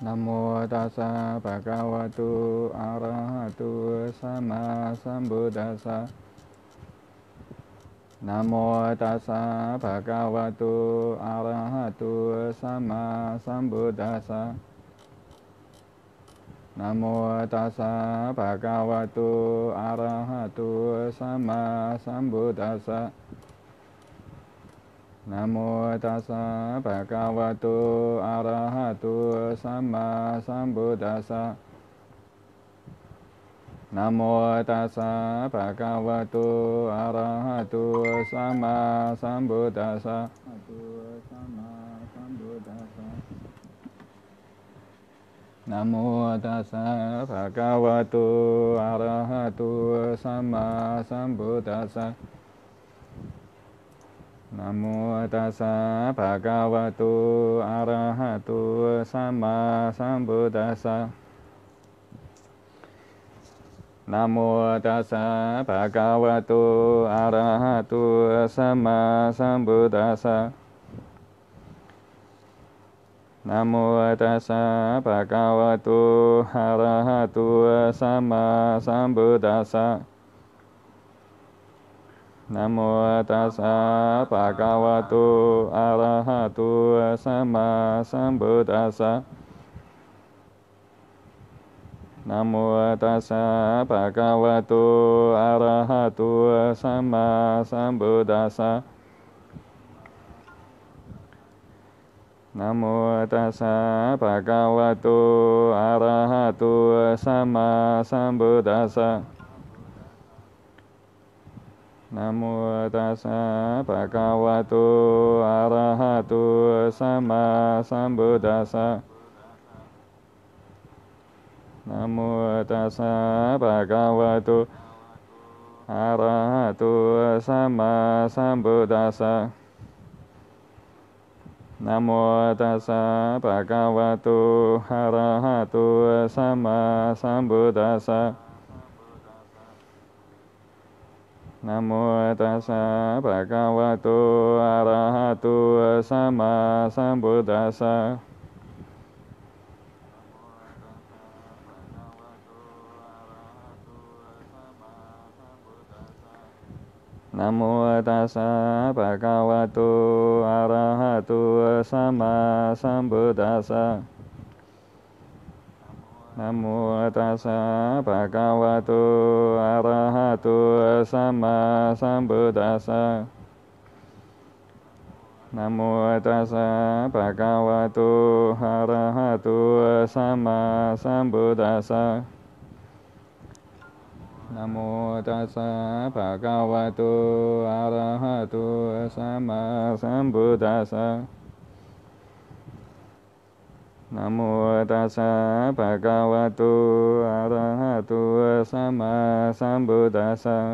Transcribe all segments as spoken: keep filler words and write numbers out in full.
นะโมตัสสะภะคะวะโตอะระหะโตสัมมาสัมพุทธัสสะนะโมตัสสะภะคะวะโตอะระหะโตสัมมาสัมพุทธัสสะนะโมตัสสะภะคะวะโตอะระหะโตสัมมาสัมพุทธัสสะนะโมตัสสะภะคะวะโตอะระหะโตสัมมาสัมพุทธัสสะนะโมตัสสะภะคะวะโตอะระหะโตสัมมาสัมพุทธัสสะนะโมตัสสะภะคะวะโตอะระหะโตสัมมาสัมพุทธัสสะนะโมตัสสะภะคะวะโตอะระหะโตสัมมาสัมพุทธัสสะนะโมตัสสะภะคะวะโตอะระหะโตสัมมาสัมพุทธัสสะนะโมตัสสะภะคะวะโตอะระหะโตสัมมาสัมพุทธัสสะนะโมตัสสะภะคะวะโตอะระหะโตสัมมาสัมพุทธัสสะนะโมตัสสะภะคะวะโตอะระหะโตสัมมาสัมพุทธัสสะนะโมตัสสะภะคะวะโตอะระหะโตสัมมาสัมพุทธัสสะนะโมตัสสะภะคะวะโตอะระหะโตสัมมาสัมพุทธัสสะนะโมตัสสะภะคะวะโตอะระหะโตสัมมาสัมพุทธัสสะนะโมตัสสะภะคะวะโตอะระหะโตสัมมาสัมพุทธัสสะนะโมตัสสะภะคะวะโตอะระหะโตสัมมาสัมพุทธัสสะนะโมตัสสะภะคะวะโตอะระหะโตสัมมาสัมพุทธัสสะนะโมตัสสะภะคะวะโตอะระหะโตสัมมาสัมพุทธัสสะนะโมตัสสะภะคะวะโตอะระหะโตสัมมาสัมพุทธัสสะนะโมตัสสะภะคะวะโตอะระหะโตสัมมาสัมพุทธัสสะนะโมตัสสะภะคะวะโตอะระหะโตสัมมาสัมพุทธัสสะ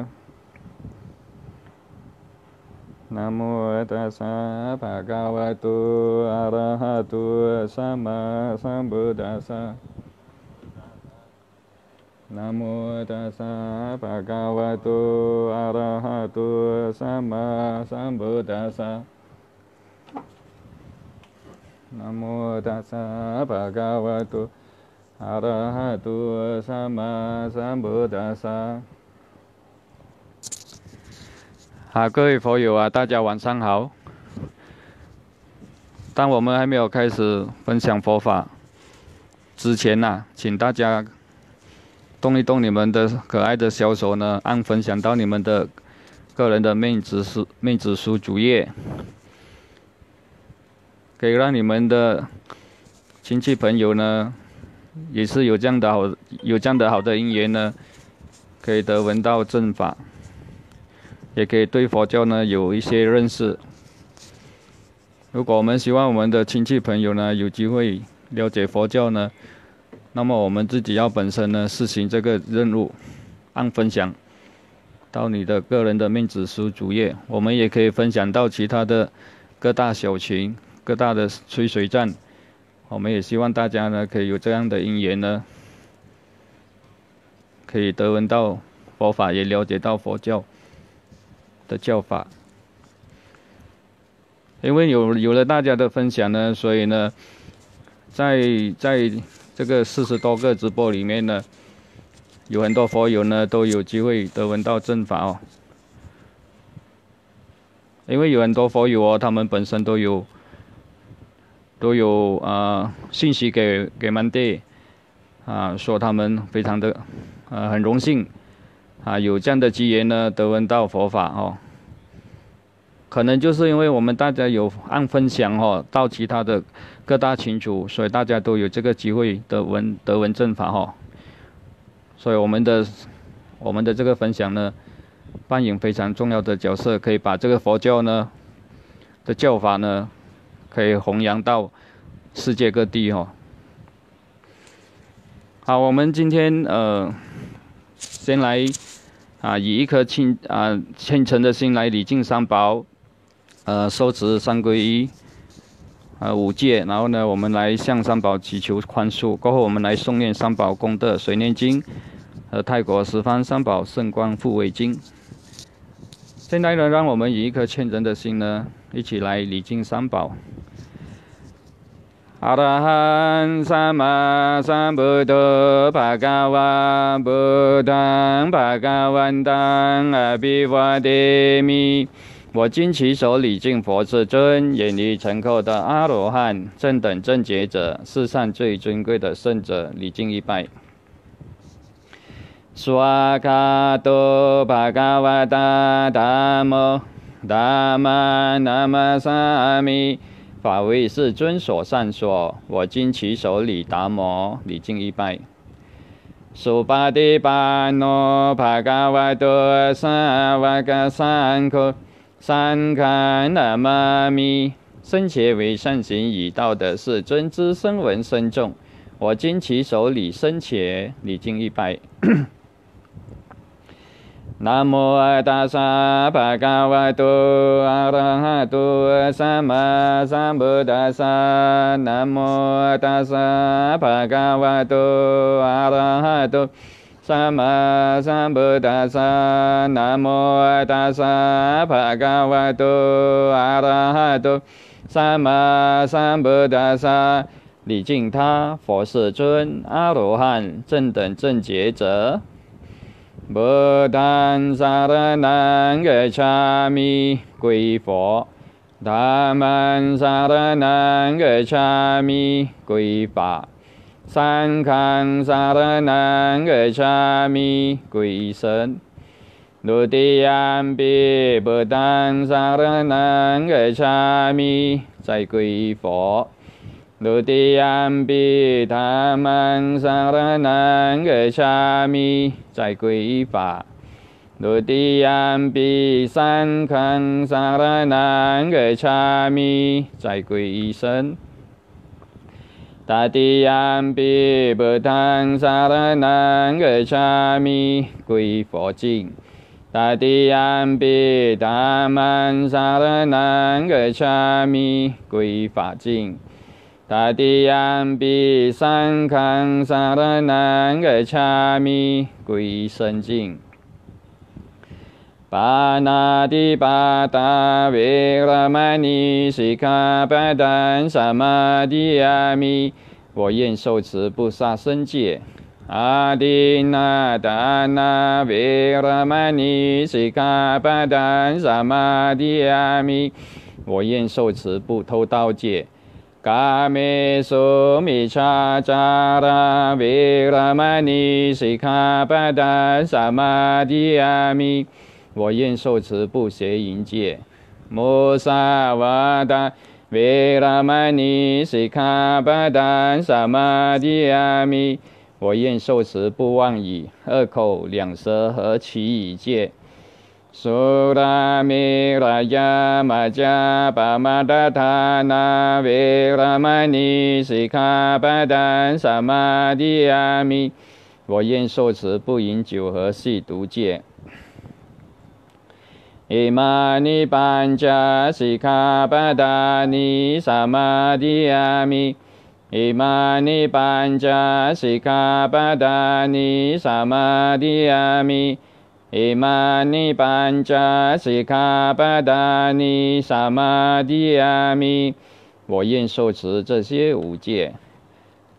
นะโมตัสสะภะคะวะโตอะระหะโตสัมมาสัมพุทธัสสะนะโมตัสสะภะคะวะโตอะระหะโตสัมมาสัมพุทธัสสะนะโมตัสสะภะคะวะโตอะระหะโตสัมมาสัมพุทธัสสะ好，各位佛友啊，大家晚上好。当我们还没有开始分享佛法之前呢、啊，请大家动一动你们的可爱的小手呢，按分享到你们的个人的面子书面子书主页，可以让你们的亲戚朋友呢，也是有这样的好有这样的好的因缘呢，可以得闻到正法，也可以对佛教呢有一些认识。如果我们希望我们的亲戚朋友呢有机会了解佛教呢，那么我们自己要本身呢实行这个任务，按分享到你的个人的面子书主页，我们也可以分享到其他的各大小群、各大的吹水站。我们也希望大家呢可以有这样的因缘呢，可以得闻到佛法，也了解到佛教的教法。因为有有了大家的分享呢，所以呢， 在在这个四十多个直播里面呢，有很多佛友呢都有机会得闻到正法哦。因为有很多佛友哦，他们本身都有都有啊、呃、信息给给曼蒂啊，说他们非常的呃很荣幸啊有这样的机缘呢得闻到佛法哦。可能就是因为我们大家有按分享哦，到其他的各大群组，所以大家都有这个机会得闻得闻正法哦。所以我们的我们的这个分享呢，扮演非常重要的角色，可以把这个佛教呢的教法呢，可以弘扬到世界各地哦。好，我们今天呃，先来啊，以一颗虔啊虔诚的心来礼敬三宝。呃，受持三皈依，呃五戒，然后呢，我们来向三宝祈求宽恕。过后，我们来诵念三宝功德水念经和泰国十方三宝圣光护卫经。现在呢，让我们以一颗虔诚的心呢，一起来礼敬三宝。阿拉汉萨玛萨布多巴嘎瓦布当巴嘎万当阿比瓦đề米。我今起手礼敬佛世尊，远离尘垢的阿罗汉，正等正觉者，世上最尊贵的圣者，礼敬一拜。刷卡多巴嘎瓦达达摩达玛那玛萨弥，法为世尊所善说，我今起手礼达摩，礼敬一拜。苏巴提巴诺巴嘎瓦多萨瓦嘎三口。三堪那玛咪，生前为善行已到的世尊之声闻僧众，我今起手礼生前礼敬一拜。南无阿达萨巴嘎瓦多阿拉哈多萨玛萨布达萨，南无阿达萨巴嘎瓦多阿拉哈多萨玛萨布达萨，南无阿达萨巴嘎瓦多阿拉哈多萨玛萨布达萨，礼敬他佛世尊阿罗汉正等正觉者。不但萨拉南格恰米归佛，达曼萨拉南格恰米归法。三康萨拉南格恰米归僧，卢地安比不但萨拉南格恰米再归佛，卢地安比他曼萨拉南格恰米再归法，卢地安比三康萨拉南格恰米再归僧。大地安比不但萨拉南格恰米归佛境，大地安比达曼萨拉南格恰米归法境，大地安比三康萨拉南格恰米归僧境。巴那提巴达维拉曼尼西卡巴丹萨玛提亚米，我愿受持不杀生戒。阿迪那达那维拉曼尼西卡巴丹萨玛提亚米，我愿受持不偷盗戒。嘎美苏米查扎拉维拉曼尼西卡巴丹萨玛提亚米，我愿受持不邪淫戒。摩萨瓦达维拉曼尼西卡巴丹萨玛提亚米，我愿受持不妄语、恶口、两舌和绮语戒。苏拉米拉亚玛加巴玛达塔那维拉曼尼西卡巴丹萨玛提亚米，我愿受持不饮酒和戏毒戒。伊玛尼班加西卡巴达尼萨玛提亚米，伊玛尼班加西卡巴达尼萨玛提亚米，伊玛尼班加西卡巴达尼萨玛提亚米，我愿受持这些五戒。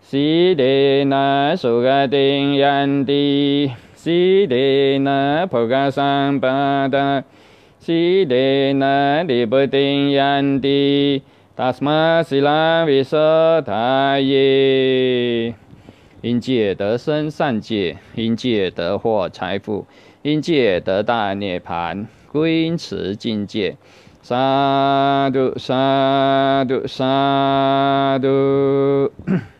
悉地那苏嘎丁yan地，悉地那婆伽桑巴达，悉地那利波丁yan地，达斯玛西拉维瑟塔耶。因戒得生善戒，因戒得获财富，因戒得大涅盘，故因持境界。萨埵萨埵萨埵。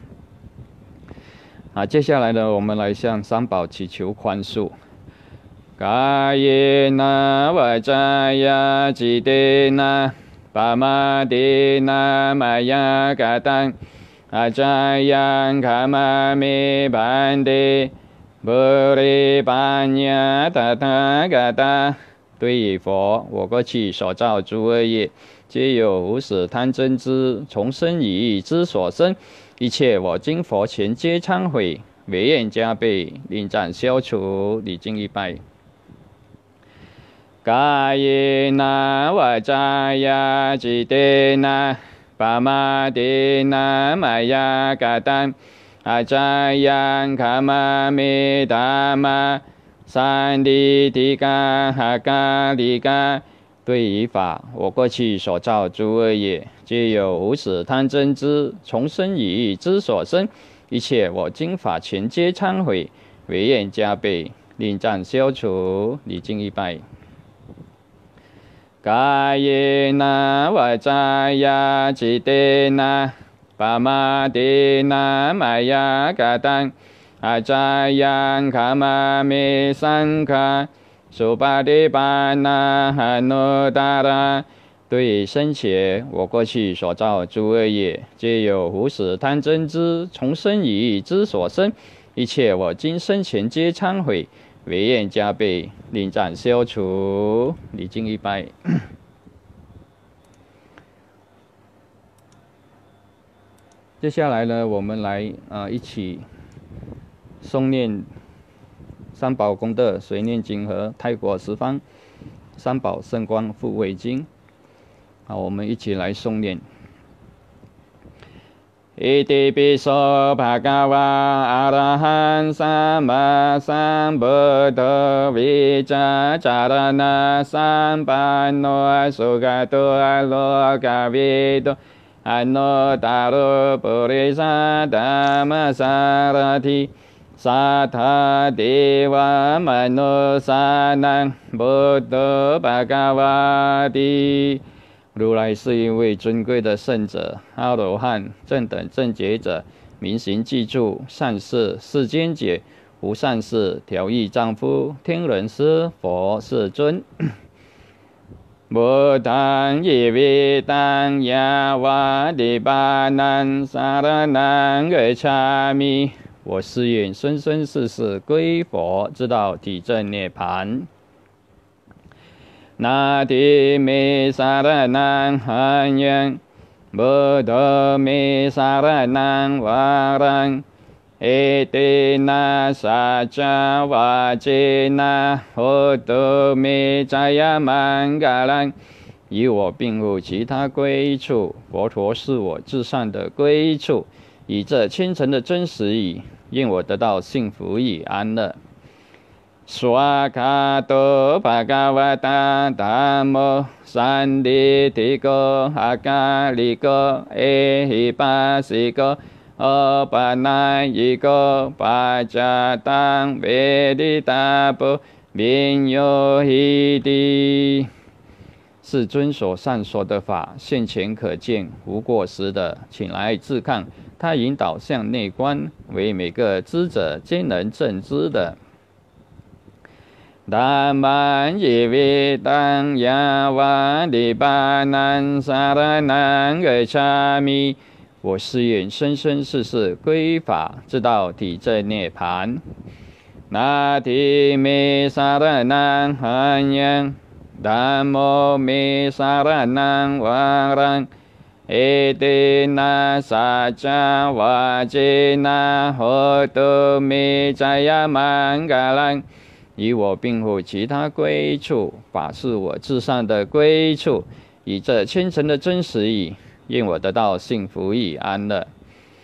啊，接下来呢，我们来向三宝祈求宽恕。嘎耶那瓦扎呀吉德那巴玛德那玛呀嘎当阿扎呀卡玛米班德波利班呀达达嘎达。对于佛，我过去所造诸恶业，皆有无始贪嗔痴，从生以意之所生。一切我今佛前皆忏悔，唯愿加倍，令暂消除。礼敬一拜。嘎耶那瓦扎呀吉德那巴玛德那玛呀嘎当阿扎呀卡玛米达玛三地提嘎哈嘎利嘎。对于法，我过去所造诸恶业，皆有无始贪嗔痴，从生以意之所生。一切我今法前皆忏悔，唯愿加倍，令暂消除。礼敬一拜。嘎耶那瓦扎呀吉德那巴玛德那玛呀嘎当阿扎呀卡玛米桑卡苏巴迪巴那哈努达拉。对于生前我过去所造诸恶业，皆有无始贪嗔痴，从生以意之所生。一切我今生前皆忏悔，唯愿加倍，令暂消除。礼敬一拜。接下来呢，我们来啊、呃、一起诵念三宝功德随念经和泰国十方三宝圣光护卫经。好，我们一起来诵念。อิติปิโสภะคะวะอะระหังสัมมาสัมพุทโธวิจาจารณะสัมปันโนสุขโตโลกวิทูอนุตตรปุริสธัมมสารถิสัทธาเทวมนุสสานังพุทโธภะคะวะติ如来是一位尊贵的圣者，阿罗汉、正等正觉者，明行记住善事，世间解无善事，调御丈夫，天人师，佛世尊。不当以为当呀瓦迪巴南萨拉南格查米，我誓愿生生世世归佛，直到体证涅盘。那提米萨拉南汉yang Buddha mi saranang warang Etina saja wajina Hutu mi jaya mangalang 以我并无其他归处，佛陀是我至善的归处，以这虔诚的真实义，愿我得到幸福与安乐。Swakato Bhagavata Dhammo Sanditiko Akaliko Ehipasiko Opanayiko Pajatang Veditapo Vinyohiti 世尊所善说的法，现前可见，无过失的，请来自看。他引导向内观，为每个知者皆能正知的。Dhamman yivitam yava dipanan saranang gacchami 我誓愿生生世世归法，直到体证涅盘。Nati me saranang hanyang Dhammo me saranang warang Etina saja wajina hotu me jaya mangalang以我并无其他归处，法是我至善的归处，以这虔诚的真实义，愿我得到幸福与安乐。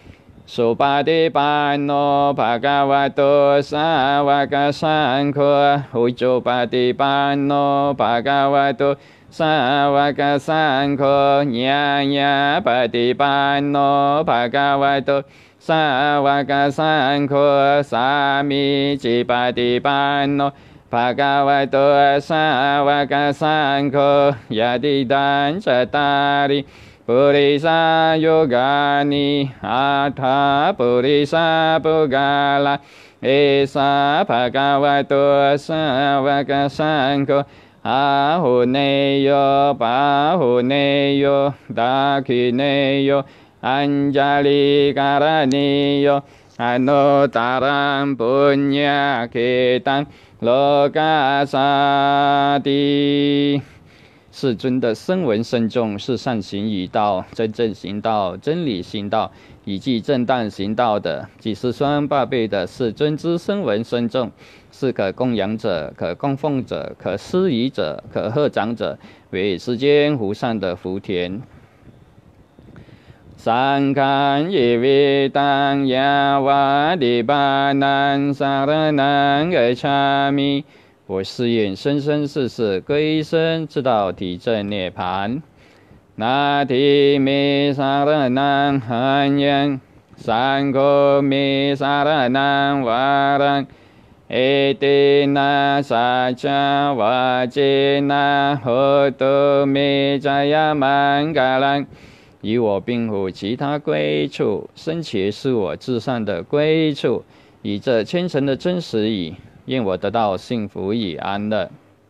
สุปฏิปันโนภะคะวะโตสาวกสังโฆอุจุปฏิปันโนภะคะวะโตสาวกสังโฆญาญาปฏิปันโนภะคะวะโตสาวกสังโฆสามีจิปฏิปันโนภะคะวะโตสาวกสังโฆยะติตังจตาริปุริสายุกานิอัฏฐาปุริสาปุกาลาเอสาภะคะวะโตสาวกสังโฆอาหุเนโยปาหุเนโยดาคิเนโยอัญจาลิการณิโยอนุตตรังปุญญาเขตังโลกาสาติ世尊的声闻声众是善行已到、真正行道、真理行道以及正当行道的，即是双八倍的世尊之声闻声众，是可供养者、可供奉者、可施仪者、可合掌者，为世间无上的福田。สังฆังยิวิตังยาวาดิบานังสารนังกัจฉามิ我誓愿生生世世归生直到体证涅盘。那提米萨拉南汉ยังสังโฆมิสารนังวารังเอตินาสัจจวาเจนะโหตุมิจายามังกาลัง以我并无其他归处，生且是我至善的归处，以这虔诚的真实意，愿我得到幸福与安乐。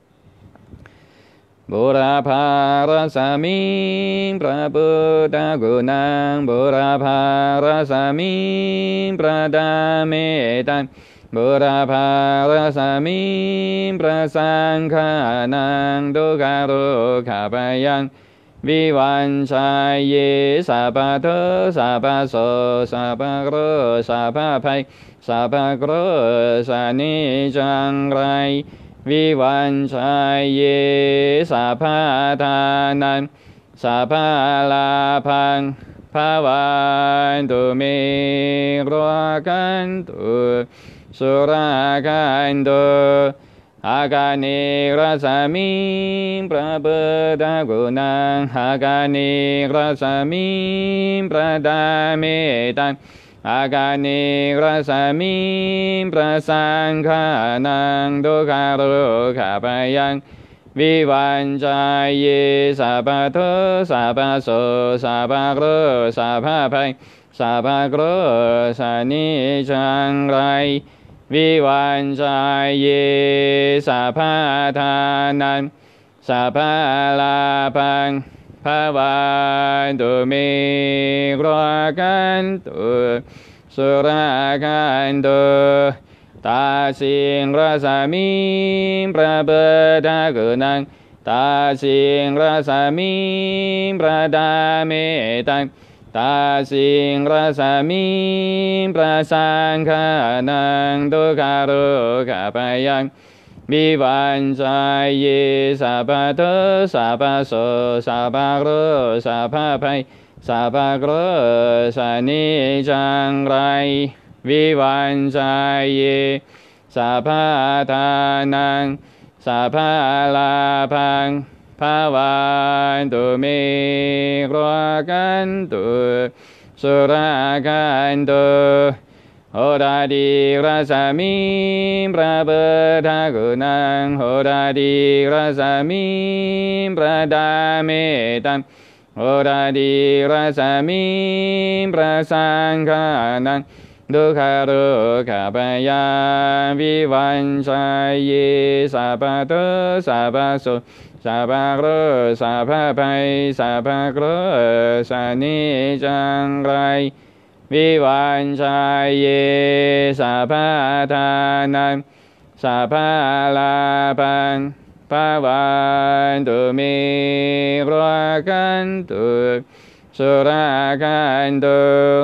บูรพารสามิพระพุทธกุณังบูรพารสามิพระดาเมตังบูรพารสามิพระสังฆานังทุกขโรขะปยังวิวันชัยเยสัพพะโทสัพพะโสสัพพะโรสัพพะภัยสัพพะโกรสานิจังไรวิวันชัยเยสัพพะทานังสัพพะลาภังภาวันตุเมรักันตุสุรากันตุอากานิรัสามิพระพุทธกุณังอากานิรัสามิพระดาเมตังอากานิรัสามิพระสังฆานังทุกขโรขะปยังวิวันชัยเยสัพพะโทสัพพะโสสัพพะโรสัพพะภัยสัพพะโกรสานิจังไรวิวันชัยเยสัพพะทานังสัพพะลาภังภาวันตุเมรักันตุสุรากันตุตาสิงรัสามิพระพุทธกุณังตาสิงรัสามิพระดาเมตังตาสิงรัสามิพระสังฆานังทุกขโรขะปยังวิวันชัยเยสัพพะโทสัพพะโสสัพพะโรสัพพะภัยสัพพะโกรสานิจังไรวิวันชัยเยสัพพะทานังสัพพะลาภังภาวันตุเมรักันตุสุรากันตุโหราดิรัสามิพระพุทธกุณังโหราดิรัสามิพระดาเมตังโหราดิรัสามิพระสังฆานังทุกขโรขะปยังวิวันชัยเยสัพพะโทสัพพะโสสัพพะโรสัพพะภัยสัพพะโกรสานิจังไรวิวันชัยเยสัพพะทานังสัพพะลาภังภาวันตุเมรักันตุสุรากันตุ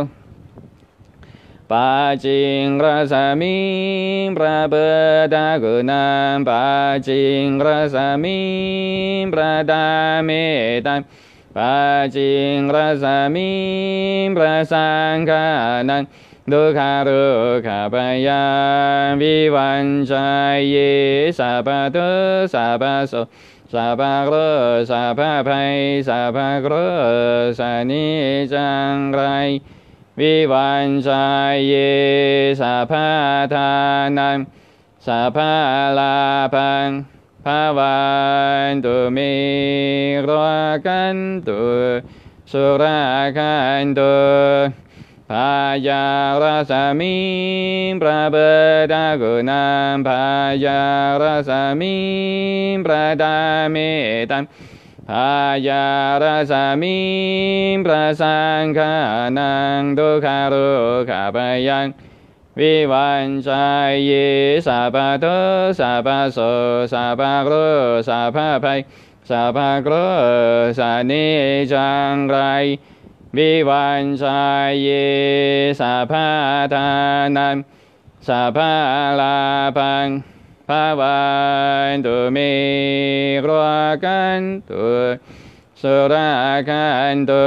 ปาจิงรัสามิพระพุทธกุณังปาจิงรัสามิพระดาเมตังปัจจิรัสามิประสังฆานังดุขารุขาปยาวิวันชัยเยสัพพะทุสัพพะโสสัพพะโรสัพพะภัยสัพพะโรสานิจังไรวิวันชัยเยสัพพะทานังสัพพะลาภังภาวันตุเมโรกันตุสุรากันตุพายาราสามิพระเบดากุณามพายาราสามิพระดาเมตัมพายาราสามิพระสังฆานังดุขารุขาปยังวิวันชัยเยสัพพะทุสัพพะโสสัพพะโรสัพพะภัยสัพพะโรสานิจังไรวิวันชัยเยสัพพะทานังสัพพะลาภังภาวันตุเมโรกันตุสุรากันตุ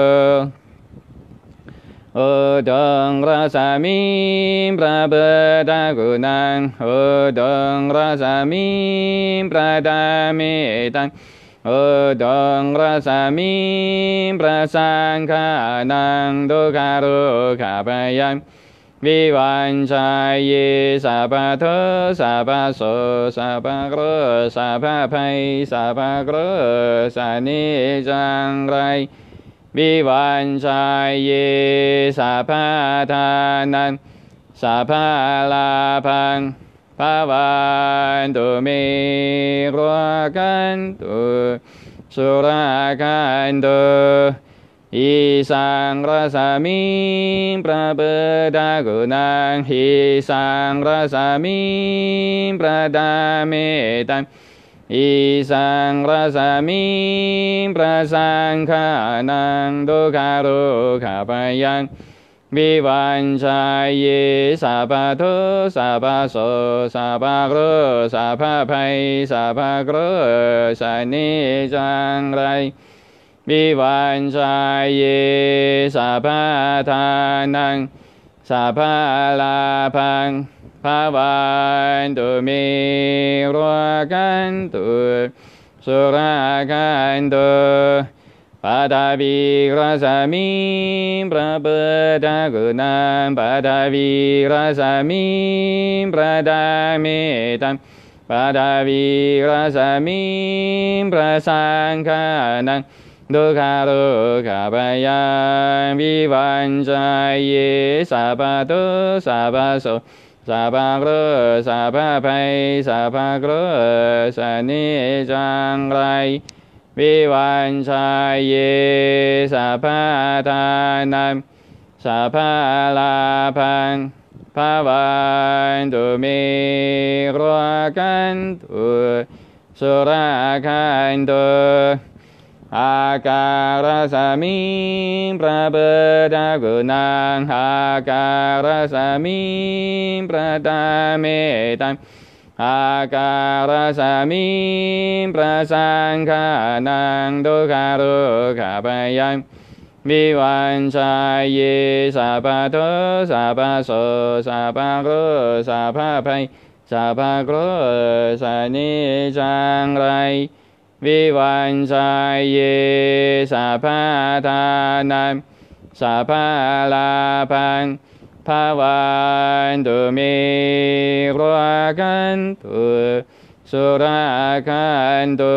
โอดังราสามิพระเบดากุณังโอดังราสามิพระดาเมตังโอดังราสามิพระสังฆานังดุขารุขาปยังวิวันชัยเยสัพพะทุสัพพะโสสัพพะโรสัพพะภัยสัพพะโรสานิจังไรวิวันชัยเยสัพพะทานังสัพพะลาภังภาวันตุเมโรกันตุสุรากันตุอิสังรัสามิพระเบดากุณังอิสังรัสามิพระดาเมตังอิสังรัสามิพระสังฆานังดุขารุขาปยังวิวันชัยเยสัพพะทุสัพพะโสสัพพะโรสัพพะภัยสัพพะโรสานิจังไรวิวันชัยเยสัพพะทานังสัพพะลาภังภาวันตุเมโรกันตุสุรากันตุปัทวิรัสามิพระเบดากุณามปัทวิรัสามิพระดาเมตัมปัทวิรัสามิพระสังฆานังดุขารุขาปยังวิวันชัยเยสัพพะทุสัพพะโสสัพพะโรสัพพะภัยสัพพะโรสานิจังไรวิวันชัยเยสัพพะทานังสัพพะลาภังภาวันตุเมโรกันตุสุรากันตุอาการสามิพระเบดากุณังอาการสามิพระดาเมตังอาการสามิพระสังฆานังดุขารุขาปยังวิวันชัยเยสัพพะทุสัพพะโสสัพพะโรสัพพะภัยสัพพะโรสานิจังไรวิวันชัยเยสัพพะทานังสัพพะลาภังภาวันตุเมโรกันตุสุรากันตุ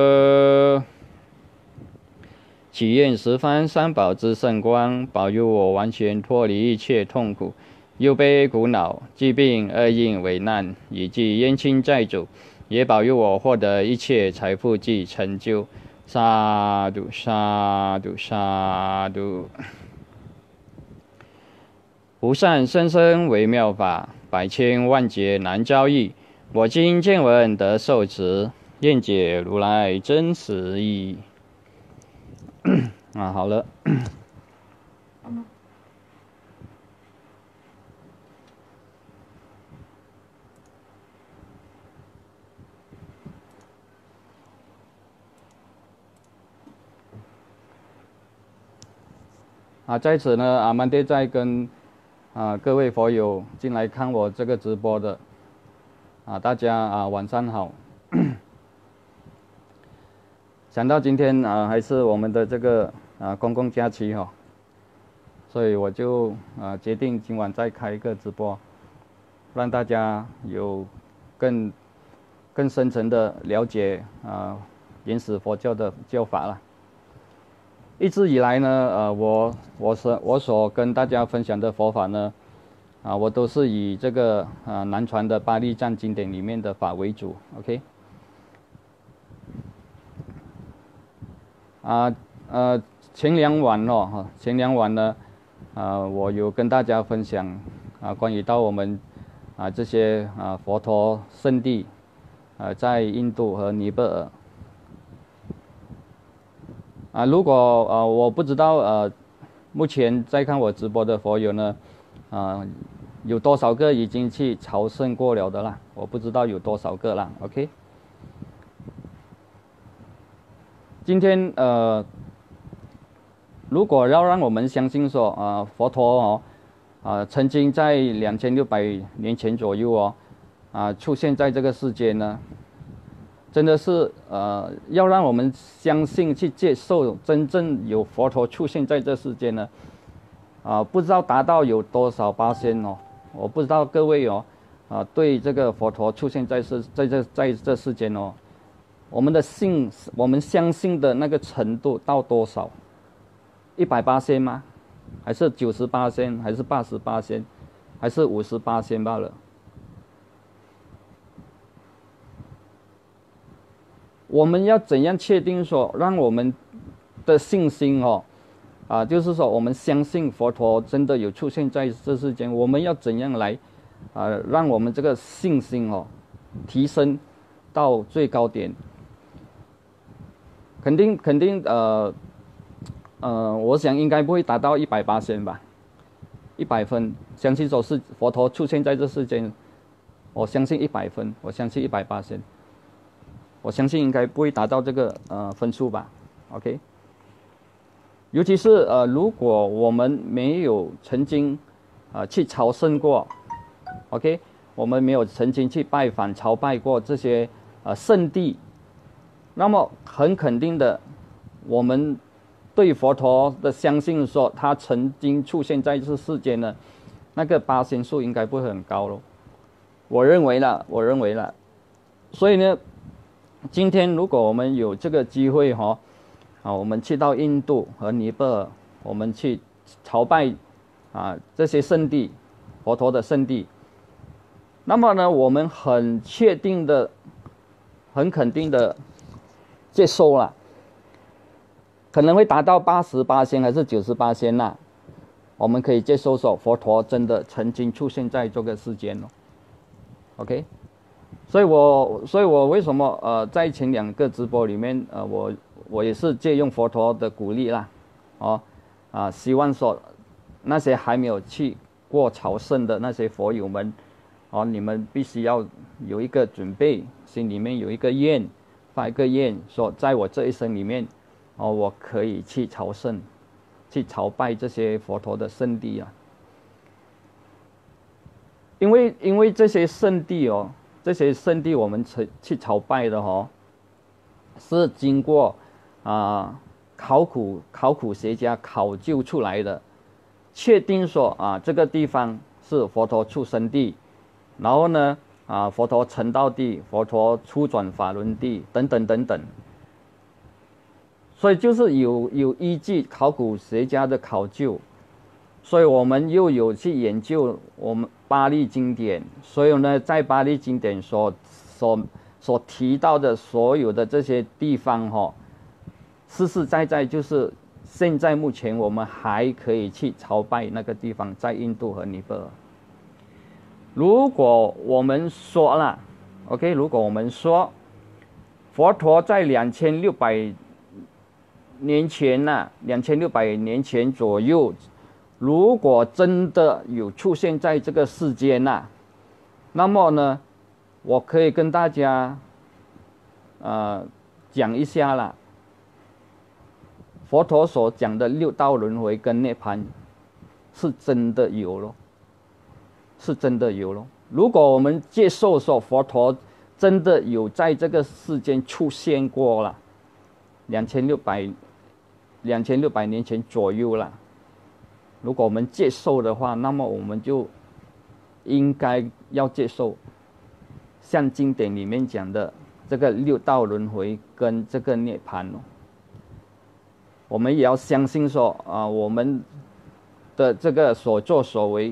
祈愿十方三宝之圣光保佑我完全脱离一切痛苦、忧悲苦恼、疾病、厄运、危难，以及冤亲债主，也保佑我获得一切财富及成就。萨埵萨埵萨埵。无上甚深微妙法，百千万劫难交易。我今见闻得受持，愿解如来真实义。啊，好了。 啊，在此呢，阿曼爹在跟啊各位佛友进来看我这个直播的啊，大家啊晚上好。想到今天啊还是我们的这个啊公共假期哈、哦，所以我就啊决定今晚再开一个直播，让大家有更更深层的了解啊原始佛教的教法了。一直以来呢，呃，我我所我所跟大家分享的佛法呢，啊，我都是以这个啊南传的巴利藏经典里面的法为主 ，OK。啊呃，前两晚哦，哈，前两晚呢，啊，我有跟大家分享啊关于到我们啊这些啊佛陀圣地，啊在印度和尼泊尔。啊，如果呃我不知道呃，目前在看我直播的佛友呢，啊，有多少个已经去朝圣过了的啦？我不知道有多少个啦 ，OK。今天呃，如果要让我们相信说啊，佛陀哦，啊曾经在两千六百年前左右哦，啊出现在这个世界呢。真的是呃，要让我们相信去接受真正有佛陀出现在这世界呢，啊、呃，不知道达到有多少八仙哦，我不知道各位哦，啊、呃，对这个佛陀出现在世在这在这世间哦，我们的信我们相信的那个程度到多少？一百八仙吗？还是九十八仙？还是八十八仙？还是五十八仙罢了？我们要怎样确定说，让我们的信心哦，啊，就是说我们相信佛陀真的有出现在这世间，我们要怎样来啊，让我们这个信心哦提升到最高点？肯定肯定呃呃，我想应该不会达到一百八仙吧，一百分，相信说是佛陀出现在这世间，我相信一百分，我相信一百八仙。我相信应该不会达到这个呃分数吧 ，OK。尤其是呃，如果我们没有曾经啊、呃、去朝圣过 ，OK， 我们没有曾经去拜访朝拜过这些呃圣地，那么很肯定的，我们对佛陀的相信说他曾经出现在这世间呢，那个八仙数应该不会很高咯。我认为啦，我认为啦，所以呢。今天如果我们有这个机会哈、哦，啊，我们去到印度和尼泊尔，我们去朝拜啊这些圣地，佛陀的圣地，那么呢，我们很确定的、很肯定的接受了，可能会达到八十八仙还是九十八仙呐？我们可以接受说佛陀真的曾经出现在这个世间哦 ，OK。所以我，所以我为什么呃，在前两个直播里面，呃，我我也是借用佛陀的鼓励啦，哦，啊，希望说那些还没有去过朝圣的那些佛友们，哦，你们必须要有一个准备，心里面有一个愿，发一个愿，说在我这一生里面，哦，我可以去朝圣，去朝拜这些佛陀的圣地啊，因为因为这些圣地哦。这些圣地我们去朝拜的哦，是经过啊、呃、考古考古学家考究出来的，确定说啊这个地方是佛陀出生地，然后呢啊佛陀成道地、佛陀初转法轮地等等等等，所以就是有有依据考古学家的考究。所以我们又有去研究我们巴利经典，所以呢，在巴利经典所所所提到的所有的这些地方哈、哦，实实在在就是现在目前我们还可以去朝拜那个地方，在印度和尼泊尔。如果我们说了 ，OK， 如果我们说佛陀在两千六百年前呐、啊，两千六百年前左右。如果真的有出现在这个世间呐、啊，那么呢，我可以跟大家，呃，讲一下啦。 佛陀所讲的六道轮回跟涅槃是真的有咯，是真的有咯。如果我们接受说佛陀真的有在这个世间出现过了，两千六百两千六百年前左右了。如果我们接受的话，那么我们就应该要接受像经典里面讲的这个六道轮回跟这个涅槃哦。我们也要相信说啊，我们的这个所作所为、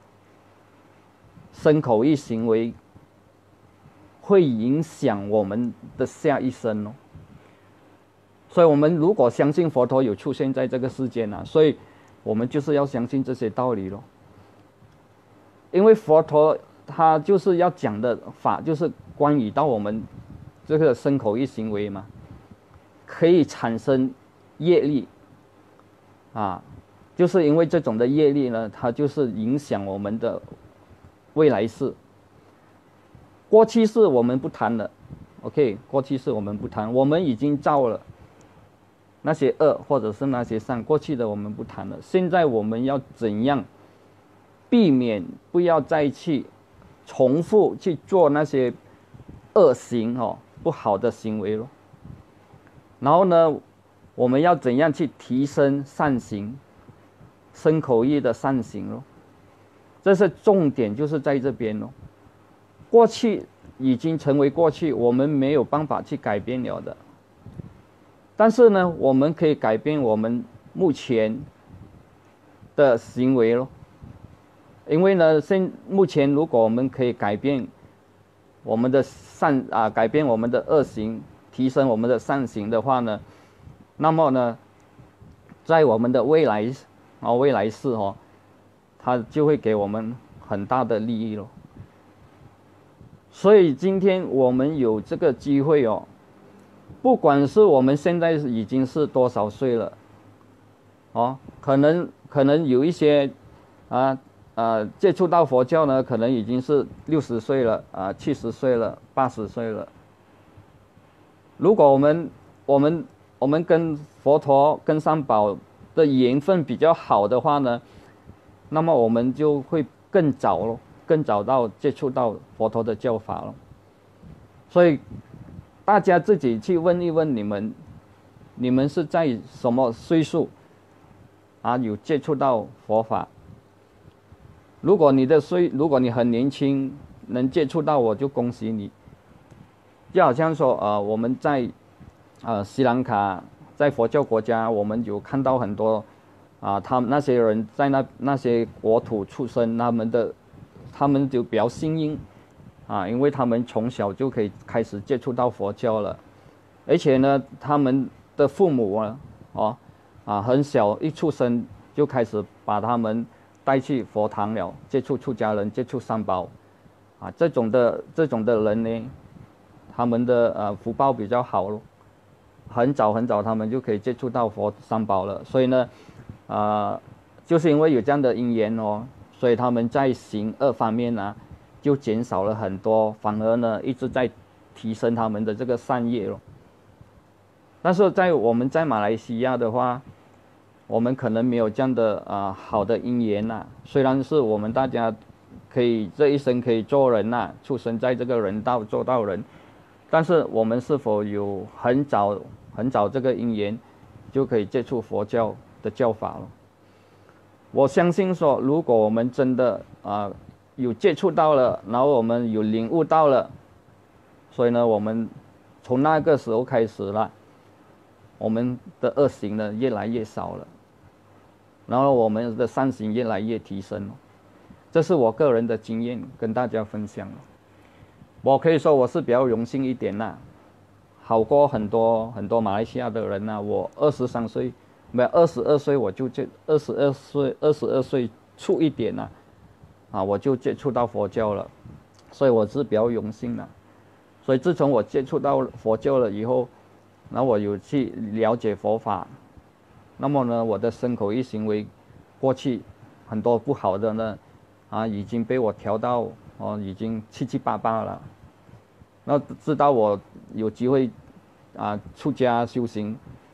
身口意行为，会影响我们的下一生哦。所以我们如果相信佛陀有出现在这个世间啊，所以我们就是要相信这些道理咯。因为佛陀他就是要讲的法，就是关于到我们这个身口意行为嘛，可以产生业力啊，就是因为这种的业力呢，它就是影响我们的未来世。过去世我们不谈了 ，OK， 过去世我们不谈，我们已经造了那些恶或者是那些善，过去的我们不谈了。现在我们要怎样避免不要再去重复去做那些恶行哦，不好的行为咯。然后呢，我们要怎样去提升善行，身口意的善行咯？这是重点，就是在这边咯。过去已经成为过去，我们没有办法去改变了的。但是呢，我们可以改变我们目前的行为咯。因为呢，现目前如果我们可以改变我们的善啊，改变我们的恶行，提升我们的善行的话呢，那么呢，在我们的未来啊未来世哦，它就会给我们很大的利益咯。所以今天我们有这个机会哦，不管是我们现在已经是多少岁了，哦，可能可能有一些啊啊接触到佛教呢，可能已经是六十岁了啊，七十岁了，八十岁了。如果我们我们我们跟佛陀跟三宝的缘分比较好的话呢，那么我们就会更早咯，更早到接触到佛陀的教法了。所以大家自己去问一问你们，你们是在什么岁数啊有接触到佛法？如果你的岁，如果你很年轻能接触到，我就恭喜你。就好像说呃我们在呃斯里兰卡，在佛教国家，我们有看到很多啊，他们那些人在那那些国土出生，他们的他们就比较幸运啊，因为他们从小就可以开始接触到佛教了，而且呢，他们的父母啊，哦啊，很小一出生就开始把他们带去佛堂了，接触出家人，接触三宝，啊，这种的这种的人呢，他们的呃福报比较好咯，很早很早他们就可以接触到佛三宝了，所以呢，啊、呃，就是因为有这样的因缘哦，所以他们在行恶方面啊，就减少了很多，反而呢一直在提升他们的这个善业咯。但是在我们在马来西亚的话，我们可能没有这样的啊、呃、好的因缘呐。虽然是我们大家可以这一生可以做人呐，出生在这个人道做到人，但是我们是否有很早很早这个因缘，就可以接触佛教的教法了？我相信说，如果我们真的啊、呃、有接触到了，然后我们有领悟到了，所以呢，我们从那个时候开始了，我们的恶行呢越来越少了，然后我们的善行越来越提升了。这是我个人的经验，跟大家分享了。我可以说我是比较荣幸一点啦，好过很多很多马来西亚的人呐。我二十三岁，没有二十二岁我就接二十二岁二十二岁出一点呐，啊，我就接触到佛教了，所以我是比较荣幸的。所以自从我接触到佛教了以后，然后我有去了解佛法，那么呢，我的身口意行为，过去很多不好的呢，啊，已经被我调到哦，已经七七八八了。那知道我有机会啊出家修行，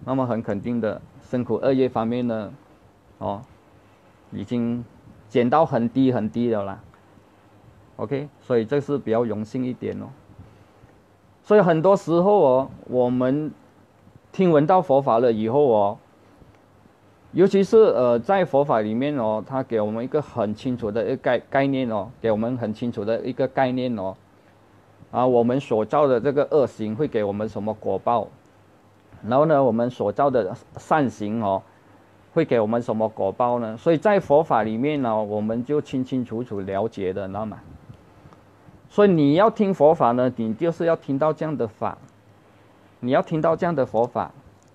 那么很肯定的，身苦恶业方面呢，哦，已经减到很低很低了啦。OK， 所以这是比较荣幸一点哦。所以很多时候哦，我们听闻到佛法了以后哦，尤其是呃在佛法里面哦，他给我们一个很清楚的一个概概念哦，给我们很清楚的一个概念哦。啊，我们所造的这个恶行会给我们什么果报？然后呢，我们所造的善行哦，会给我们什么果报呢？所以在佛法里面呢，我们就清清楚楚了解的，知道吗？所以你要听佛法呢，你就是要听到这样的法，你要听到这样的佛法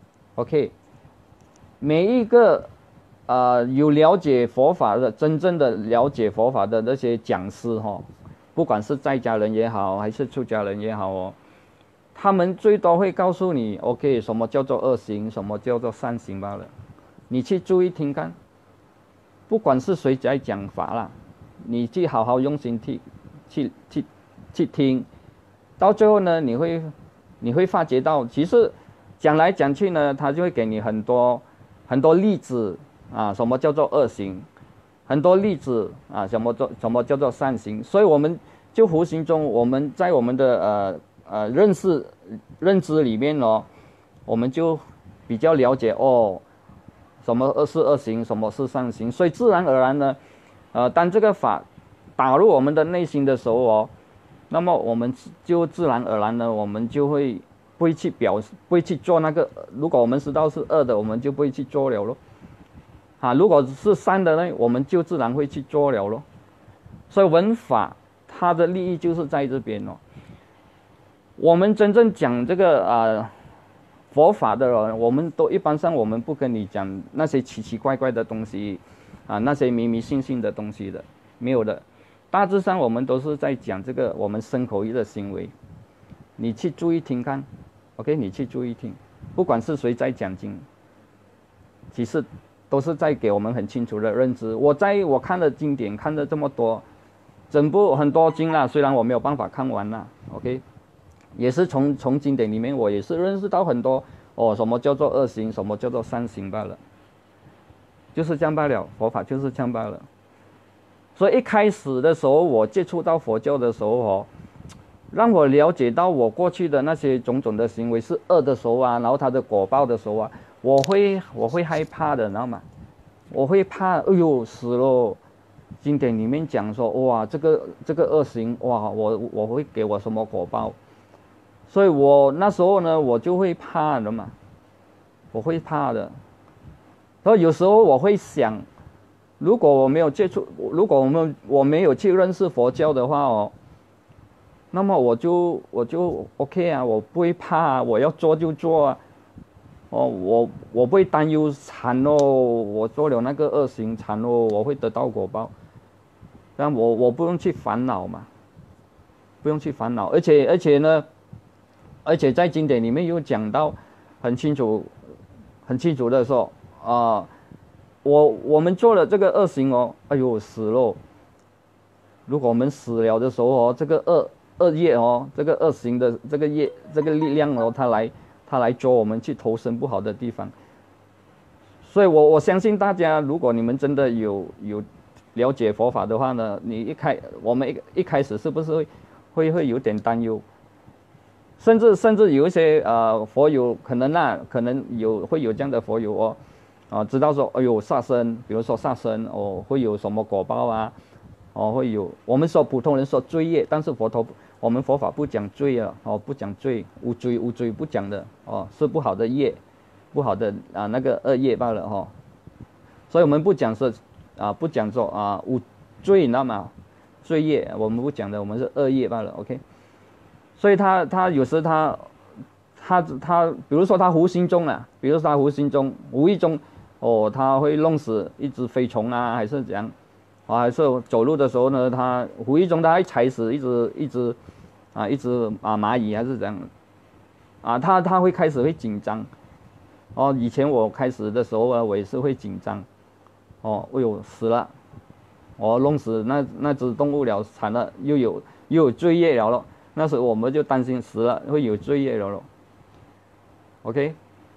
，OK。每一个呃有了解佛法的、真正的了解佛法的那些讲师哈、哦，不管是在家人也好，还是出家人也好哦，他们最多会告诉你 ，OK， 什么叫做恶行，什么叫做善行罢了。你去注意听看，不管是谁在讲法啦，你去好好用心听，去去去听，到最后呢，你会你会发觉到，其实讲来讲去呢，他就会给你很多很多例子啊，什么叫做恶行，很多例子啊，什么叫什么叫做善行，所以我们就无形中我们在我们的呃呃认识认知里面哦，我们就比较了解哦，什么恶是恶行，什么是善行，所以自然而然呢，呃，当这个法打入我们的内心的时候哦，那么我们就自然而然呢，我们就会不会去表不会去做那个，如果我们知道是恶的，我们就不会去做了咯。啊，如果是善的呢，我们就自然会去做了咯。所以闻法它的利益就是在这边哦。我们真正讲这个啊、呃、佛法的人，我们都一般上我们不跟你讲那些奇奇怪怪的东西啊，那些迷迷信信的东西的，没有的。大致上我们都是在讲这个我们身口意的行为，你去注意听看 ，OK， 你去注意听，不管是谁在讲经，其实都是在给我们很清楚的认知。我在我看的经典看了这么多，整部很多经啦，虽然我没有办法看完啦 ，OK， 也是从从经典里面我也是认识到很多哦，什么叫做恶行，什么叫做善行罢了，就是这样罢了，佛法就是这样罢了。所以一开始的时候，我接触到佛教的时候哦，让我了解到我过去的那些种种的行为是恶的时候啊，然后它的果报的时候啊，我会我会害怕的，知道吗？我会怕，哎呦死了！经典里面讲说，哇，这个这个恶行，哇，我我会给我什么果报？所以我那时候呢，我就会怕的嘛，我会怕的。所以有时候我会想，如果我没有接触，如果我们我没有去认识佛教的话哦，那么我就我就 OK 啊，我不会怕啊，我要做就做啊。哦，我我不会担忧惨哦，我做了那个恶行惨哦，我会得到果报，但我我不用去烦恼嘛，不用去烦恼，而且而且呢，而且在经典里面又讲到很清楚，很清楚的说啊、呃，我我们做了这个恶行哦，哎呦死了，如果我们死了的时候哦，这个恶恶业哦，这个恶行的这个业这个力量哦，它来。他来捉我们去投身不好的地方，所以我我相信大家，如果你们真的有有了解佛法的话呢，你一开我们一一开始是不是会会会有点担忧，甚至甚至有一些呃佛友可能啊，可能有会有这样的佛友哦，啊知道说哎呦杀生，比如说杀生哦会有什么果报啊，哦会有我们说普通人说罪业，但是佛陀。我们佛法不讲罪啊，哦，不讲罪，无罪无罪不讲的哦，是不好的业，不好的啊那个恶业罢了哈、哦。所以我们不讲是啊，不讲说啊无罪，你知道吗？罪业我们不讲的，我们是恶业罢了 ，OK。所以他他有时他他他，比如说他无心中啊，比如说他无心中无意中哦，他会弄死一只飞虫啊，还是怎样？啊，还是走路的时候呢，他无意中他会踩死一只一只啊一只啊蚂蚁还是怎样，啊他他会开始会紧张，哦以前我开始的时候啊，我也是会紧张，哦哎呦死了，我弄死那那只动物了，惨了，又有又有罪业了咯，那时候我们就担心死了会有罪业了咯 ，OK，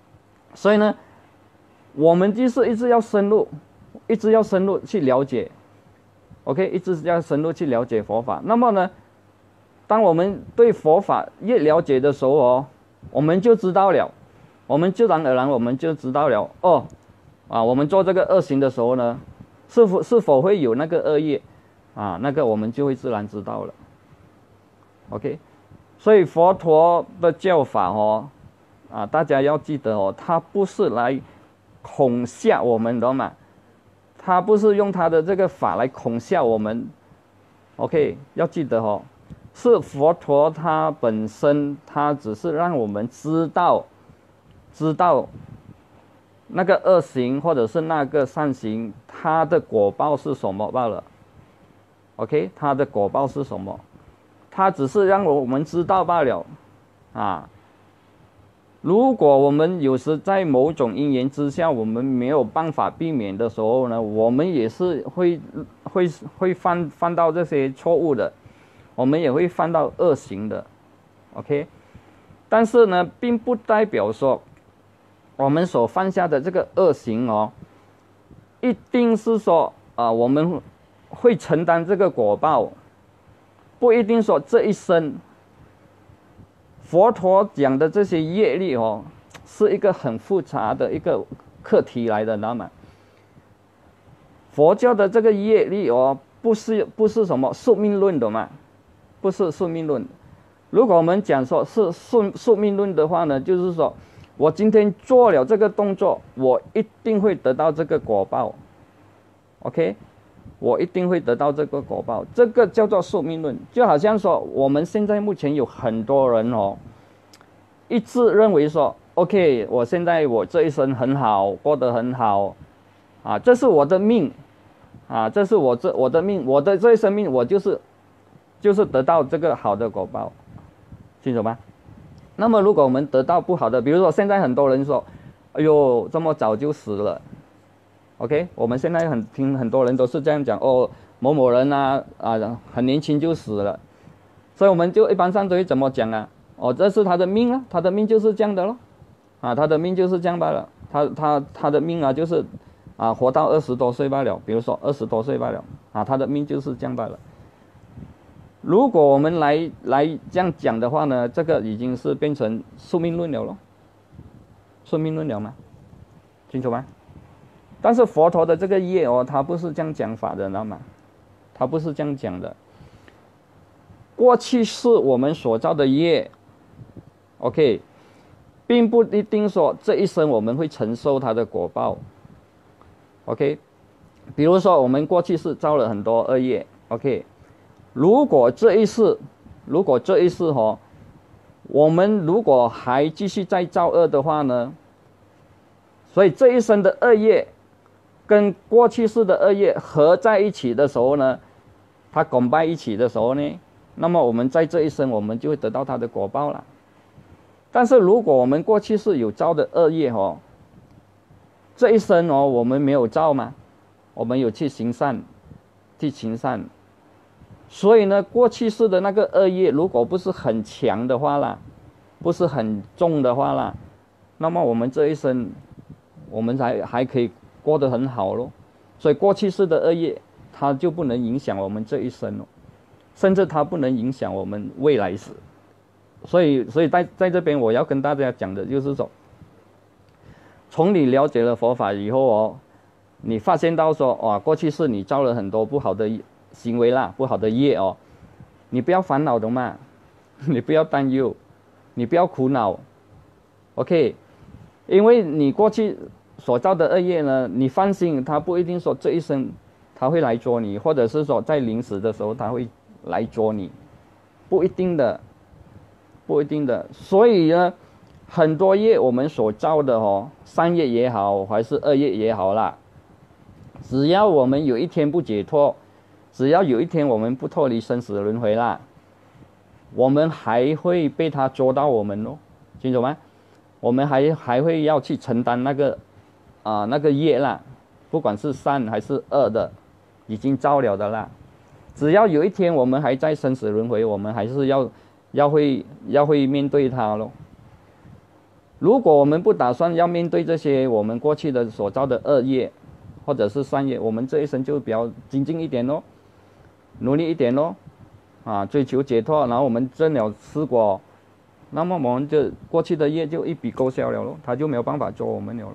所以呢，我们就是一直要深入，一直要深入去了解 ，OK， 一直要深入去了解佛法。那么呢，当我们对佛法越了解的时候哦，我们就知道了，我们自然而然我们就知道了哦，啊，我们做这个恶行的时候呢，是否是否会有那个恶业啊？那个我们就会自然知道了 ，OK。所以佛陀的教法哦，啊，大家要记得哦，他不是来恐吓我们，懂吗？他不是用他的这个法来恐吓我们 ，OK， 要记得哦，是佛陀他本身，他只是让我们知道，知道那个恶行或者是那个善行，它的果报是什么罢了 ，OK， 它的果报是什么？他只是让我们知道罢了，啊，如果我们有时在某种因缘之下，我们没有办法避免的时候呢，我们也是会会会犯犯到这些错误的，我们也会犯到恶行的 ，OK， 但是呢，并不代表说我们所犯下的这个恶行哦，一定是说啊，我们会承担这个果报。不一定说这一生，佛陀讲的这些业力哦，是一个很复杂的一个课题来的，知道吗？佛教的这个业力哦，不是不是什么宿命论的嘛，不是宿命论。如果我们讲说是宿宿命论的话呢，就是说我今天做了这个动作，我一定会得到这个果报 ，OK。我一定会得到这个果报，这个叫做宿命论。就好像说，我们现在目前有很多人哦，一致认为说 ，OK， 我现在我这一生很好，过得很好，啊，这是我的命，啊，这是我这我的命，我的这一生命，我就是就是得到这个好的果报，清楚吗？那么如果我们得到不好的，比如说现在很多人说，哎呦，这么早就死了。OK， 我们现在很听很多人都是这样讲哦，某某人啊啊很年轻就死了，所以我们就一般上都会怎么讲啊？哦，这是他的命啊，他的命就是这样的咯，啊，他的命就是这样罢了，他他他的命啊就是啊活到二十多岁罢了，比如说二十多岁罢了，啊，他的命就是这样罢了。如果我们来来这样讲的话呢，这个已经是变成宿命论了咯，宿命论了吗？清楚吗？但是佛陀的这个业哦，他不是这样讲法的，知道吗？他不是这样讲的。过去是我们所造的业 ，OK， 并不一定说这一生我们会承受它的果报 ，OK。比如说我们过去是造了很多恶业 ，OK。如果这一世，如果这一世哦，我们如果还继续再造恶的话呢，所以这一生的恶业跟过去世的恶业合在一起的时候呢，它拱拜一起的时候呢，那么我们在这一生我们就会得到它的果报了。但是如果我们过去世有造的恶业哦，这一生哦我们没有造嘛，我们有去行善，去行善，所以呢过去世的那个恶业如果不是很强的话啦，不是很重的话啦，那么我们这一生我们还还可以过得很好咯。所以过去世的恶业它就不能影响我们这一生咯，甚至它不能影响我们未来世。所以所以在在这边我要跟大家讲的就是说，从你了解了佛法以后哦，你发现到说哇，过去世你造了很多不好的行为啦，不好的业哦，你不要烦恼的嘛，你不要担忧，你不要苦恼 ，OK， 因为你过去所造的恶业呢，你放心，他不一定说这一生他会来捉你，或者是说在临死的时候他会来捉你，不一定的，不一定的。所以呢，很多业我们所造的哦，善业也好，还是恶业也好啦，只要我们有一天不解脱，只要有一天我们不脱离生死轮回啦，我们还会被他捉到我们咯，清楚吗？我们还还会要去承担那个啊、呃、那个业啦，不管是善还是恶的，已经造了的啦。只要有一天我们还在生死轮回，我们还是要要会要会面对它咯。 如果我们不打算要面对这些我们过去的所造的恶业，或者是善业，我们这一生就比较精进一点咯，努力一点咯，啊，追求解脱，然后我们证了四果，那么我们就过去的业就一笔勾销了咯，他就没有办法做我们了咯。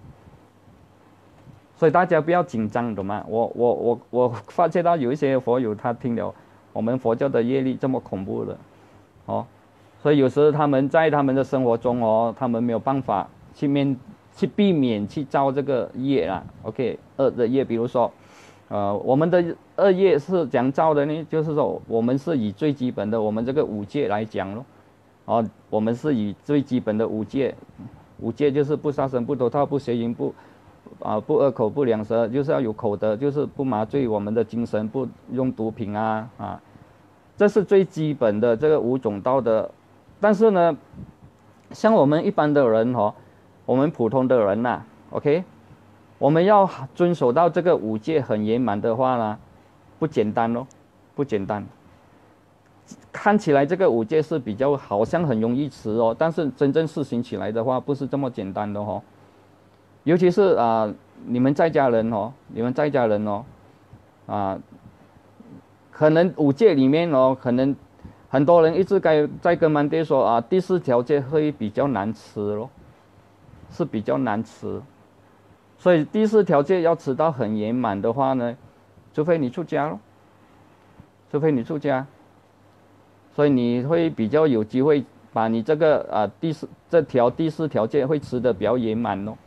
所以大家不要紧张，懂吗？我我我我发觉到有一些佛友他听了我们佛教的业力这么恐怖的，哦，所以有时候他们在他们的生活中哦，他们没有办法去面去避免去造这个业啦 ，OK， 恶的业，比如说，呃，我们的恶业是怎样造的呢？就是说我们是以最基本的我们这个五戒来讲咯，哦，我们是以最基本的五戒，五戒就是不杀生、不偷盗、不邪淫、不啊，不恶口不两舌，就是要有口德，就是不麻醉我们的精神，不用毒品啊啊，这是最基本的这个五种道德。但是呢，像我们一般的人哦，我们普通的人呐、啊、，OK， 我们要遵守到这个五戒很圆满的话呢，不简单哦，不简单。看起来这个五戒是比较好像很容易持哦，但是真正实行起来的话，不是这么简单的哦。尤其是啊、呃，你们在家人哦，你们在家人哦，啊，可能五戒里面哦，可能很多人一直在在跟曼爹说啊，第四条戒会比较难持咯，是比较难持，所以第四条戒要持到很圆满的话呢，除非你出家咯，除非你出家，所以你会比较有机会把你这个啊第四这条第四条戒会持得比较圆满咯。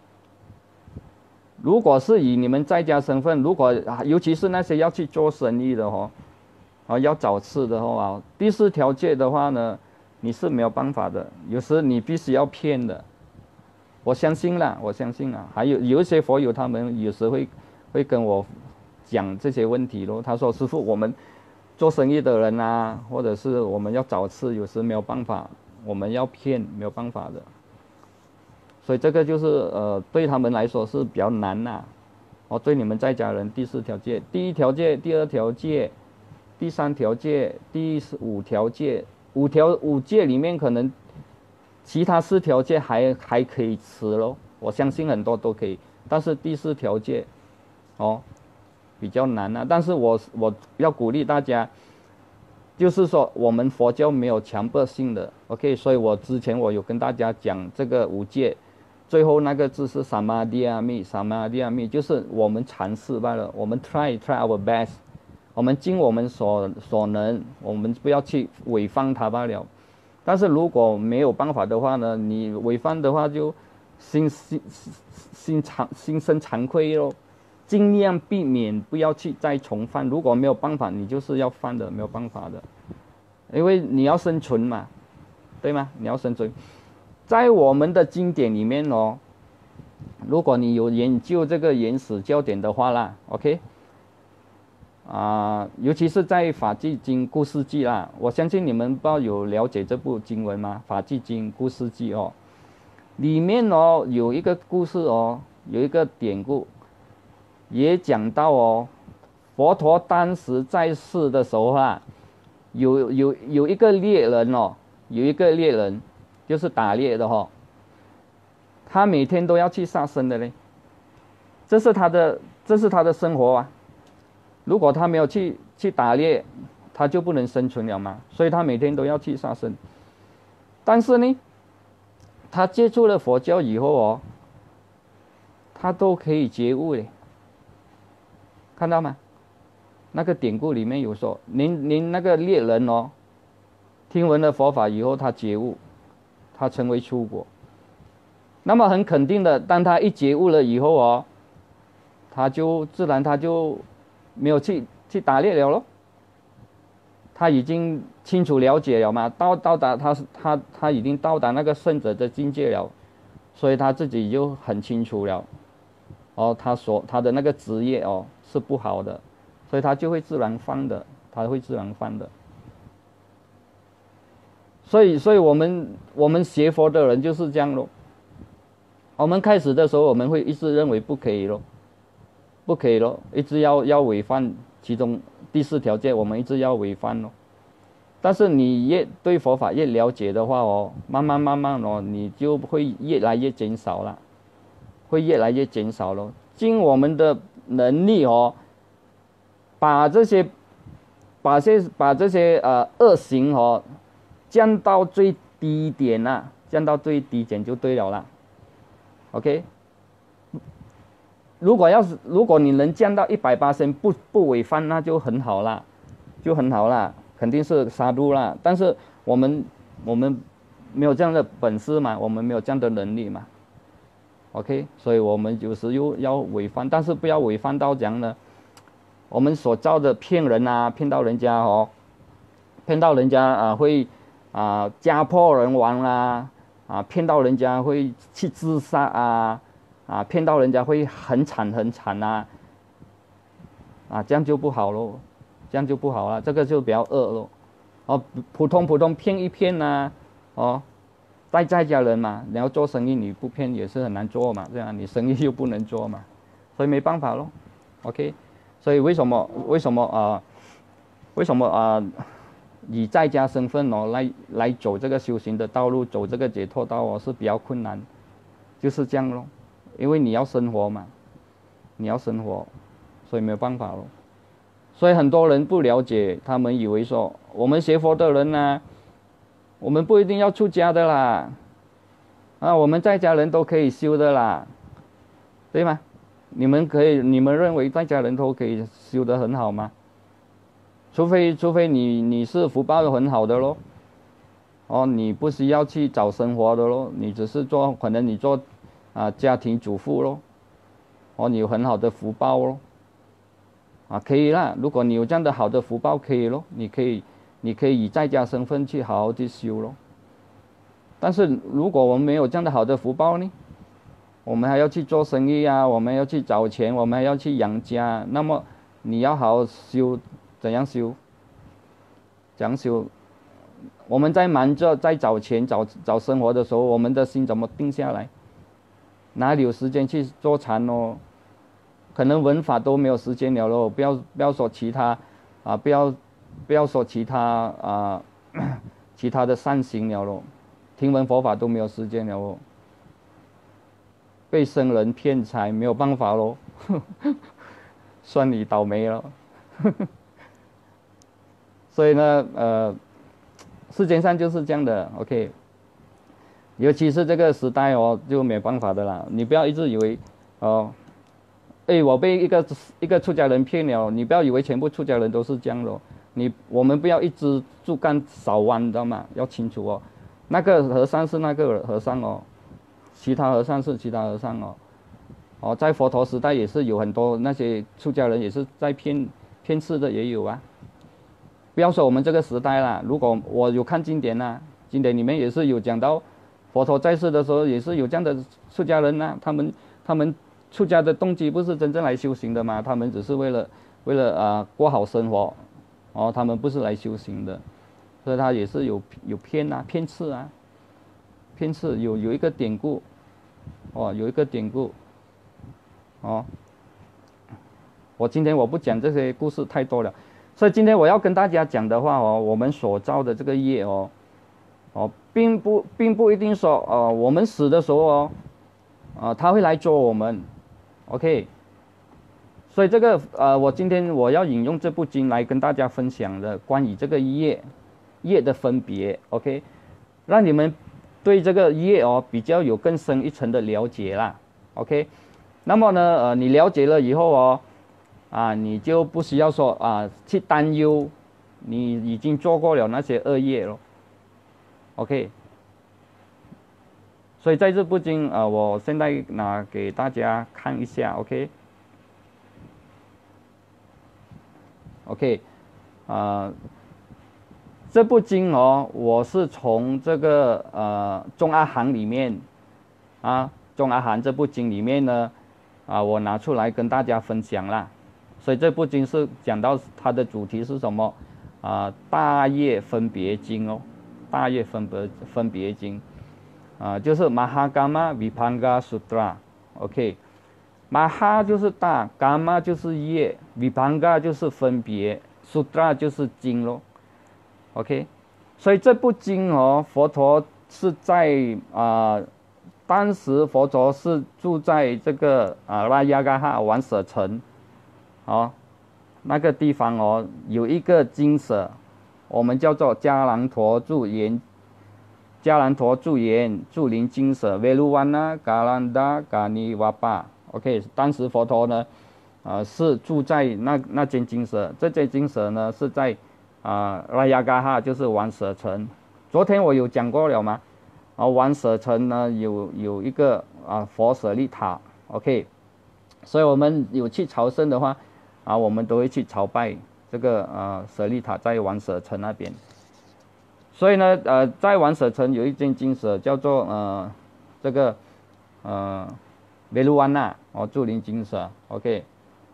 如果是以你们在家身份，如果尤其是那些要去做生意的哦，啊要找事的话，第四条戒的话呢，你是没有办法的，有时你必须要骗的。我相信啦，我相信啦，还有有一些佛友他们有时会会跟我讲这些问题咯。他说：“师父，我们做生意的人啊，或者是我们要找事，有时没有办法，我们要骗没有办法的。”所以这个就是呃，对他们来说是比较难呐、啊。哦，对你们在家人，第四条戒、第一条戒、第二条戒、第三条戒、第五条戒，五条五戒里面可能其他四条戒还还可以持咯，我相信很多都可以，但是第四条戒，哦，比较难啊。但是我我要鼓励大家，就是说我们佛教没有强迫性的 ，OK， 所以我之前我有跟大家讲这个五戒。最后那个字是 samadhyami samadhyami， 就是我们尝试罢了，我们 try try our best， 我们尽我们所所能，我们不要去违反它罢了。但是如果没有办法的话呢，你违反的话就心心心惭心生惭愧咯，尽量避免不要去再重犯。如果没有办法，你就是要犯的，没有办法的，因为你要生存嘛，对吗？你要生存。在我们的经典里面哦，如果你有研究这个原始教典的话啦 ，OK， 啊、呃，尤其是在法纪经故事记啦，我相信你们不知道有了解这部经文吗？法纪经故事记哦，里面哦有一个故事哦，有一个典故，也讲到哦，佛陀当时在世的时候啊，有有有一个猎人哦，有一个猎人。就是打猎的哈，他每天都要去杀生的嘞，这是他的，这是他的生活啊。如果他没有去去打猎，他就不能生存了嘛，所以他每天都要去杀生。但是呢，他接触了佛教以后哦，他都可以觉悟嘞，看到吗？那个典故里面有说，您您那个猎人哦，听闻了佛法以后，他觉悟。他成为出果，那么很肯定的，当他一觉悟了以后哦，他就自然他就没有去去打猎了咯。他已经清楚了解了嘛，到到达他他他已经到达那个圣者的境界了，所以他自己就很清楚了，哦，他所他的那个职业哦是不好的，所以他就会自然放的，他会自然放的。所以，所以我们我们学佛的人就是这样咯。我们开始的时候，我们会一直认为不可以咯，不可以咯，一直要要违反其中第四条戒，我们一直要违反咯。 但是你越对佛法越了解的话哦，慢慢慢慢哦，你就会越来越减少了，会越来越减少了。尽我们的能力哦，把这些把这把这些呃恶行哦降到最低点啦，降到最低点就对了啦。OK， 如果要是如果你能降到一百八十不不违反，那就很好啦，就很好啦，肯定是杀戮啦。但是我们我们没有这样的本事嘛，我们没有这样的能力嘛。OK， 所以我们有时又要违反，但是不要违反到这样呢。我们所造的骗人啊，骗到人家哦，骗到人家啊会啊家破人亡啦，啊骗到人家会去自杀啊，啊骗到人家会很惨很惨啊，啊这样就不好咯，这样就不好了，这个就比较恶咯。哦，普通普通骗一骗啊，哦，在在家人嘛，你要做生意你不骗也是很难做嘛，这样你生意又不能做嘛，所以没办法咯。OK。所以为什么为什么啊、呃？为什么啊、呃？以在家身份哦来来走这个修行的道路，走这个解脱道哦是比较困难，就是这样咯。因为你要生活嘛，你要生活，所以没有办法咯。所以很多人不了解，他们以为说我们学佛的人呢、啊，我们不一定要出家的啦，啊，我们在家人都可以修的啦，对吗？你们可以，你们认为在家人都可以修得很好吗？除非除非你你是福报很好的咯，哦，你不需要去找生活的咯，你只是做可能你做啊家庭主妇咯，哦，你有很好的福报咯，啊可以啦，如果你有这样的好的福报可以咯，你可以你可以以在家身份去好好去修咯。但是如果我们没有这样的好的福报呢？我们还要去做生意啊，我们要去找钱，我们还要去养家。那么你要好好修，怎样修？怎样修？我们在忙着在找钱、找找生活的时候，我们的心怎么定下来？哪里有时间去做禅哦？可能文法都没有时间了咯。不要不要说其他啊，不要不要说其他啊，其他的善行了咯。听闻佛法都没有时间了哦。被生人骗财没有办法咯，算你倒霉了。所以呢，呃，世界上就是这样的 ，OK。尤其是这个时代哦，就没办法的啦。你不要一直以为，哦，哎，我被一个一个出家人骗了，你不要以为全部出家人都是这样的。你我们不要一直竹竿少弯，知道吗？要清楚哦，那个和尚是那个和尚哦。其他和尚是其他和尚哦，哦，在佛陀时代也是有很多那些出家人也是在骗骗事的也有啊。不要说我们这个时代啦，如果我有看经典啦，经典里面也是有讲到，佛陀在世的时候也是有这样的出家人呐，他们他们出家的动机不是真正来修行的嘛，他们只是为了为了啊、呃、过好生活，哦，他们不是来修行的，所以他也是有有骗啊骗次啊。偏次有有一个典故，哦，有一个典故，哦，我今天我不讲这些故事太多了，所以今天我要跟大家讲的话哦，我们所造的这个业哦，哦，并不并不一定说呃我们死的时候哦，啊、呃、他会来捉我们 ，OK， 所以这个呃我今天我要引用这部经来跟大家分享的关于这个业业的分别 ，OK， 让你们。对这个业哦比较有更深一层的了解啦 ，OK， 那么呢呃你了解了以后哦，啊你就不需要说啊去担忧，你已经做过了那些恶业了 ，OK， 所以在这部经啊、呃、我现在拿给大家看一下 ，OK，OK，、OK? OK, 啊、呃。这部经哦，我是从这个呃中阿含里面啊，中阿含这部经里面呢，啊我拿出来跟大家分享啦。所以这部经是讲到它的主题是什么啊？大业分别经哦，大业分别分别经啊，就是马哈伽玛维潘嘎苏特拉 ，OK， 马哈就是大，伽玛就是业，维潘嘎就是分别，苏特拉就是经咯。OK， 所以这部经哦，佛陀是在啊、呃，当时佛陀是住在这个啊拉雅嘎哈王舍城，哦，那个地方哦有一个精舍，我们叫做迦兰陀住严，迦兰陀住严住林精舍维卢湾呐嘎兰达嘎尼瓦巴 ，OK， 当时佛陀呢，呃是住在那那间精舍，这间精舍呢是在。啊，拉雅嘎哈就是王舍城，昨天我有讲过了吗？啊，王舍城呢有有一个啊佛舍利塔 ，OK， 所以我们有去朝圣的话，啊，我们都会去朝拜这个啊舍利塔在王舍城那边。所以呢，呃，在王舍城有一间精舍叫做呃这个呃维卢湾纳哦竹林精舍 ，OK。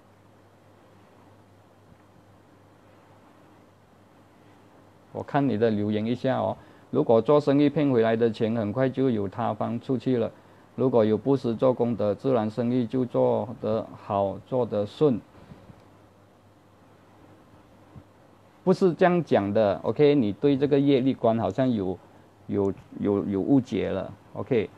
我看你的留言一下哦。如果做生意骗回来的钱很快就有他方出去了，如果有布施做功德，自然生意就做得好，做得顺。不是这样讲的 ，OK？ 你对这个业力观好像有有有有误解了 ，OK？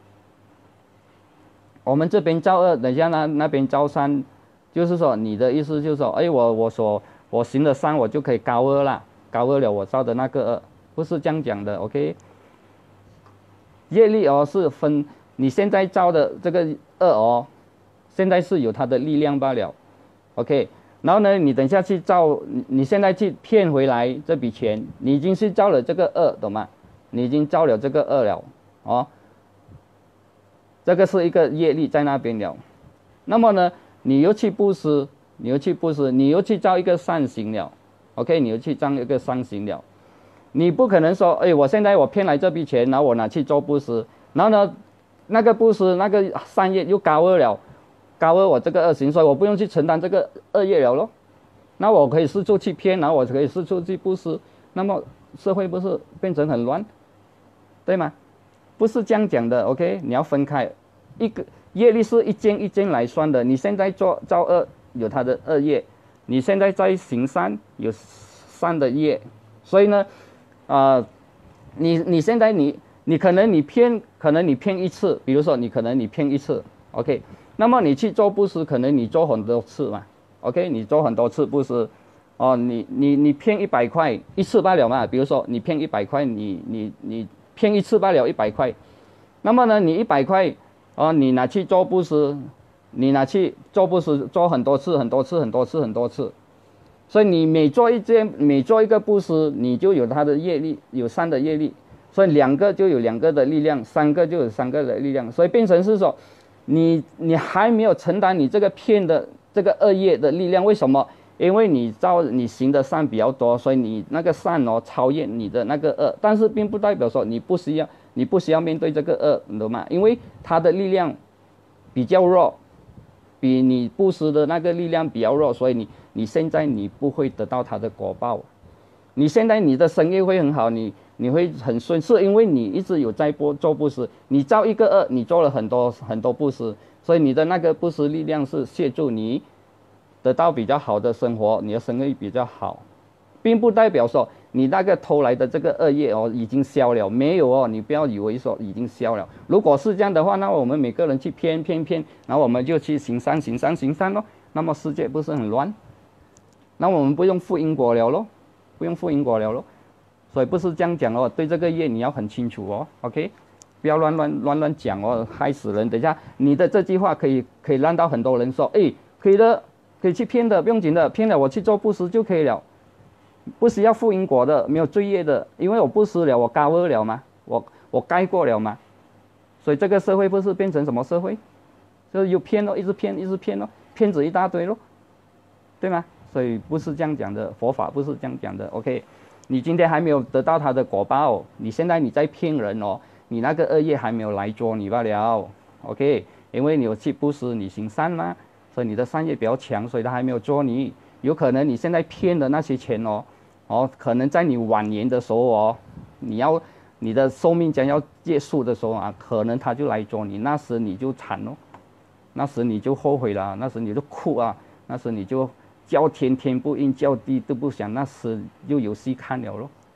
我们这边造恶，等一下那那边造三，就是说你的意思就是说，哎，我我所我行的善，我就可以高恶啦。高恶了我造的那个恶，不是这样讲的 ，OK？ 业力哦是分你现在造的这个恶哦，现在是有它的力量罢了 ，OK？ 然后呢，你等下去造，你现在去骗回来这笔钱，你已经是造了这个恶，懂吗？你已经造了这个恶了，哦，这个是一个业力在那边了。那么呢，你又去布施，你又去布施，你又去造一个善行了。OK， 你又去造一个善行了，你不可能说，哎，我现在我骗来这笔钱，然后我拿去做布施，然后呢，那个布施那个善业又高恶了，高恶我这个恶行，所以我不用去承担这个恶业了咯。那我可以四处去骗，然后我可以四处去布施，那么社会不是变成很乱，对吗？不是这样讲的 ，OK， 你要分开，一个业力是一件一件来算的，你现在做造恶有它的恶业。你现在在行善，有善的业，所以呢，啊、呃，你你现在你你可能你骗，可能你骗一次，比如说你可能你骗一次 ，OK， 那么你去做布施，可能你做很多次嘛 ，OK， 你做很多次布施，哦，你你你骗一百块一次罢了嘛，比如说你骗一百块，你你你骗一次罢了一百块，那么呢，你一百块，哦，你拿去做布施。你拿去做布施，做很多次，很多次，很多次，很多次，所以你每做一件，每做一个布施，你就有它的业力，有善的业力，所以两个就有两个的力量，三个就有三个的力量，所以变成是说，你你还没有承担你这个骗的这个恶业的力量，为什么？因为你造你行的善比较多，所以你那个善哦超越你的那个恶，但是并不代表说你不需要，你不需要面对这个恶，你懂吗？因为它的力量比较弱。比你布施的那个力量比较弱，所以你你现在你不会得到它的果报。你现在你的生意会很好，你你会很顺，是因为你一直有在播做布施。你造一个恶，你做了很多很多布施，所以你的那个布施力量是协助你得到比较好的生活，你的生意比较好，并不代表说你那个偷来的这个恶业哦已经消了，没有哦，你不要以为说已经消了。如果是这样的话，那我们每个人去骗骗骗，然后我们就去行善行善行善咯，那么世界不是很乱？那我们不用负因果了咯，不用负因果了咯。所以不是这样讲哦，对这个业你要很清楚哦 ，OK， 不要乱乱乱乱讲哦，害死人。等一下你的这句话可以可以让到很多人说，哎，可以的，可以去骗的，不用紧的，骗了我去做布施就可以了。不是要负因果的，没有罪业的，因为我布施了，我高恶了嘛，我我盖过了嘛，所以这个社会不是变成什么社会？就是有骗咯，一直骗，一直骗咯，骗子一大堆咯，对吗？所以不是这样讲的，佛法不是这样讲的。OK， 你今天还没有得到他的果报，你现在你在骗人哦，你那个恶业还没有来捉你罢了。OK， 因为你有去布施，你行善嘛，所以你的善业比较强，所以他还没有捉你。有可能你现在骗的那些钱哦。哦，可能在你晚年的时候哦，你要你的寿命将要结束的时候啊，可能他就来捉你，那时你就惨了，那时你就后悔了，那时你就哭啊，那时你就叫天天不应，叫地都不响，那时就有戏看了咯。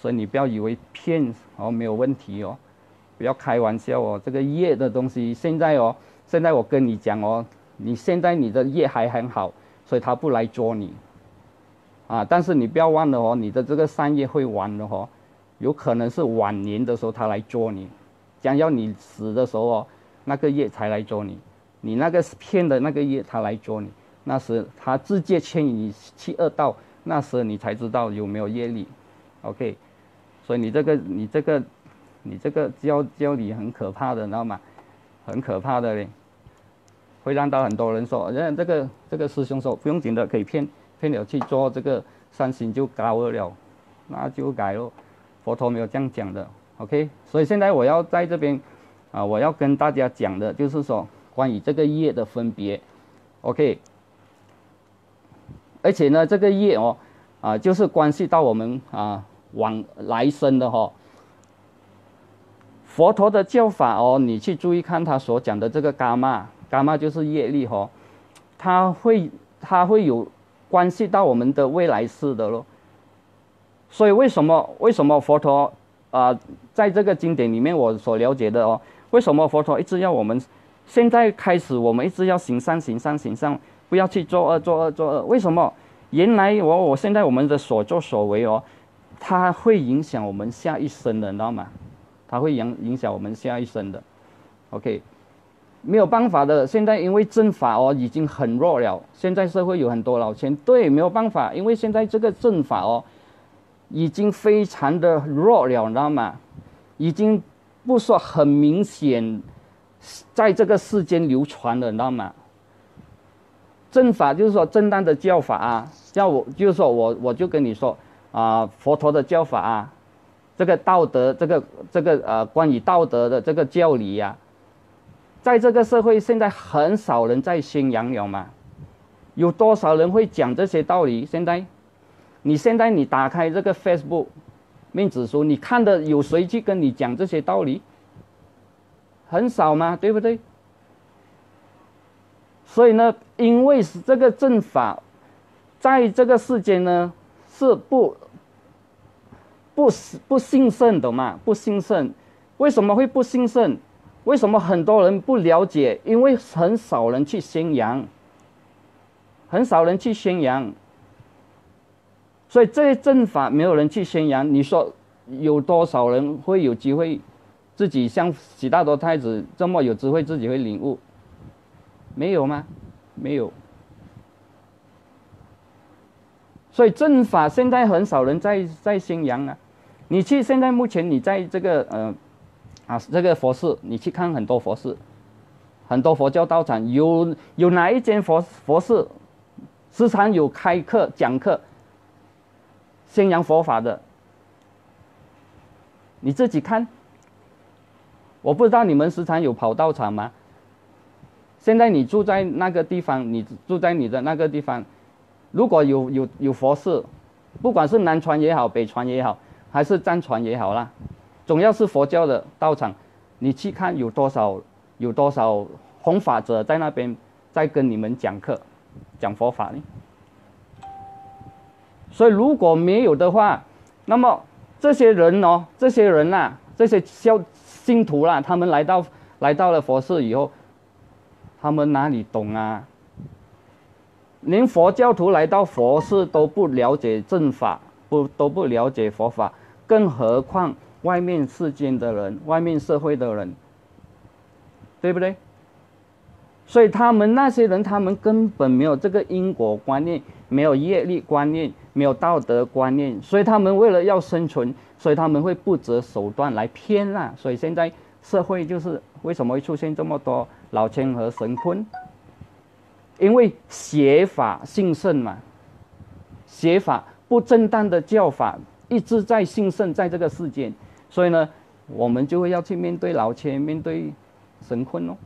所以你不要以为骗哦没有问题哦，不要开玩笑哦。这个业的东西，现在哦，现在我跟你讲哦，你现在你的业还很好，所以他不来捉你。啊，但是你不要忘了哦，你的这个善业会完的哦，有可能是晚年的时候他来捉你，将要你死的时候哦，那个业才来捉你，你那个骗的那个业他来捉你，那时他直接牵你去恶道，那时你才知道有没有业力 ，OK， 所以你这个你这个你这个教教理很可怕的，你知道吗？很可怕的嘞，会让到很多人说，人这个这个师兄说不用紧的，可以骗。骗了去做这个善心就高了，那就改了。佛陀没有这样讲的 ，OK。所以现在我要在这边啊，我要跟大家讲的就是说关于这个业的分别 ，OK。而且呢，这个业哦啊，就是关系到我们啊往来生的哈、哦。佛陀的教法哦，你去注意看他所讲的这个伽玛，伽玛就是业力哈、哦，它会它会有。关系到我们的未来世的咯，所以为什么为什么佛陀啊、呃，在这个经典里面我所了解的哦，为什么佛陀一直要我们现在开始我们一直要行善行善行善，不要去作恶作恶作恶？为什么？原来我我现在我们的所作所为哦，它会影响我们下一生的，你知道吗？它会影影响我们下一生的 ，OK。没有办法的，现在因为正法哦已经很弱了，现在社会有很多老千，对，没有办法，因为现在这个正法哦已经非常的弱了，你知道吗？已经不说很明显，在这个世间流传了，你知道吗？正法就是说正当的教法啊，要我就是说我我就跟你说啊、呃，佛陀的教法啊，这个道德，这个这个呃关于道德的这个教理呀、啊。在这个社会，现在很少人在宣扬了嘛？有多少人会讲这些道理？现在，你现在你打开这个 Facebook 面子书，你看的有谁去跟你讲这些道理？很少嘛，对不对？所以呢，因为这个正法，在这个世间呢是不不不兴盛的嘛，不兴盛。为什么会不兴盛？为什么很多人不了解？因为很少人去宣扬，很少人去宣扬，所以这些正法没有人去宣扬。你说有多少人会有机会自己像悉达多太子这么有智慧，自己会领悟？没有吗？没有。所以正法现在很少人在在宣扬啊。你去现在目前你在这个呃。啊，这个佛寺，你去看很多佛寺，很多佛教道场，有有哪一间佛佛寺时常有开课讲课，宣扬佛法的？你自己看。我不知道你们时常有跑道场吗？现在你住在那个地方，你住在你的那个地方，如果有有有佛寺，不管是南传也好，北传也好，还是藏传也好啦。总要是佛教的道场，你去看有多少有多少弘法者在那边在跟你们讲课，讲佛法呢？所以如果没有的话，那么这些人哦，这些人呐、啊，这些修信徒啦、啊，他们来到来到了佛寺以后，他们哪里懂啊？连佛教徒来到佛寺都不了解正法，不都不了解佛法，更何况外面世间的人，外面社会的人，对不对？所以他们那些人，他们根本没有这个因果观念，没有业力观念，没有道德观念，所以他们为了要生存，所以他们会不择手段来骗啦。所以现在社会就是为什么会出现这么多老千和神棍？因为邪法兴盛嘛，邪法不正当的教法一直在兴盛在这个世间。所以呢，我们就会要去面对老千，面对神棍哦。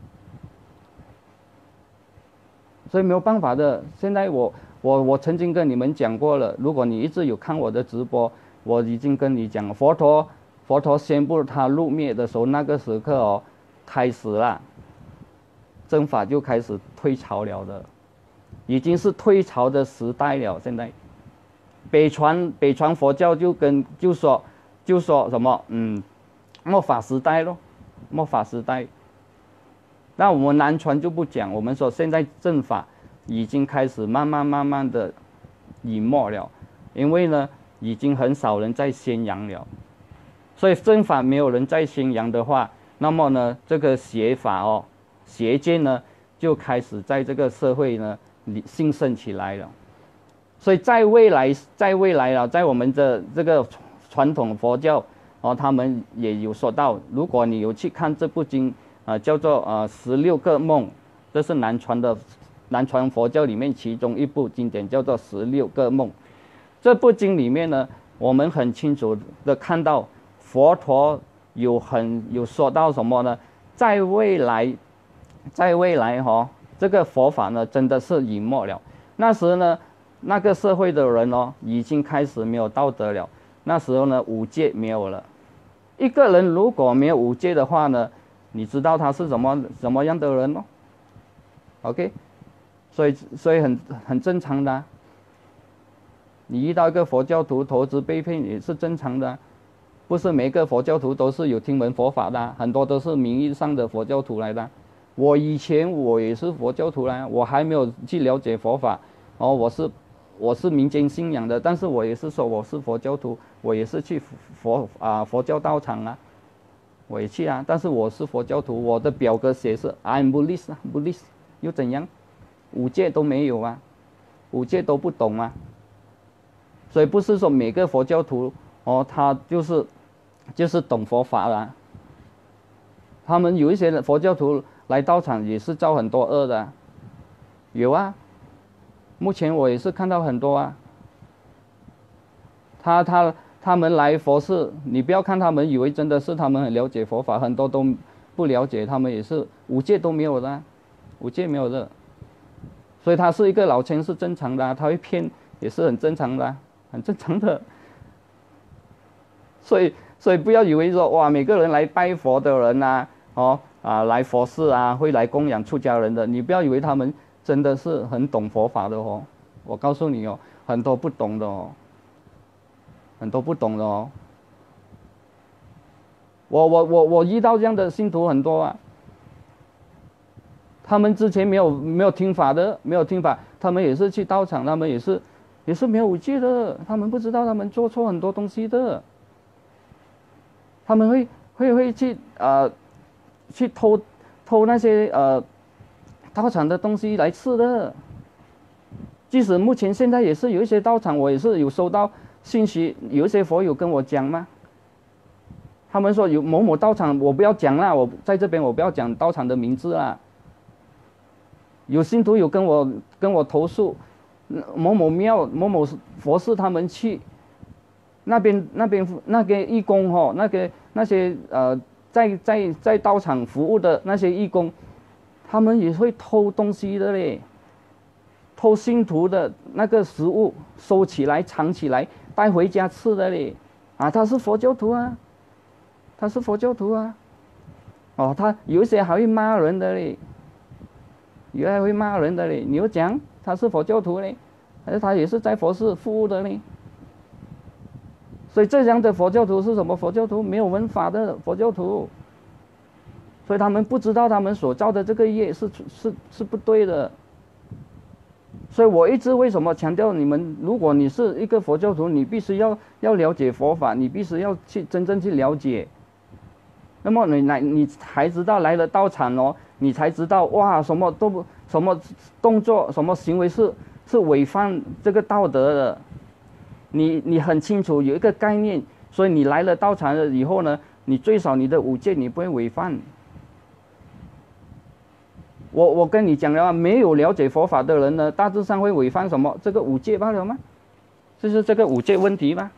所以没有办法的。现在我我我曾经跟你们讲过了，如果你一直有看我的直播，我已经跟你讲了，佛陀佛陀宣布他入灭的时候，那个时刻哦，开始了，正法就开始退潮了的，已经是退潮的时代了。现在，北传北传佛教就跟就说。 就说什么嗯，末法时代咯，末法时代。那我们南传就不讲，我们说现在正法已经开始慢慢慢慢的隐没了，因为呢，已经很少人在宣扬了，所以正法没有人在宣扬的话，那么呢，这个邪法哦，邪见呢，就开始在这个社会呢兴盛起来了。所以在未来，在未来啊，在我们的这个传统佛教哦，他们也有说到，如果你有去看这部经。啊，叫做呃十六个梦，这是南传的南传佛教里面其中一部经典，叫做十六个梦。这部经里面呢，我们很清楚的看到佛陀有很有说到什么呢？在未来，在未来哈、哦，这个佛法呢真的是隐没了。那时呢，那个社会的人哦，已经开始没有道德了。那时候呢，五戒没有了。一个人如果没有五戒的话呢，你知道他是什么什么样的人咯 ？OK， 所以所以很很正常的、啊。你遇到一个佛教徒投资被骗也是正常的、啊，不是每个佛教徒都是有听闻佛法的、啊，很多都是名义上的佛教徒来的。我以前我也是佛教徒来，我还没有去了解佛法，哦，我是我是民间信仰的，但是我也是说我是佛教徒，我也是去佛啊佛教道场啊。我也去啊，但是我是佛教徒，我的表格写是 I'm Buddhist 啊 ，Buddhist 又怎样？五戒都没有啊，五戒都不懂啊，所以不是说每个佛教徒哦，他就是就是懂佛法啦、啊。他们有一些佛教徒来道场也是造很多恶的、啊，有啊，目前我也是看到很多啊，他他。他们来佛寺，你不要看他们以为真的是他们很了解佛法，很多都不了解，他们也是五戒都没有的、啊，五戒没有的，所以他是一个老千是正常的、啊，他会骗也是很正常的、啊，很正常的。所以所以不要以为说哇，每个人来拜佛的人呐、啊，哦啊来佛寺啊会来供养出家人的，你不要以为他们真的是很懂佛法的哦，我告诉你哦，很多不懂的哦。很多不懂的哦，我我我我遇到这样的信徒很多啊，他们之前没有没有听法的，没有听法，他们也是去道场，他们也是也是没有五戒的，他们不知道他们做错很多东西的，他们会会会去呃去偷偷那些呃道场的东西来吃的，即使目前现在也是有一些道场，我也是有收到。信息有一些佛友跟我讲吗？他们说有某某道场，我不要讲啦，我在这边我不要讲道场的名字啦。有信徒有跟我跟我投诉，某某庙、某某佛寺，他们去那边那边那个义工哈、哦，那个那些呃在在在道场服务的那些义工，他们也会偷东西的嘞，偷信徒的那个食物收起来藏起来。带回家吃的嘞，啊，他是佛教徒啊，他是佛教徒啊，哦，他有一些还会骂人的嘞，有些还会骂人的嘞，你又讲他是佛教徒嘞，而且他也是在佛寺服务的嘞，所以这样的佛教徒是什么佛教徒？没有文法的佛教徒，所以他们不知道他们所造的这个业是是是不对的。所以我一直为什么强调你们，如果你是一个佛教徒，你必须要要了解佛法，你必须要去真正去了解。那么你来，你才知道来了道场哦，你才知道哇，什么都不什么动作、什么行为是是违反这个道德的。你你很清楚有一个概念，所以你来了道场了以后呢，你最少你的五戒你不会违反。我我跟你讲了，没有了解佛法的人呢，大致上会违反什么？这个五戒罢了吗？就是这个五戒问题吗？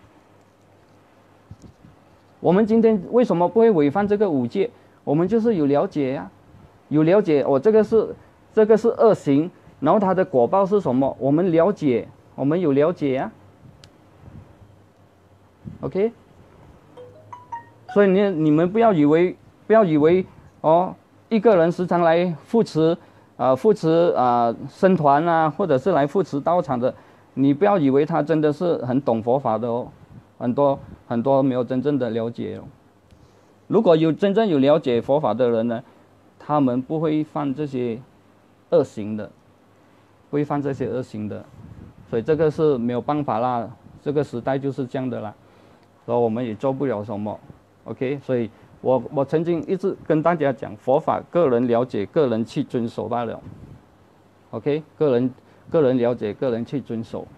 我们今天为什么不会违反这个五戒？我们就是有了解呀、啊，有了解，我、哦、这个是这个是恶行，然后它的果报是什么？我们了解，我们有了解呀、啊。OK， 所以你你们不要以为不要以为哦。一个人时常来扶持，呃，扶持啊僧团啊，或者是来扶持道场的，你不要以为他真的是很懂佛法的哦。很多很多没有真正的了解。如果有真正有了解佛法的人呢，他们不会犯这些恶行的，不会犯这些恶行的。所以这个是没有办法啦，这个时代就是这样的啦，然后我们也做不了什么。OK， 所以我我曾经一直跟大家讲，佛法个人了解，个人去遵守罢了。OK， 个人个人了解，个人去遵守。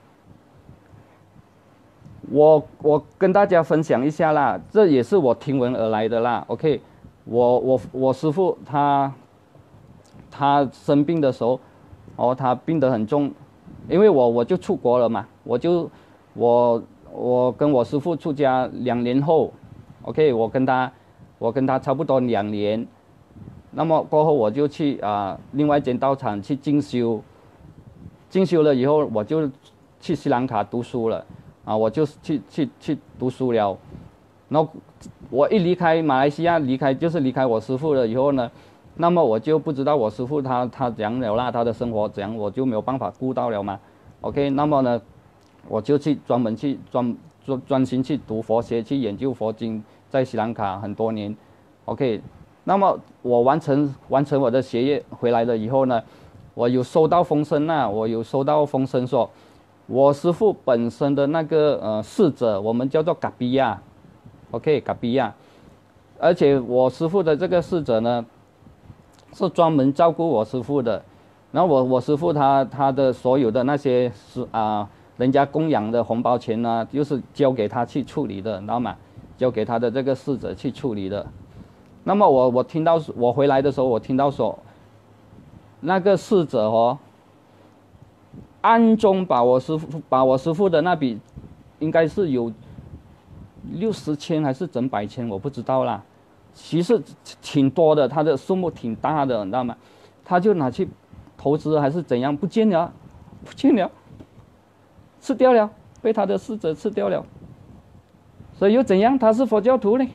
我我跟大家分享一下啦，这也是我听闻而来的啦。OK， 我我我师父他他生病的时候，哦，他病得很重，因为我我就出国了嘛，我就我我跟我师父出家两年后 ，OK， 我跟他我跟他差不多两年，那么过后我就去啊、呃、另外一间道场去进修，进修了以后我就去斯里兰卡读书了。啊，我就去去去读书了，然后我一离开马来西亚，离开就是离开我师父了以后呢，那么我就不知道我师父他他怎样了啦，他的生活怎样，我就没有办法顾到了嘛。OK， 那么呢，我就去专门去专专专心去读佛学，去研究佛经，在斯里兰卡很多年。OK， 那么我完成完成我的学业回来了以后呢，我有收到风声啊，我有收到风声说。我师父本身的那个呃侍者，我们叫做嘎比亚 ，OK， 嘎比亚，而且我师父的这个侍者呢，是专门照顾我师父的。然后我我师父他他的所有的那些是啊、呃，人家供养的红包钱呢，就是交给他去处理的，知道吗？交给他的这个侍者去处理的。那么我我听到我回来的时候，我听到说，那个侍者哦。暗中把我师父把我师父的那笔，应该是有六十千还是整百千，我不知道啦。其实挺多的，他的数目挺大的，你知道吗？他就拿去投资还是怎样，不见了，不见了，吃掉了，被他的侍者吃掉了。所以又怎样？他是佛教徒呢，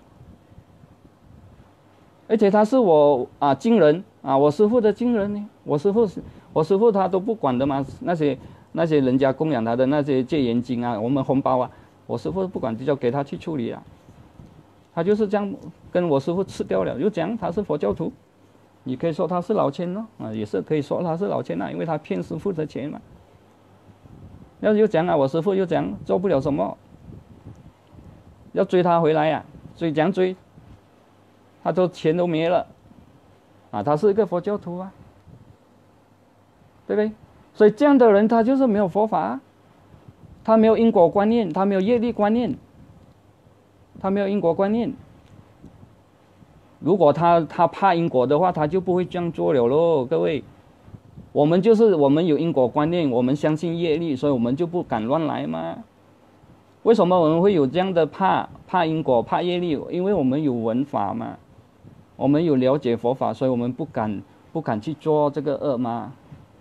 而且他是我啊亲人啊，我师父的亲人呢，我师父是。我师父他都不管的嘛，那些那些人家供养他的那些戒严经啊，我们红包啊，我师父不管，就交给他去处理啊。他就是这样跟我师父吃掉了，又讲他是佛教徒，你可以说他是老千咯，啊，也是可以说他是老千啊，因为他骗师父的钱嘛。要是又讲啊，我师父又讲做不了什么，要追他回来呀、啊，追讲追，他都钱都没了，啊，他是一个佛教徒啊。对不对？所以这样的人他就是没有佛法、啊，他没有因果观念，他没有业力观念，他没有因果观念。如果他他怕因果的话，他就不会这样做了咯。各位，我们就是我们有因果观念，我们相信业力，所以我们就不敢乱来嘛。为什么我们会有这样的怕怕因果怕业力？因为我们有闻法嘛，我们有了解佛法，所以我们不敢不敢去做这个恶嘛。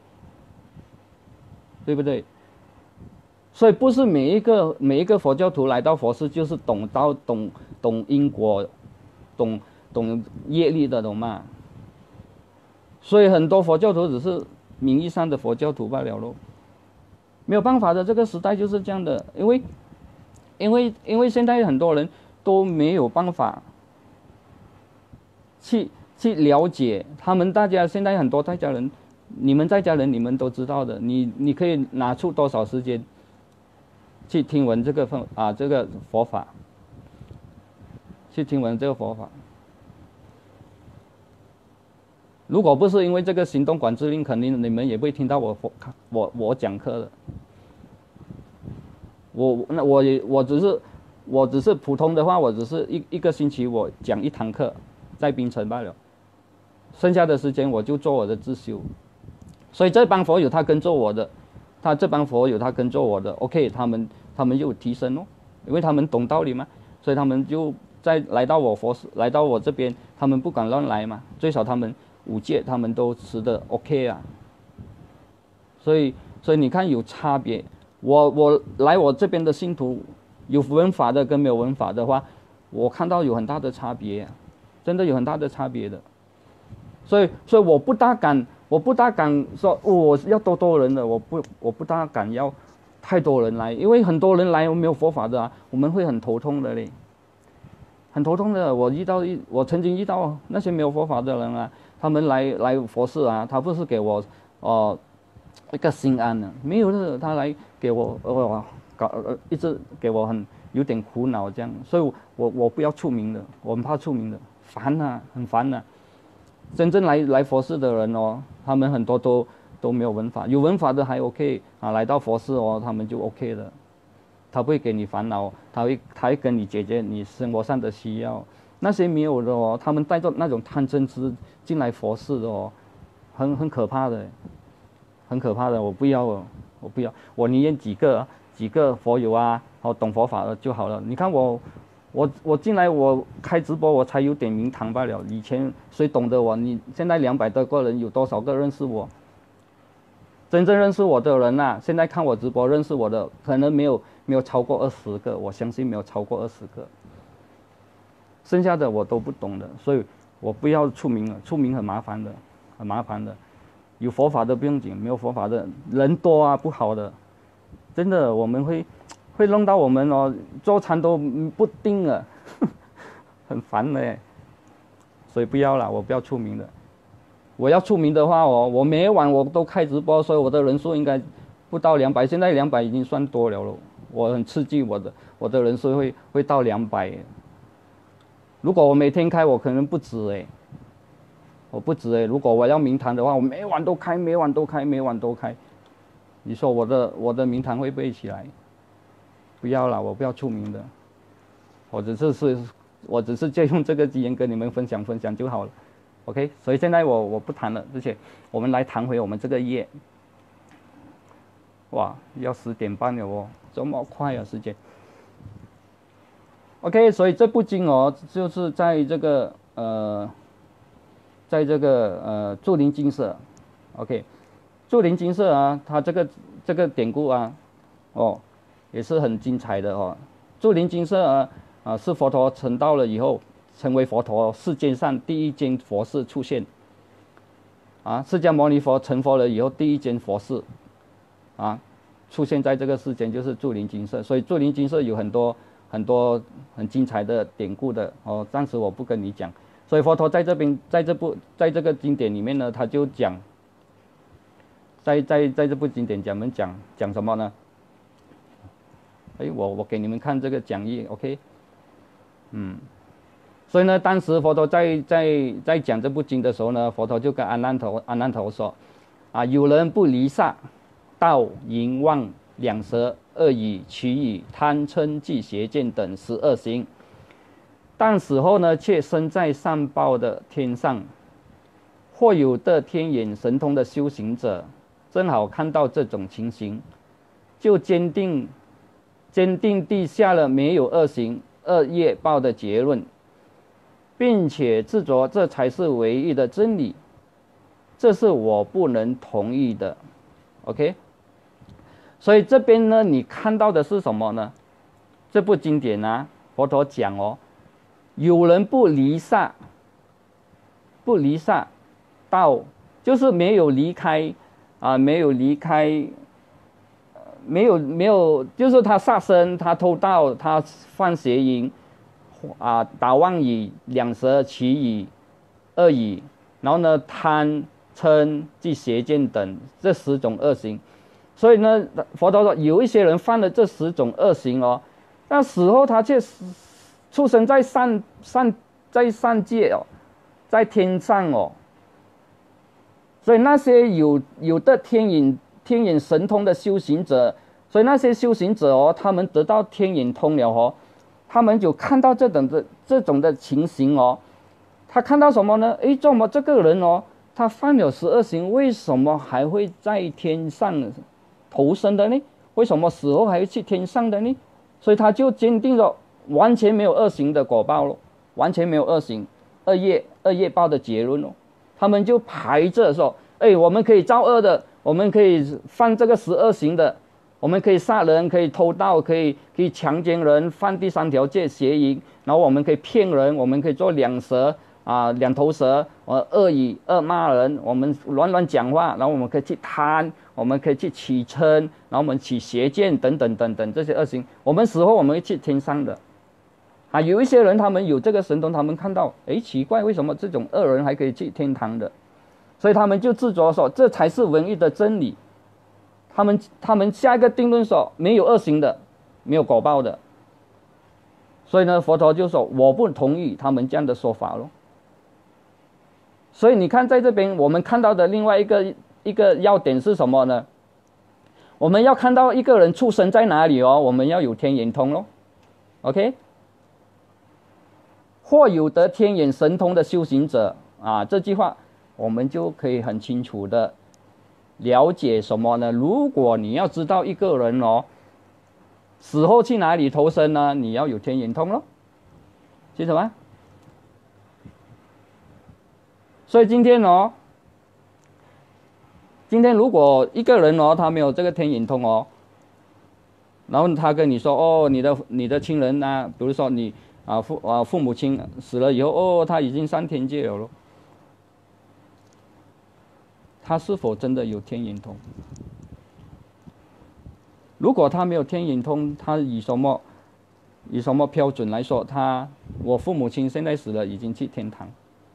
对不对？所以不是每一个每一个佛教徒来到佛寺就是懂到懂懂因果，懂懂业力的，懂吗？所以很多佛教徒只是名义上的佛教徒罢了咯，没有办法的，这个时代就是这样的，因为因为因为现在很多人都没有办法去去了解，他们大家现在很多在家人。你们在家人，你们都知道的。你你可以拿出多少时间去听闻这个佛啊这个佛法，去听闻这个佛法。如果不是因为这个行动管制令，肯定你们也不会听到我我我讲课的。我那我也我只是我只是普通的话，我只是一一个星期我讲一堂课，在槟城罢了。剩下的时间我就做我的自修。所以这帮佛友他跟着我的，他这帮佛友他跟着我的 ，OK， 他们他们又提升哦，因为他们懂道理嘛，所以他们就在来到我佛寺，来到我这边，他们不敢乱来嘛，最少他们五戒他们都持的 OK 啊。所以所以你看有差别，我我来我这边的信徒，有闻法的跟没有闻法的话，我看到有很大的差别、啊，真的有很大的差别的。所以所以我不大敢。我不大敢说，哦，我要多多人的，我不，我不大敢要太多人来，因为很多人来，我没有佛法的啊，我们会很头痛的嘞，很头痛的。我遇到一，我曾经遇到那些没有佛法的人啊，他们来来佛寺啊，他不是给我哦、呃、一个心安的，没有的，他来给我哦搞呃一直给我很有点苦恼这样，所以我我我不要出名的，我很怕出名的，烦啊，很烦啊。真正来来佛寺的人哦，他们很多都都没有文法，有文法的还 OK 啊，来到佛寺哦，他们就 OK 了，他不会给你烦恼，他会他会跟你解决你生活上的需要。那些没有的哦，他们带着那种贪嗔痴进来佛寺的哦，很很可怕的，很可怕的，我不要哦，我不要，我宁愿几个几个佛友啊，哦懂佛法的就好了。你看我。我我进来，我开直播，我才有点名堂罢了。以前谁懂得我？你现在两百多个人，有多少个认识我？真正认识我的人呐、啊，现在看我直播认识我的，可能没有没有超过二十个，我相信没有超过二十个。剩下的我都不懂的，所以我不要出名了，出名很麻烦的，很麻烦的。有佛法的不用紧，没有佛法的人多啊，不好的，真的我们会。会弄到我们哦，做餐都不定了，很烦的，所以不要了，我不要出名的。我要出名的话哦，我每晚我都开直播，所以我的人数应该不到两百，现在两百已经算多了咯。我很刺激我的我的人数会会到两百。如果我每天开，我可能不止哎，我不止哎。如果我要名堂的话，我每晚都开，每晚都开，每晚都开。你说我的我的名堂会不会起来？不要了，我不要出名的，我只是是，我只是借用这个机缘跟你们分享分享就好了 ，OK？ 所以现在我我不谈了，而且我们来谈回我们这个页。哇，要十点半了哦，这么快啊时间。OK， 所以这部经哦，就是在这个呃，在这个呃竹林精舍 ，OK， 竹林精舍啊，它这个这个典故啊，哦。也是很精彩的哦。竹林精舍啊，啊是佛陀成道了以后，成为佛陀世界上第一间佛寺出现。啊，释迦牟尼佛成佛了以后，第一间佛寺，啊，出现在这个世间就是竹林精舍。所以竹林精舍有很多很多很精彩的典故的哦，暂时我不跟你讲。所以佛陀在这边，在这部在这个经典里面呢，他就讲，在在在这部经典讲们讲讲什么呢？哎，我我给你们看这个讲义 ，OK， 嗯，所以呢，当时佛陀在在在讲这部经的时候呢，佛陀就跟阿难陀阿难陀说，啊，有人不离杀、盗、淫、妄、两舌、恶语、绮语、贪嗔忌邪见等十恶行，但死后呢，却生在上报的天上，或有的天眼神通的修行者，正好看到这种情形，就坚定。坚定地下了没有恶行、恶业报的结论，并且执着这才是唯一的真理，这是我不能同意的。OK， 所以这边呢，你看到的是什么呢？这部经典啊，佛陀讲哦，有人不离杀，不离杀，道就是没有离开啊，没有离开。没有没有，就是他杀生，他偷盗，他犯邪淫，啊，打妄语、两舌、绮语、恶语，然后呢，贪、嗔、忌邪见等这十种恶行。所以呢，佛陀说，有一些人犯了这十种恶行哦，那死后他却出生在善善在善界哦，在天上哦。所以那些有有的天眼。天眼神通的修行者，所以那些修行者哦，他们得到天眼通了哦，他们就看到这种的这种的情形哦，他看到什么呢？诶，怎么这个人哦，他犯了十恶行，为什么还会在天上投生的呢？为什么死后还会去天上的呢？所以他就坚定了完全没有恶行的果报咯，完全没有恶行、恶业、恶业报的结论哦。他们就排着说，诶，我们可以造恶的。我们可以犯这个十恶行的，我们可以杀人，可以偷盗，可以可以强奸人，犯第三条戒邪淫，然后我们可以骗人，我们可以做两舌啊，两头蛇，呃，恶语恶骂人，我们乱乱讲话，然后我们可以去贪， 我们可以去起嗔，然后我们起邪见等等等等这些恶行，我们死后我们会去天上的。啊，有一些人他们有这个神通，他们看到，哎，奇怪，为什么这种恶人还可以去天堂的？所以他们就自着说，这才是唯一的真理。他们他们下一个定论说，没有恶行的，没有果报的。所以呢，佛陀就说，我不同意他们这样的说法咯。所以你看，在这边我们看到的另外一个一个要点是什么呢？我们要看到一个人出生在哪里哦，我们要有天眼通咯 ，OK？ 或有得天眼神通的修行者啊，这句话我们就可以很清楚的了解什么呢？如果你要知道一个人哦，死后去哪里投生呢？你要有天眼通咯，记得吗？所以今天哦，今天如果一个人哦，他没有这个天眼通哦，然后他跟你说哦，你的你的亲人啊，比如说你。啊父啊父母亲死了以后，哦，他已经上天界了咯。他是否真的有天眼通？如果他没有天眼通，他以什么以什么标准来说他我父母亲现在死了，已经去天堂？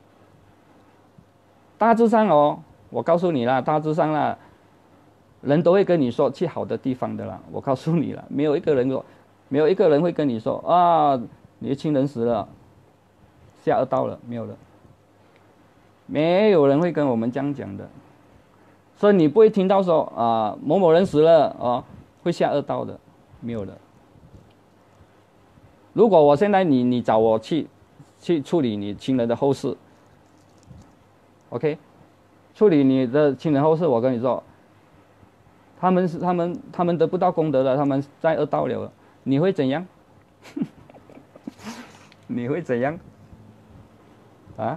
大致上哦，我告诉你啦，大致上啦，人都会跟你说去好的地方的啦。我告诉你了，没有一个人说，没有一个人会跟你说啊。你的亲人死了，下恶道了，没有了，没有人会跟我们这样讲的，所以你不会听到说啊某某人死了啊会下恶道的，没有的。如果我现在你你找我去去处理你亲人的后事 ，OK， 处理你的亲人后事，我跟你说，他们是他们他们得不到功德的，他们在恶道了，你会怎样？你会怎样？啊？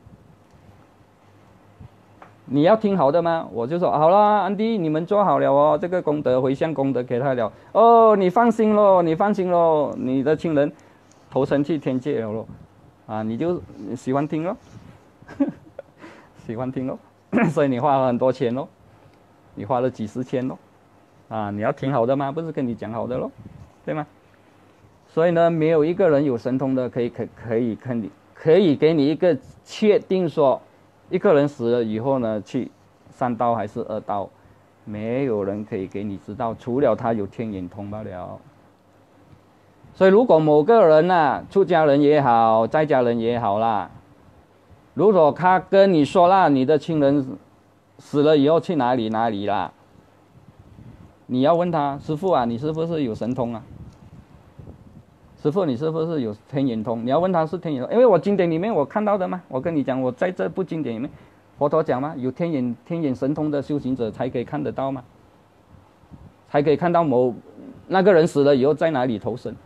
你要听好的吗？我就说好了，安迪，你们做好了哦，这个功德回向功德给他了。哦，你放心咯，你放心咯，你的亲人投身去天界了咯。啊，你就喜欢听咯，喜欢听咯，所以你花了很多钱咯，你花了几十千咯。啊，你要听好的吗？不是跟你讲好的咯，对吗？所以呢，没有一个人有神通的可以可可以跟你可以给你一个确定说，一个人死了以后呢，去善道还是恶道，没有人可以给你知道，除了他有天眼通罢了。所以如果某个人呐、啊，出家人也好，在家人也好啦，如果他跟你说啦，你的亲人死了以后去哪里哪里啦，你要问他，师父啊，你是不是有神通啊？师父，你是不是有天眼通？你要问他是天眼通，因为我经典里面我看到的嘛。我跟你讲，我在这部经典里面，佛陀讲嘛，有天眼天眼神通的修行者才可以看得到嘛，才可以看到某那个人死了以后在哪里投生。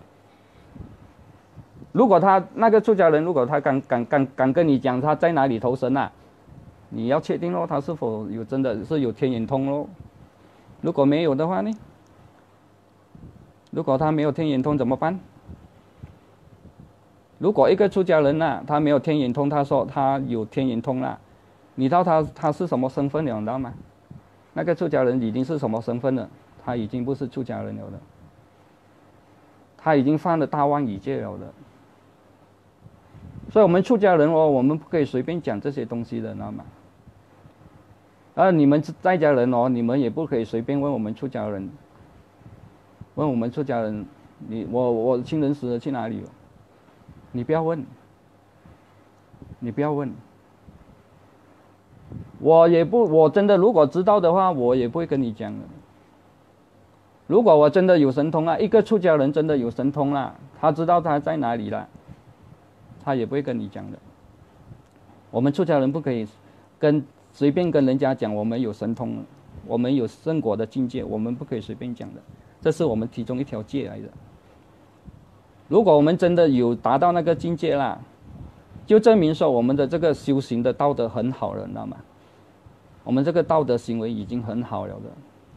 如果他那个出家人，如果他敢敢敢敢跟你讲他在哪里投生啊，你要确定咯，他是否有真的是有天眼通咯。如果没有的话呢？如果他没有天眼通怎么办？如果一个出家人呐、啊，他没有天眼通，他说他有天眼通啦，你知道他他是什么身份了，你知道吗？那个出家人已经是什么身份了？他已经不是出家人了的，他已经犯了大妄语戒了的。所以我们出家人哦，我们不可以随便讲这些东西的，知道吗？而你们在家人哦，你们也不可以随便问我们出家人，问我们出家人，你我我亲人死了去哪里了？你不要问，你不要问，我也不，我真的如果知道的话，我也不会跟你讲的。如果我真的有神通啊，一个出家人真的有神通啦，他知道他在哪里啦，他也不会跟你讲的。我们出家人不可以跟随便跟人家讲我们有神通，我们有圣果的境界，我们不可以随便讲的，这是我们其中一条戒来的。如果我们真的有达到那个境界啦，就证明说我们的这个修行的道德很好了，你知道吗？我们这个道德行为已经很好了的，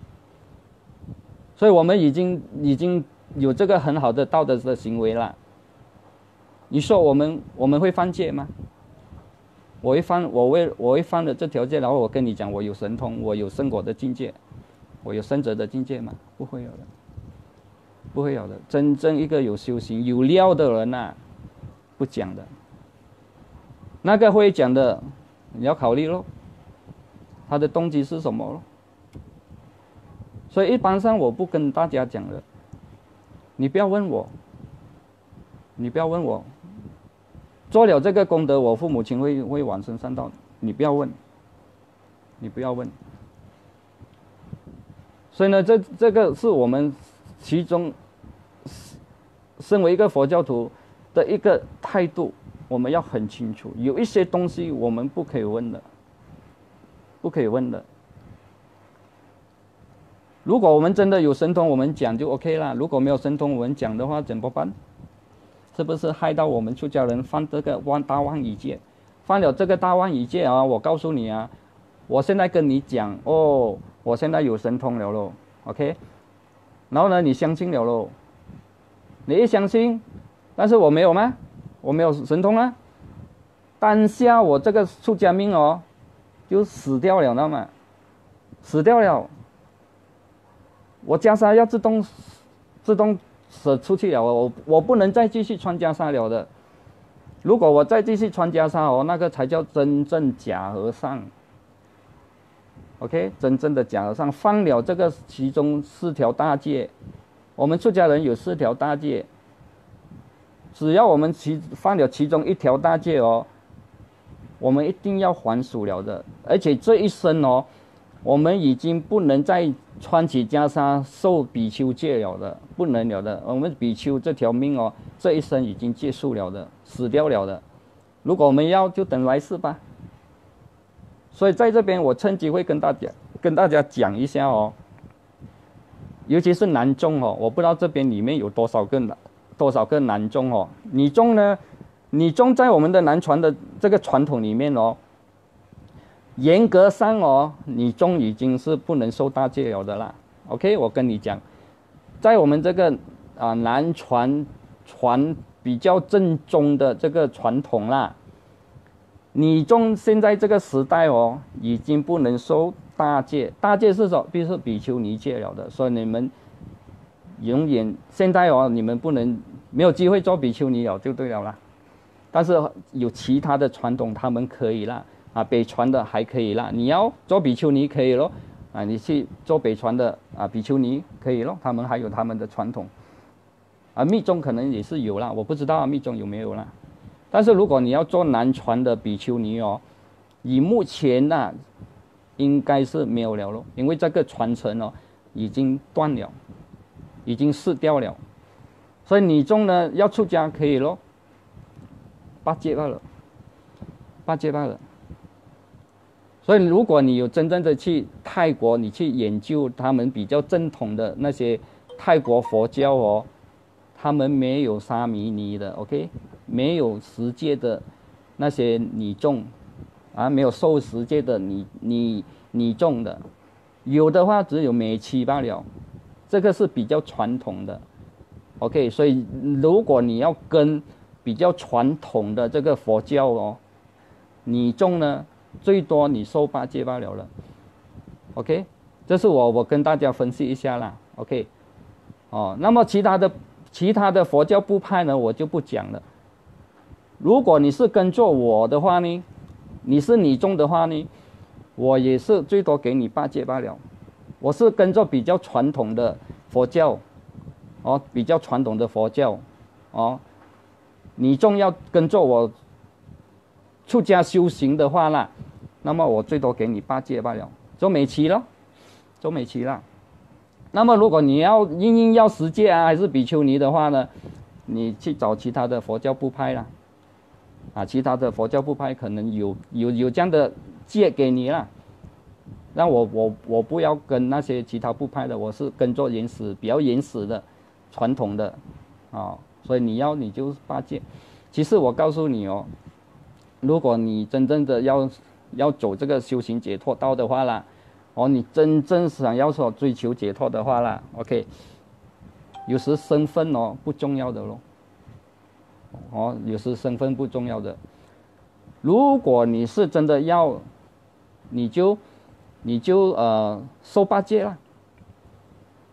所以我们已经已经有这个很好的道德的行为啦。你说我们我们会犯戒吗？我会犯我会我会犯了这条戒，然后我跟你讲我有神通，我有圣果的境界， 我有圣者的境界吗？不会有的，不会有的。真正一个有修行、有料的人呐、啊，不讲的。那个会讲的，你要考虑咯，他的动机是什么咯？所以一般上我不跟大家讲的，你不要问我，你不要问我，做了这个功德，我父母亲会会往生善道，你不要问，你不要问。所以呢，这这个是我们其中身为一个佛教徒的一个态度，我们要很清楚，有一些东西我们不可以问的，不可以问的。如果我们真的有神通，我们讲就 OK 啦。如果没有神通，我们讲的话怎么办？是不是害到我们出家人犯这个妄大妄语戒？犯了这个大妄语戒啊！我告诉你啊，我现在跟你讲哦，我现在有神通了咯 ，OK？ 然后呢，你相信了咯？你一相信，但是我没有吗？我没有神通啊！当下我这个出家命哦，就死掉了，知道吗？死掉了。我袈裟要自动自动舍出去了，我我不能再继续穿袈裟了的。如果我再继续穿袈裟哦，那个才叫真正假和尚。OK， 真正的假和尚犯了这个其中四条大戒。我们出家人有四条大戒，只要我们其犯了其中一条大戒哦，我们一定要还俗了的。而且这一生哦，我们已经不能再穿起袈裟受比丘戒了的，不能了的。我们比丘这条命哦，这一生已经结束了的，死掉了的。如果我们要，就等来世吧。所以在这边，我趁机会跟大家跟大家讲一下哦，尤其是男众哦，我不知道这边里面有多少个多少个男众哦。女众呢，女众在我们的南传的这个传统里面哦。严格上哦，你中已经是不能受大戒了的啦。OK， 我跟你讲，在我们这个啊、呃、南传传比较正宗的这个传统啦，你中现在这个时代哦，已经不能受大戒。大戒是什么？必须是比丘尼戒了的，所以你们永远现在哦，你们不能没有机会做比丘尼了，就对了啦。但是有其他的传统，他们可以啦。啊，北传的还可以啦，你要做比丘尼可以咯，啊，你去做北传的啊比丘尼可以咯，他们还有他们的传统，啊，密宗可能也是有啦，我不知道啊密宗有没有啦，但是如果你要做南传的比丘尼哦，以目前呐、啊，应该是没有了咯，因为这个传承哦已经断了，已经失掉了，所以女众呢要出家可以咯，八戒罢了，八戒罢了。所以，如果你有真正的去泰国，你去研究他们比较正统的那些泰国佛教哦，他们没有沙弥尼的 ，OK， 没有十戒的那些女众，啊，没有受十戒的女女女众的，有的话只有美妻罢了，这个是比较传统的 ，OK， 所以如果你要跟比较传统的这个佛教哦，女众呢？最多你受八戒罢了了 ，OK， 这是我我跟大家分析一下啦 ，OK， 哦，那么其他的其他的佛教部派呢，我就不讲了。如果你是跟着我的话呢，你是女众的话呢，我也是最多给你八戒罢了。我是跟着比较传统的佛教，哦，比较传统的佛教，哦，女众要跟着我出家修行的话啦，那么我最多给你八戒罢了，做美期咯，做美期啦。那么如果你要硬硬要十戒啊，还是比丘尼的话呢，你去找其他的佛教部派啦，啊，其他的佛教部派可能有有有这样的戒给你啦。那我我我不要跟那些其他部派的，我是跟着原始比较原始的传统的，啊，所以你要你就八戒。其实我告诉你哦。如果你真正的要要走这个修行解脱道的话啦，哦，你真正想要说追求解脱的话啦 ，OK， 有时身份哦不重要的咯，哦，有时身份不重要的。如果你是真的要，你就你就呃受八戒啦，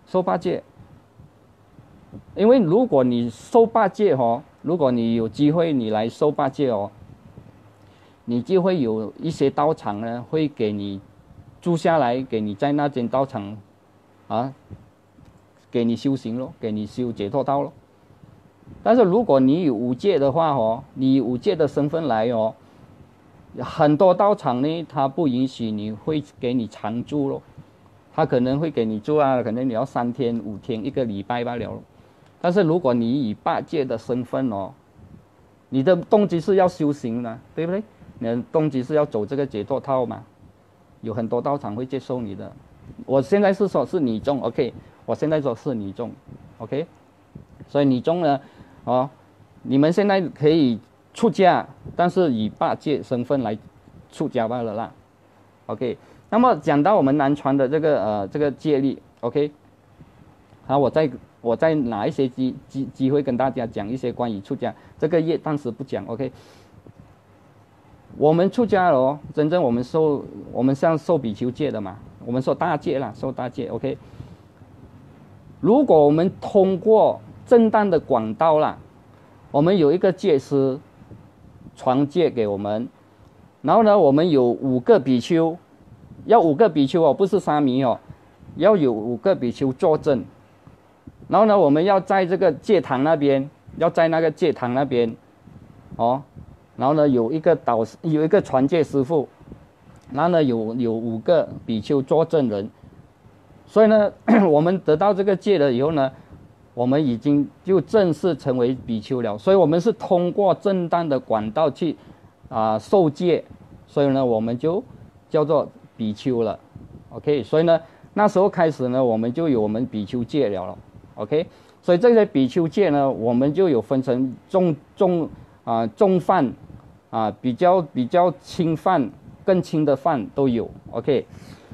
受八戒。因为如果你受八戒哦，如果你有机会你来受八戒哦，你就会有一些道场呢，会给你住下来，给你在那间道场啊，给你修行咯，给你修解脱道咯。但是如果你有五戒的话哦，你五戒的身份来哦，很多道场呢，他不允许你会给你常住咯，他可能会给你住啊，可能你要三天五天一个礼拜罢了。但是如果你以八戒的身份哦，你的动机是要修行的，对不对？你的动机是要走这个解脱道嘛，有很多道场会接受你的。我现在是说是你众 ，OK， 我现在说是你众 ，OK， 所以你众呢，哦，你们现在可以出家，但是以八戒身份来出家罢了啦 ，OK。那么讲到我们南传的这个呃这个戒律 ，OK， 好，我再我再拿一些机机机会跟大家讲一些关于出家这个业，暂时不讲 ，OK。我们出家了哦，真正我们受我们像受比丘戒的嘛，我们受大戒啦，受大戒 ，OK。如果我们通过正当的管道啦，我们有一个戒师传戒给我们，然后呢，我们有五个比丘，要五个比丘哦，不是沙弥哦，要有五个比丘作证。然后呢，我们要在这个戒堂那边，要在那个戒堂那边，哦。然后呢，有一个导师，有一个传戒师傅，然后呢，有有五个比丘作证人，所以呢，我们得到这个戒了以后呢，我们已经就正式成为比丘了。所以我们是通过正当的管道去啊、呃、受戒，所以呢，我们就叫做比丘了。OK， 所以呢，那时候开始呢，我们就有我们比丘戒了了。OK， 所以这些比丘戒呢，我们就有分成重重啊、呃、重犯。啊，比较比较轻犯、更轻的犯都有 ，OK。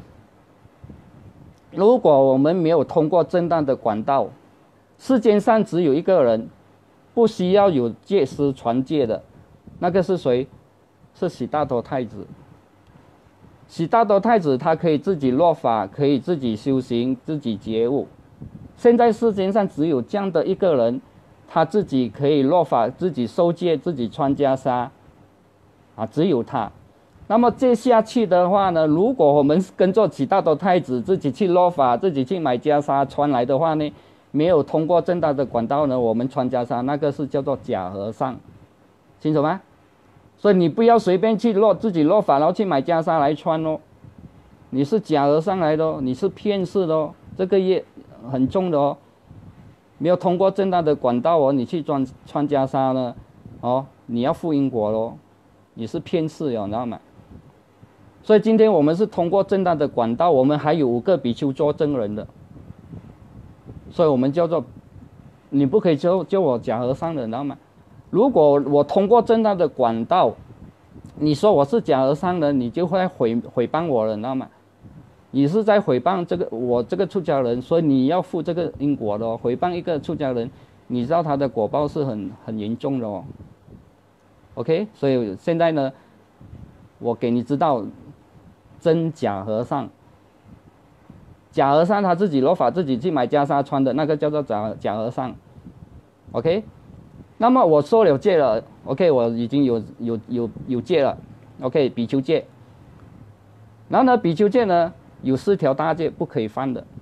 如果我们没有通过正当的管道，世间上只有一个人不需要有戒师传戒的，那个是谁？是悉达多太子。悉达多太子他可以自己落法，可以自己修行，自己觉悟。现在世间上只有这样的一个人，他自己可以落法，自己受戒，自己穿袈裟。啊，只有他。那么接下去的话呢，如果我们跟着悉达多太子自己去落法，自己去买袈裟穿来的话呢，没有通过正当的管道呢，我们穿袈裟那个是叫做假和尚，清楚吗？所以你不要随便去落自己落法，然后去买袈裟来穿哦，你是假和尚来的哦，你是骗式的哦，这个业很重的哦。没有通过正当的管道哦，你去穿穿袈裟呢，哦，你要负因果咯。你是骗式哟，你知道吗？所以今天我们是通过正当的管道，我们还有五个比丘做证人的，所以我们叫做，你不可以叫叫我假和尚的，你知道吗？如果我通过正当的管道，你说我是假和尚的，你就会毁毁谤我了，你知道吗？你是在毁谤这个我这个出家人，所以你要负这个因果的哦。毁谤一个出家人，你知道他的果报是很很严重的哦。OK， 所以现在呢，我给你知道真假和尚。假和尚他自己落法，自己去买袈裟穿的那个叫做假假和尚。OK， 那么我受了戒了 ，OK， 我已经有有有有戒了 ，OK， 比丘戒。然后呢，比丘戒呢有四条大戒不可以犯的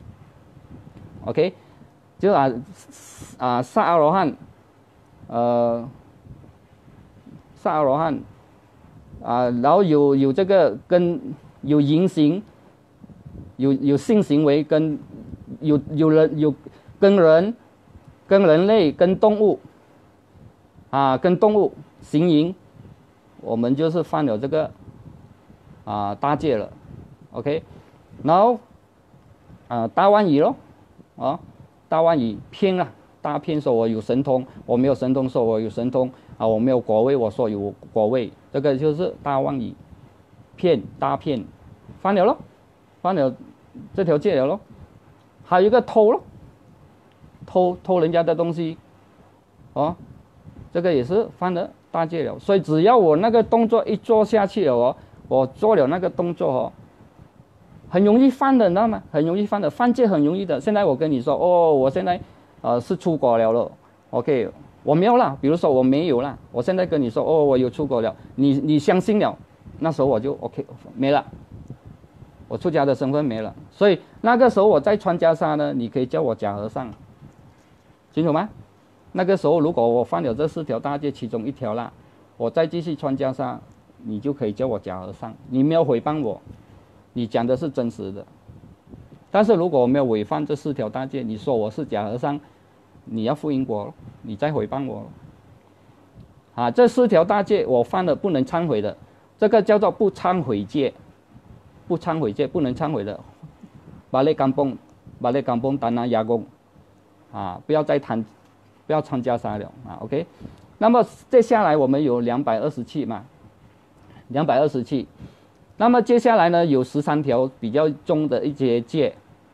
，OK， 就啊啊萨阿罗汉，呃。萨阿罗汉，啊，然后有有这个跟有言行，有有性行为跟有有人有跟人、跟人类、跟动物，啊，跟动物行淫，我们就是犯了这个啊大戒了 ，OK， 然后啊大妄语咯，啊大妄语骗了，大骗说我有神通，我没有神通，说我有神通。啊，我没有果位，我说有果位，这个就是大妄语，骗大骗，犯了咯，犯了这条戒了咯。还有一个偷咯，偷偷人家的东西，哦，这个也是犯了大戒了。所以只要我那个动作一做下去了哦，我做了那个动作哦， 很容易犯的，你知道吗？很容易犯的，犯戒很容易的。现在我跟你说，哦，我现在呃是出国了了 ，OK， 我没有啦，比如说我没有啦，我现在跟你说，哦，我有出国了，你你相信了，那时候我就 OK 没了，我出家的身份没了。所以那个时候我在穿袈裟呢，你可以叫我假和尚，清楚吗？那个时候如果我犯了这四条大戒其中一条啦，我再继续穿袈裟，你就可以叫我假和尚，你没有诽谤我，你讲的是真实的。但是如果我没有违反这四条大戒，你说我是假和尚，你要负因果，你再诽谤我。啊，这四条大戒我犯了不能忏悔的，这个叫做不忏悔戒，不忏悔戒不能忏悔的。巴列甘崩，巴列甘崩丹那牙功，啊，不要再谈，不要参加杀了啊 ，OK。那么接下来我们有两百二十七嘛，两百二十七。那么接下来呢，有十三条比较重的一些戒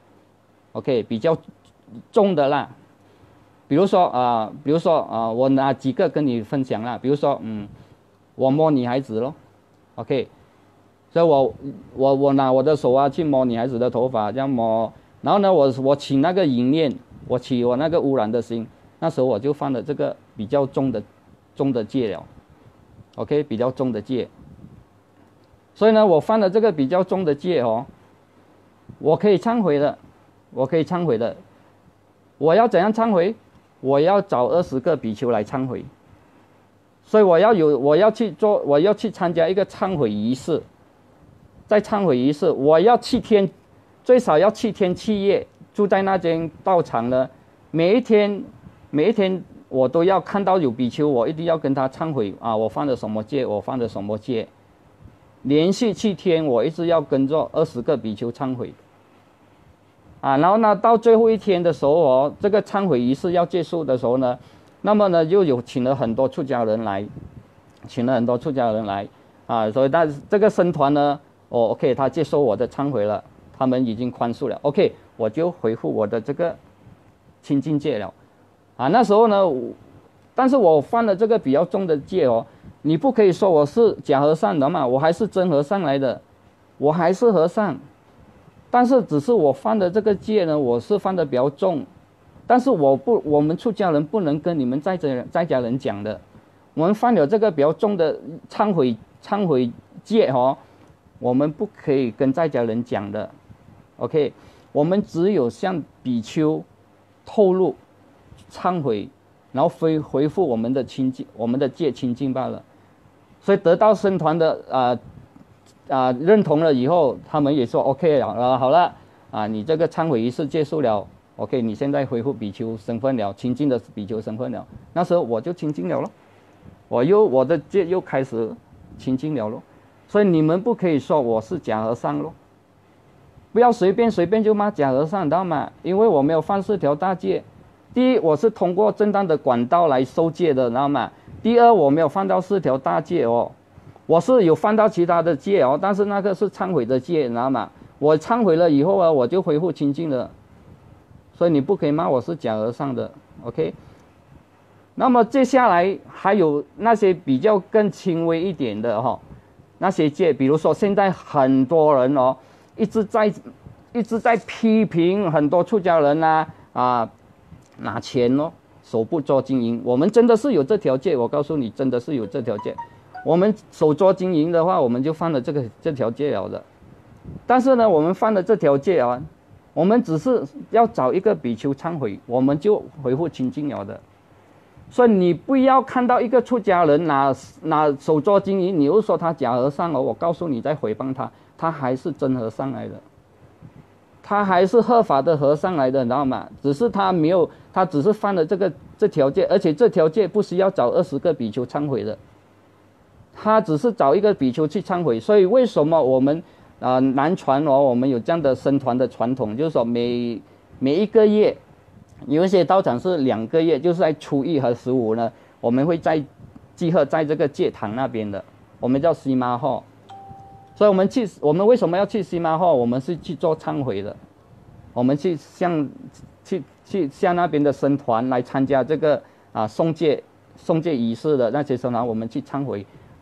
，OK， 比较重的啦。比如说啊、呃，比如说啊、呃，我拿几个跟你分享啦。比如说，嗯，我摸女孩子咯 ，OK， 所以我我我拿我的手啊去摸女孩子的头发，这样摸，然后呢，我我起那个淫念，我起我那个污染的心，那时候我就犯了这个比较重的重的戒了 ，OK， 比较重的戒。所以呢，我犯了这个比较重的戒哦，我可以忏悔的，我可以忏悔的。我要怎样忏悔？我要找二十个比丘来忏悔。所以我要有，我要去做，我要去参加一个忏悔仪式。在忏悔仪式，我要七天，最少要七天七夜住在那间道场呢。每一天，每一天我都要看到有比丘，我一定要跟他忏悔啊，我犯了什么戒，我犯了什么戒。连续七天，我一直要跟着二十个比丘忏悔，啊，然后呢，到最后一天的时候哦，这个忏悔仪式要结束的时候呢，那么呢，又有请了很多出家人来，请了很多出家人来，啊，所以但这个僧团呢，哦 ，OK， 他接受我的忏悔了，他们已经宽恕了 ，OK， 我就恢复我的这个清净戒了，啊，那时候呢，但是我犯了这个比较重的戒哦。你不可以说我是假和尚的嘛，我还是真和尚来的，我还是和尚，但是只是我犯的这个戒呢，我是犯的比较重，但是我不，我们出家人不能跟你们在家在家人讲的，我们犯了这个比较重的忏悔忏悔戒哦，我们不可以跟在家人讲的 ，OK， 我们只有向比丘透露忏悔，然后恢恢复我们的清净，我们的戒清净罢了。所以得到僧团的啊啊、呃呃、认同了以后，他们也说 OK 了，啊好了啊，你这个忏悔仪式结束了 ，OK， 你现在恢复比丘身份了，清净的比丘身份了。那时候我就清净了咯，我又我的戒又开始清净了咯。所以你们不可以说我是假和尚咯，不要随便随便就骂假和尚，知道吗？因为我没有犯四条大戒。第一，我是通过正当的管道来受戒的，知道吗？第二，我没有犯到四条大戒哦，我是有犯到其他的戒哦，但是那个是忏悔的戒，你知道吗？我忏悔了以后啊，我就恢复清净了，所以你不可以骂我是假和尚的 ，OK？ 那么接下来还有那些比较更轻微一点的哈、哦，那些戒，比如说现在很多人哦，一直在一直在批评很多出家人啊啊拿钱哦。手不做经营，我们真的是有这条戒，我告诉你，真的是有这条戒。我们手做经营的话，我们就犯了这个这条戒了的。但是呢，我们犯了这条戒啊，我们只是要找一个比丘忏悔，我们就恢复清净了的。所以你不要看到一个出家人拿拿手做经营，你又说他假和尚哦，我告诉你在诽谤他，他还是真和尚来的。他还是合法的和尚来的，你知道吗？只是他没有，他只是犯了这个这条戒，而且这条戒不是要找二十个比丘忏悔的，他只是找一个比丘去忏悔。所以为什么我们啊、呃、南传哦，我们有这样的僧团的传统，就是说每每一个月，有一些道场是两个月，就是在初一和十五呢，我们会在集合在这个戒堂那边的，我们叫西马号。所以我们去，我们为什么要去西马后？我们是去做忏悔的，我们去向去去向那边的僧团来参加这个啊诵戒诵戒仪式的那些僧团，我们去忏悔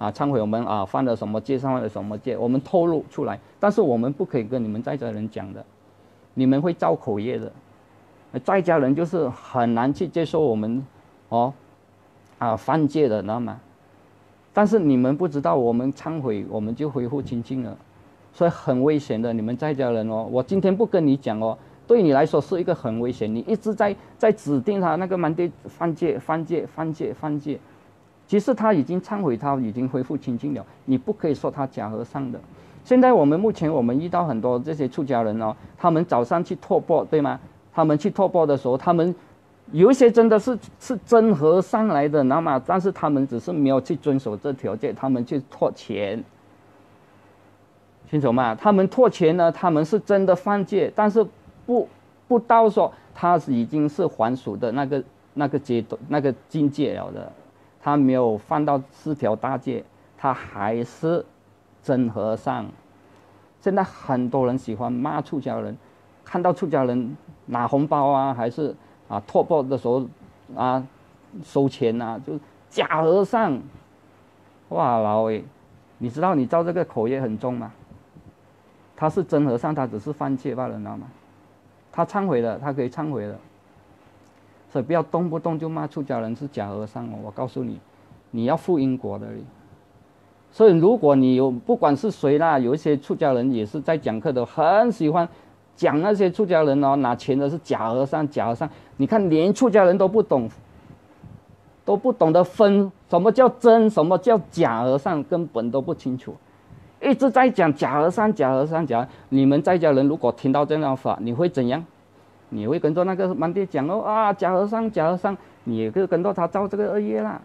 啊忏悔我们啊犯了什么戒，犯了什么戒，我们透露出来，但是我们不可以跟你们在家人讲的，你们会造口业的。在家人就是很难去接受我们哦啊犯戒的，知道吗？但是你们不知道，我们忏悔，我们就恢复清净了，所以很危险的。你们在家人哦，我今天不跟你讲哦，对你来说是一个很危险。你一直在在指定他那个满地犯戒、犯戒、犯戒、犯戒，其实他已经忏悔，他已经恢复清净了。你不可以说他假和尚的。现在我们目前我们遇到很多这些出家人哦，他们早上去托钵，对吗？他们去托钵的时候，他们有一些真的是是真和尚来的，那么但是他们只是没有去遵守这条戒，他们去托钱，清楚吗？他们托钱呢，他们是真的犯戒，但是不不到说他已经是还俗的那个那个阶段那个境界了的，他没有犯到四条大戒，他还是真和尚。现在很多人喜欢骂出家人，看到出家人拿红包啊，还是啊托钵的时候啊收钱啊，就假和尚。哇老诶，你知道你造这个口业很重吗？他是真和尚，他只是犯戒罢了，知道吗？他忏悔了，他可以忏悔了。所以不要动不动就骂出家人是假和尚哦，我告诉你，你要负因果的。所以如果你有不管是谁啦，有一些出家人也是在讲课的，很喜欢讲那些出家人哦，拿钱的是假和尚，假和尚。你看连出家人都不懂，都不懂得分什么叫真，什么叫假和尚，根本都不清楚，一直在讲假和尚，假和尚，假。你们在家人如果听到这样的法，你会怎样？你会跟着那个满地讲哦啊，假和尚，假和尚，你也就跟着他造这个恶业啦。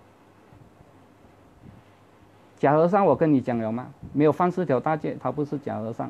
假和尚，我跟你讲了吗？没有犯四条大戒，他不是假和尚。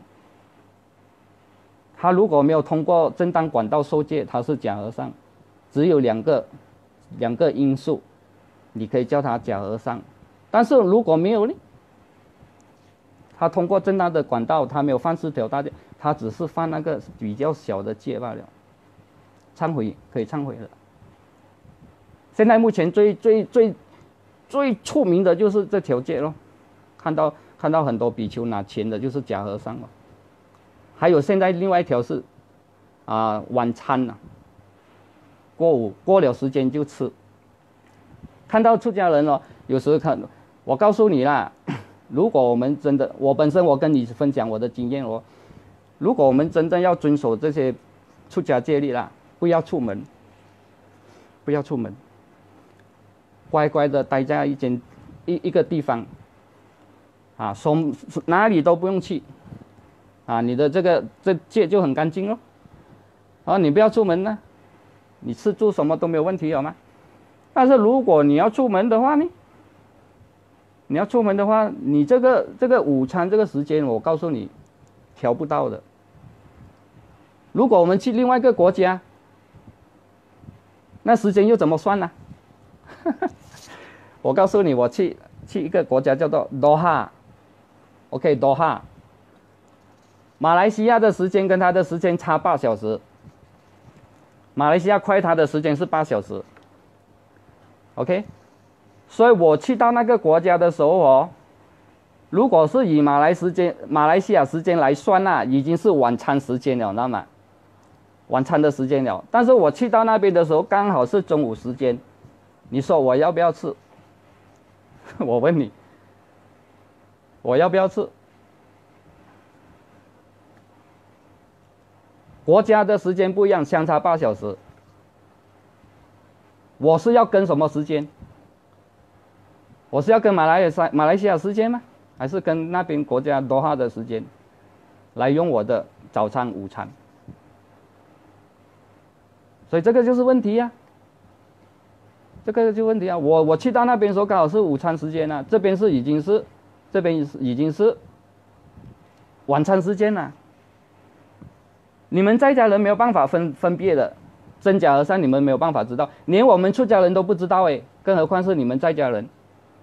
他如果没有通过正当管道受戒，他是假和尚。只有两个两个因素，你可以叫他假和尚。但是如果没有呢？他通过正当的管道，他没有犯四条大戒，他只是犯那个比较小的戒罢了。忏悔可以忏悔的。现在目前最最最最出名的就是这条戒咯。看到看到很多比丘拿钱的，就是假和尚了。还有现在另外一条是，啊、呃、晚餐呐、啊，过午过了时间就吃。看到出家人哦，有时候看，我告诉你啦，如果我们真的，我本身我跟你分享我的经验哦，如果我们真正要遵守这些出家戒律啦，不要出门，不要出门，乖乖的待在一间一一个地方。啊，什哪里都不用去，啊，你的这个这戒就很干净咯。啊，你不要出门呢，你吃住什么都没有问题，好吗？但是如果你要出门的话呢，你要出门的话，你这个这个午餐这个时间，我告诉你，调不到的。如果我们去另外一个国家，那时间又怎么算呢？我告诉你，我去去一个国家叫做多哈。OK， 多哈，马来西亚的时间跟它的时间差八小时，马来西亚快它的时间是八小时。OK， 所以我去到那个国家的时候哦，如果是以马来时间、马来西亚时间来算啊，已经是晚餐时间了，那么晚餐的时间了。但是我去到那边的时候，刚好是中午时间，你说我要不要吃？我问你。我要不要吃？国家的时间不一样，相差八小时。我是要跟什么时间？我是要跟马来西亚马来西亚时间吗？还是跟那边国家多哈的时间来用我的早餐、午餐？所以这个就是问题呀、啊，这个就问题啊！我我去到那边的时候刚好是午餐时间啊，这边是已经是。这边已经是晚餐时间了，你们在家人没有办法分分别的，真假和尚你们没有办法知道，连我们出家人都不知道哎，更何况是你们在家人。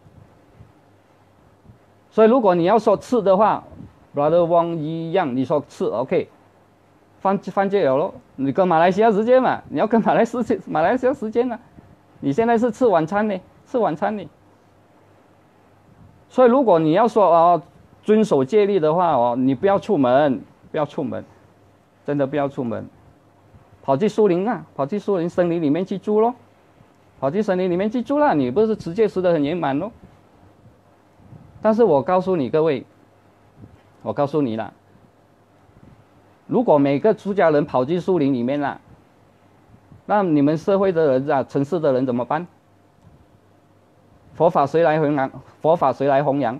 所以如果你要说吃的话 ，Brother Wong 一样，你说吃 OK， 犯犯戒了咯，你跟马来西亚时间嘛，你要跟马来时间马来西亚时间呢、啊，你现在是吃晚餐呢，吃晚餐呢。 所以如果你要说哦遵守戒律的话哦，你不要出门，不要出门，真的不要出门，跑去树林啊，跑去树林森林里面去住咯，跑去森林里面去住了，你不是持戒持得很圆满咯？但是我告诉你各位，我告诉你了，如果每个出家人跑去树林里面了，那你们社会的人啊，城市的人怎么办？佛法谁来弘扬？佛法谁来弘扬？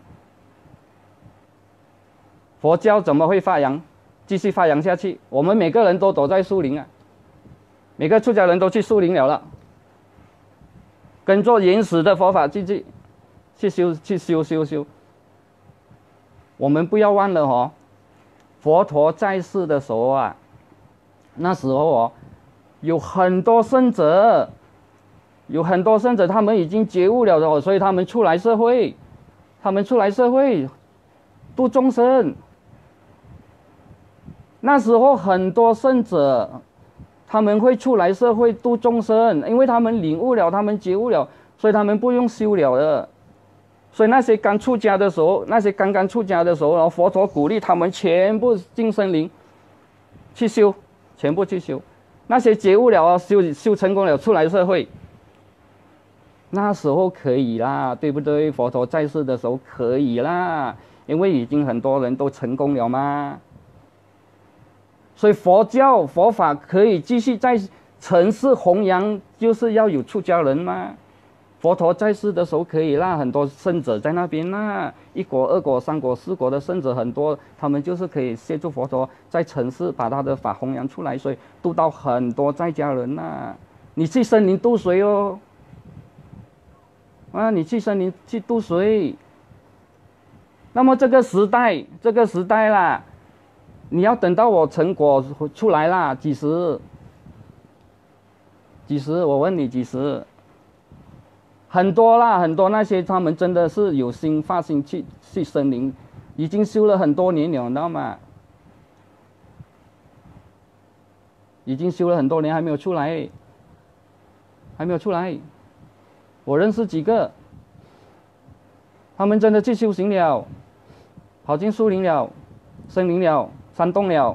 佛教怎么会发扬？继续发扬下去？我们每个人都躲在树林啊，每个出家人都去树林了了，跟着原始的佛法继续去修，去修修修。我们不要忘了哦，佛陀在世的时候啊，那时候哦，有很多圣者。有很多圣者，他们已经觉悟了的，所以他们出来社会，他们出来社会度众生。那时候很多圣者，他们会出来社会度众生，因为他们领悟了，他们觉悟了，所以他们不用修了的。所以那些刚出家的时候，那些刚刚出家的时候，然后佛陀鼓励他们全部进森林去修，全部去修。那些觉悟了啊，修修成功了，出来社会。那时候可以啦，对不对？佛陀在世的时候可以啦，因为已经很多人都成功了嘛。所以佛教佛法可以继续在城市弘扬，就是要有出家人嘛。佛陀在世的时候可以啦，很多圣者在那边啦，一国、二国、三国、四国的圣者很多，他们就是可以协助佛陀在城市把他的法弘扬出来，所以度到很多在家人呐。你去森林度谁哦？啊，你去森林去度谁？那么这个时代，这个时代啦，你要等到我成果出来啦，几时？几时？我问你几时？很多啦，很多那些他们真的是有心发心去去森林，已经修了很多年了，你知道吗？已经修了很多年还没有出来，还没有出来。我认识几个，他们真的去修行了，跑进树林了、森林了、山洞了。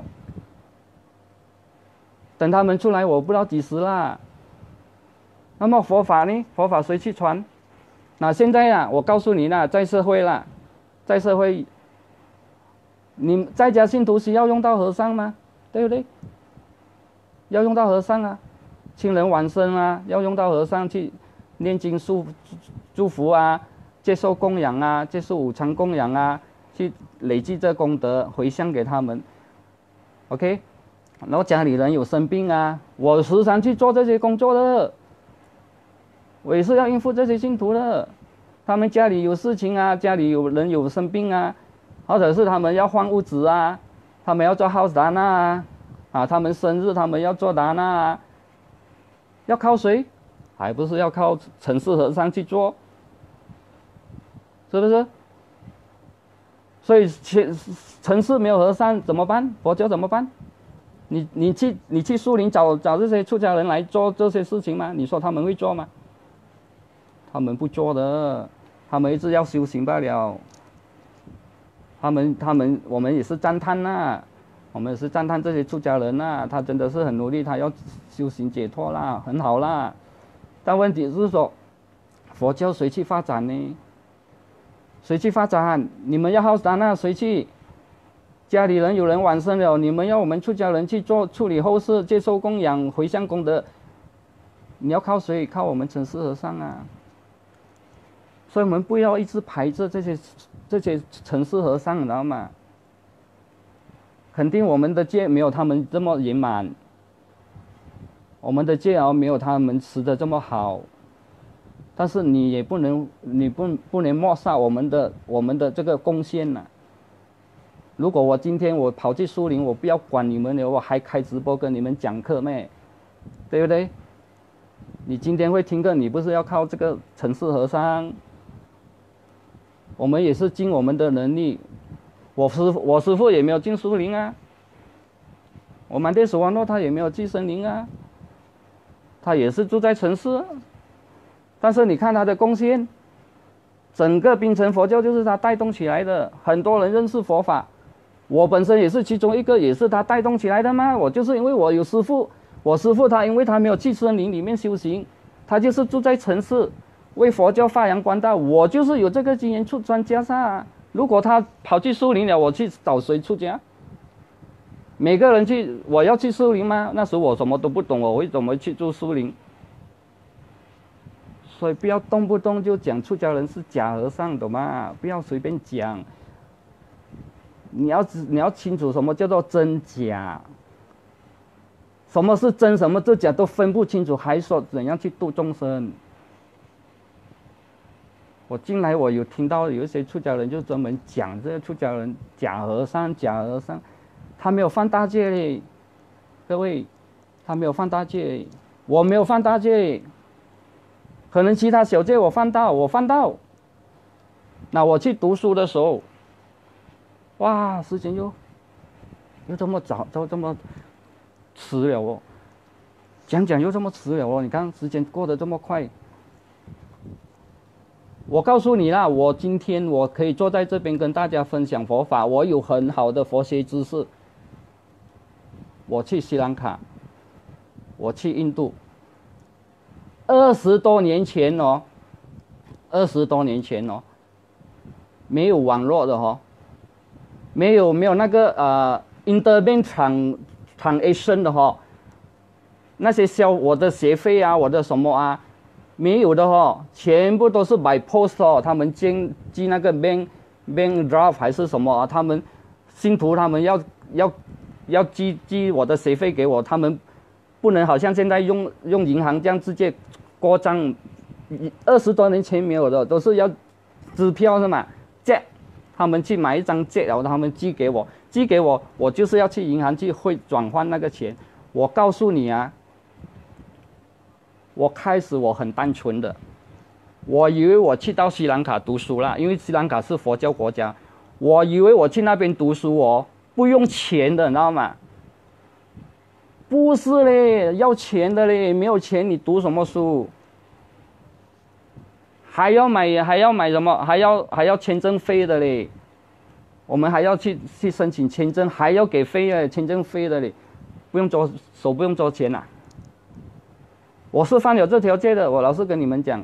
等他们出来，我不知道几时啦。那么佛法呢？佛法谁去传？那现在啊，我告诉你啦，在社会啦，在社会，你在家信徒需要用到和尚吗？对不对？要用到和尚啊，亲人往生啊，要用到和尚去念经祝祝福啊，接受供养啊，接受午餐供养啊，去累积这功德，回向给他们。OK， 然后家里人有生病啊，我时常去做这些工作的。我也是要应付这些信徒的，他们家里有事情啊，家里有人有生病啊，或者是他们要换屋子啊，他们要做 house dana 啊，啊，他们生日他们要做 dana 啊，要靠谁？还不是要靠城市和尚去做，是不是？所以城市没有和尚怎么办？佛教怎么办？你你去你去树林找找这些出家人来做这些事情吗？你说他们会做吗？他们不做的，他们一直要修行罢了。他们他们我们也是赞叹呐，我们也是赞叹这些出家人呐，他真的是很努力，他要修行解脱啦，很好啦。但问题是说，佛教谁去发展呢？谁去发展？你们要好山啊，谁去？家里人有人往生了，你们要我们出家人去做处理后事，接受供养，回向功德，你要靠谁？靠我们城市和尚啊。所以我们不要一直排斥这些这些城市和尚，你知道吗？肯定我们的戒没有他们这么圆满，我们的戒熬没有他们吃的这么好，但是你也不能你不不能抹杀我们的我们的这个贡献呐、啊。如果我今天我跑去树林，我不要管你们了，我还开直播跟你们讲课咩？对不对？你今天会听课，你不是要靠这个城市和尚？我们也是尽我们的能力。我师我师父也没有进树林啊，我满爹索瓦诺他也没有进森林啊，他也是住在城市、啊。但是你看他的贡献， 整个槟城佛教就是他带动起来的，很多人认识佛法，我本身也是其中一个，也是他带动起来的嘛。我就是因为我有师父，我师父他因为他没有去森林里面修行，他就是住在城市，为佛教发扬光大。我就是有这个经验出专家噻。如果他跑去树林了，我去找谁出家？每个人去，我要去树林吗？那时我什么都不懂，我会怎么去住树林？所以不要动不动就讲出家人是假和尚，懂吗？不要随便讲。你要知，你要清楚什么叫做真假，什么是真，什么是假都分不清楚，还说怎样去度众生？我进来，我有听到有一些出家人就专门讲这个出家人假和尚，假和尚，他没有犯大戒嘞，各位，他没有犯大戒，我没有犯大戒，可能其他小戒我犯到，我犯到。那我去读书的时候，哇，时间又又这么早，都这么迟了哦，讲讲又这么迟了哦，你看时间过得这么快。我告诉你啦，我今天我可以坐在这边跟大家分享佛法，我有很好的佛学知识。我去斯里兰卡，我去印度，二十多年前哦，二十多年前哦，没有网络的哦，没有没有那个呃 interbank tran transaction 的哦，那些交我的学费啊，我的什么啊。没有的哦，全部都是 by post 哦，他们寄寄那个 bank bank draft 还是什么啊？他们信徒他们要要要寄寄我的学费给我，他们不能好像现在用用银行这样直接过账。二十多年前没有的，都是要支票是吗？借，他们去买一张借，然后他们寄给我，寄给我，我就是要去银行去汇转换那个钱。我告诉你啊。我开始我很单纯的，我以为我去到斯里兰卡读书了，因为斯里兰卡是佛教国家，我以为我去那边读书哦，不用钱的，你知道吗？不是嘞，要钱的嘞，没有钱你读什么书？还要买还要买什么？还要还要签证费的嘞，我们还要去去申请签证，还要给费啊，签证费的嘞，不用做手不用做钱呐、啊。我是犯了这条戒的，我老实跟你们讲，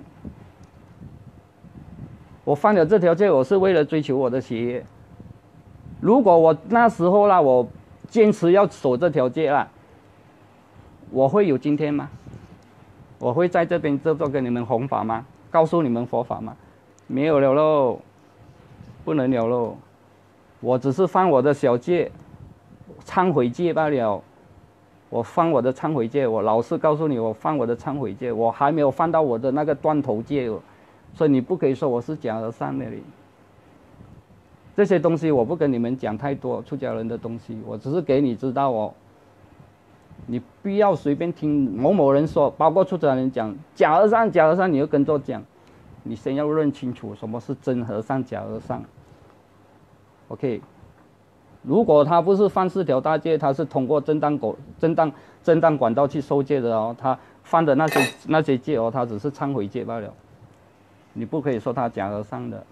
我犯了这条戒，我是为了追求我的学业。如果我那时候啦，我坚持要守这条戒啦，我会有今天吗？我会在这边这做跟你们弘法吗？告诉你们佛法吗？没有了喽，不能了喽。我只是犯我的小戒，忏悔戒罢了。我犯我的忏悔戒，我老实告诉你，我犯我的忏悔戒，我还没有犯到我的那个断头戒哦，所以你不可以说我是假和尚那里。这些东西我不跟你们讲太多出家人的东西，我只是给你知道哦。你不要随便听某某人说，包括出家人讲假和尚，假和尚，你就跟着讲，你先要认清楚什么是真和尚、假和尚。OK。如果他不是犯四条大戒，他是通过正当管、正当、正当管道去受戒的哦。他犯的那些那些戒哦，他只是忏悔戒罢了。你不可以说他假和尚的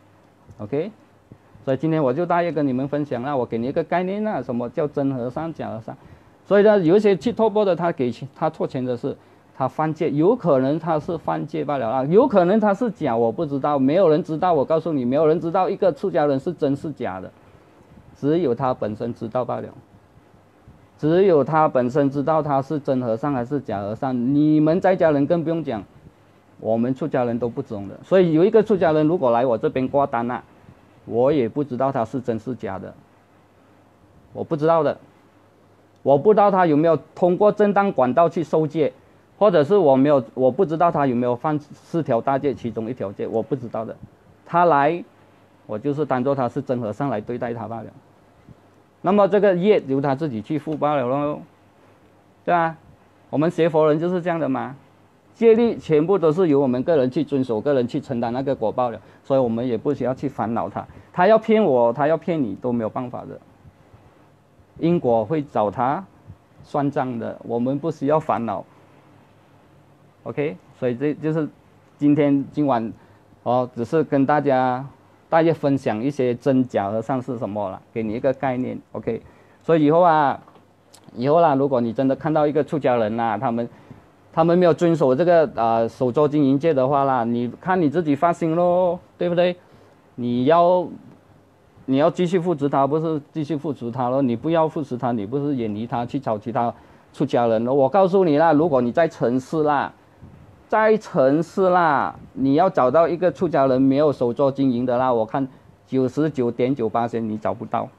，OK？ 所以今天我就大约跟你们分享了，我给你一个概念啊，什么叫真和尚、假和尚。所以呢，有一些去托钵的，他给他错钱的是他犯戒，有可能他是犯戒罢了啊，有可能他是假，我不知道，没有人知道。我告诉你，没有人知道一个出家人是真是假的。只有他本身知道罢了，只有他本身知道他是真和尚还是假和尚。你们在家人更不用讲，我们出家人都不懂的。所以有一个出家人如果来我这边挂单啊，我也不知道他是真是假的，我不知道的，我不知道他有没有通过正当管道去受戒，或者是我没有，我不知道他有没有犯四条大戒其中一条戒，我不知道的。他来，我就是当做他是真和尚来对待他罢了。那么这个业由他自己去负罢了咯，对吧？我们学佛人就是这样的嘛，戒律全部都是由我们个人去遵守，个人去承担那个果报了，所以我们也不需要去烦恼他。他要骗我，他要骗你都没有办法的，因果会找他算账的，我们不需要烦恼。OK， 所以这就是今天今晚哦，只是跟大家大家分享一些真假和尚是什么了，给你一个概念 ，OK。所以以后啊，以后啦，如果你真的看到一个出家人呐，他们他们没有遵守这个啊、呃、手作经营戒的话啦，你看你自己发心咯，对不对？你要你要继续扶持他，不是继续扶持他咯？你不要扶持他，你不是远离他去找其他出家人咯？我告诉你啦，如果你在城市啦。在城市啦，你要找到一个出家人没有手作经营的啦，我看九十九点九八千你找不到。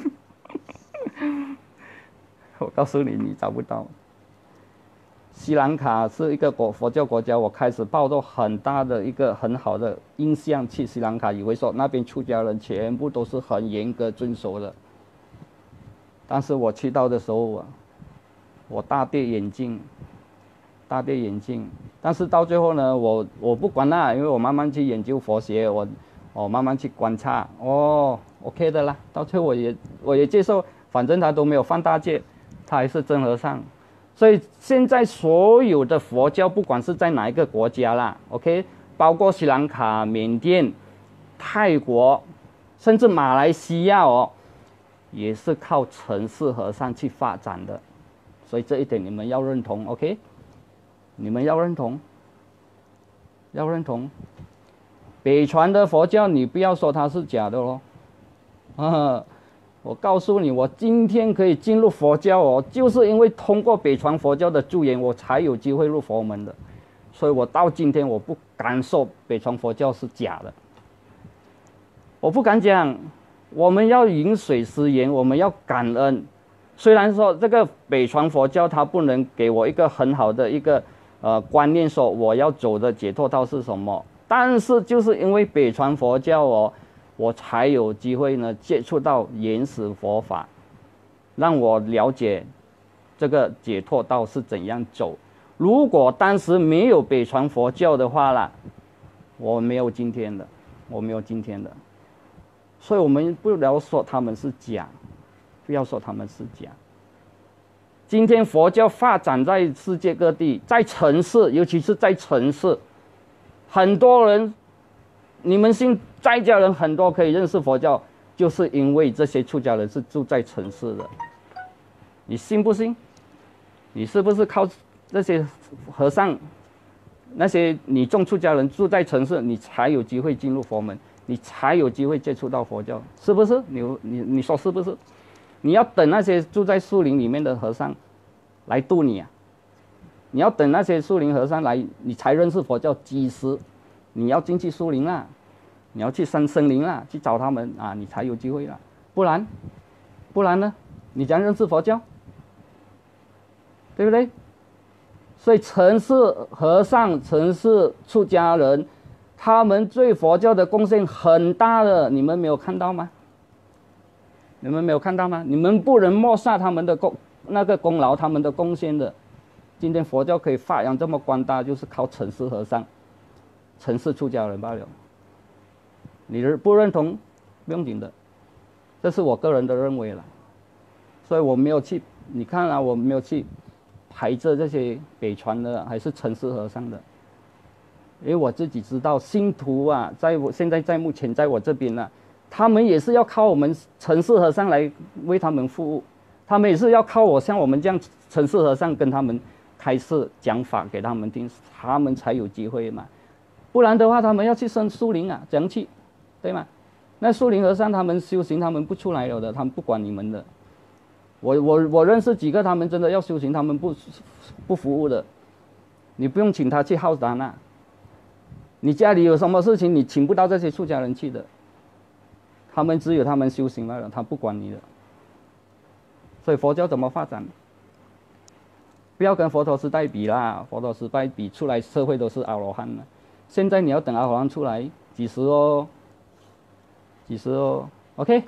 我告诉你，你找不到。斯里兰卡是一个国佛教国家，我开始抱着很大的一个很好的印象去斯里兰卡，以为说那边出家人全部都是很严格遵守的。但是我去到的时候啊，我大跌眼镜。大跌眼镜，但是到最后呢，我我不管啦，因为我慢慢去研究佛学，我我慢慢去观察，哦 ，OK 的啦。到最后我也我也接受，反正他都没有犯大戒，他还是真和尚。所以现在所有的佛教，不管是在哪一个国家啦 ，OK， 包括斯里兰卡、缅甸、泰国，甚至马来西亚哦，也是靠城市和尚去发展的。所以这一点你们要认同 ，OK。你们要认同，要认同。北传的佛教，你不要说它是假的咯。啊，我告诉你，我今天可以进入佛教哦，就是因为通过北传佛教的助缘，我才有机会入佛门的。所以我到今天我不敢说北传佛教是假的，我不敢讲。我们要饮水思源，我们要感恩。虽然说这个北传佛教它不能给我一个很好的一个。呃，观念说我要走的解脱道是什么？但是就是因为北传佛教哦，我才有机会呢接触到原始佛法，让我了解这个解脱道是怎样走。如果当时没有北传佛教的话啦，我没有今天的，我没有今天的。所以我们不要说他们是假，不要说他们是假。今天佛教发展在世界各地，在城市，尤其是在城市，很多人，你们信在家人很多可以认识佛教，就是因为这些出家人是住在城市的。你信不信？你是不是靠这些和尚，那些你众出家人住在城市，你才有机会进入佛门，你才有机会接触到佛教，是不是？你你你说是不是？你要等那些住在树林里面的和尚来度你啊！你要等那些树林和尚来，你才认识佛教。几时你要进去树林啦，你要去森森林啦，去找他们啊，你才有机会啦。不然，不然呢？你怎样认识佛教？对不对？所以城市和尚、城市出家人，他们对佛教的贡献很大的，你们没有看到吗？你们没有看到吗？你们不能抹杀他们的功那个功劳，他们的贡献的。今天佛教可以发扬这么光大，就是靠城市和尚、城市出家人罢了。你不认同，不用紧的，这是我个人的认为了。所以我没有去，你看啊，我没有去排斥这些北传的还是城市和尚的，因为我自己知道信徒啊，在我现在在目前在我这边呢、啊。他们也是要靠我们城市和尚来为他们服务，他们也是要靠我像我们这样城市和尚跟他们开示讲法给他们听，他们才有机会嘛。不然的话，他们要去升树林啊，怎样去，对吗？那树林和尚他们修行，他们不出来了的，他们不管你们的。我我我认识几个，他们真的要修行，他们不不服务的。你不用请他去浩达那，你家里有什么事情，你请不到这些出家人去的。他们只有他们修行了，他不管你的。所以佛教怎么发展？不要跟佛陀时代比啦，佛陀时代比出来社会都是阿罗汉了。现在你要等阿罗汉出来，几时哦？几时哦 ？OK，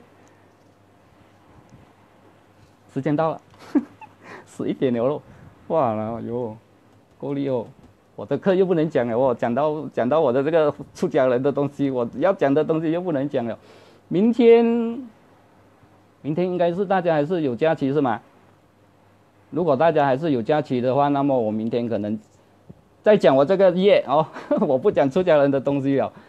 时间到了，十一点了咯。哇，哎呦，够力哦！我的课又不能讲了，我讲到讲到我的这个出家人的东西，我要讲的东西又不能讲了。明天，明天应该是大家还是有假期是吗？如果大家还是有假期的话，那么我明天可能再讲我这个业哦，我不讲出家人的东西了。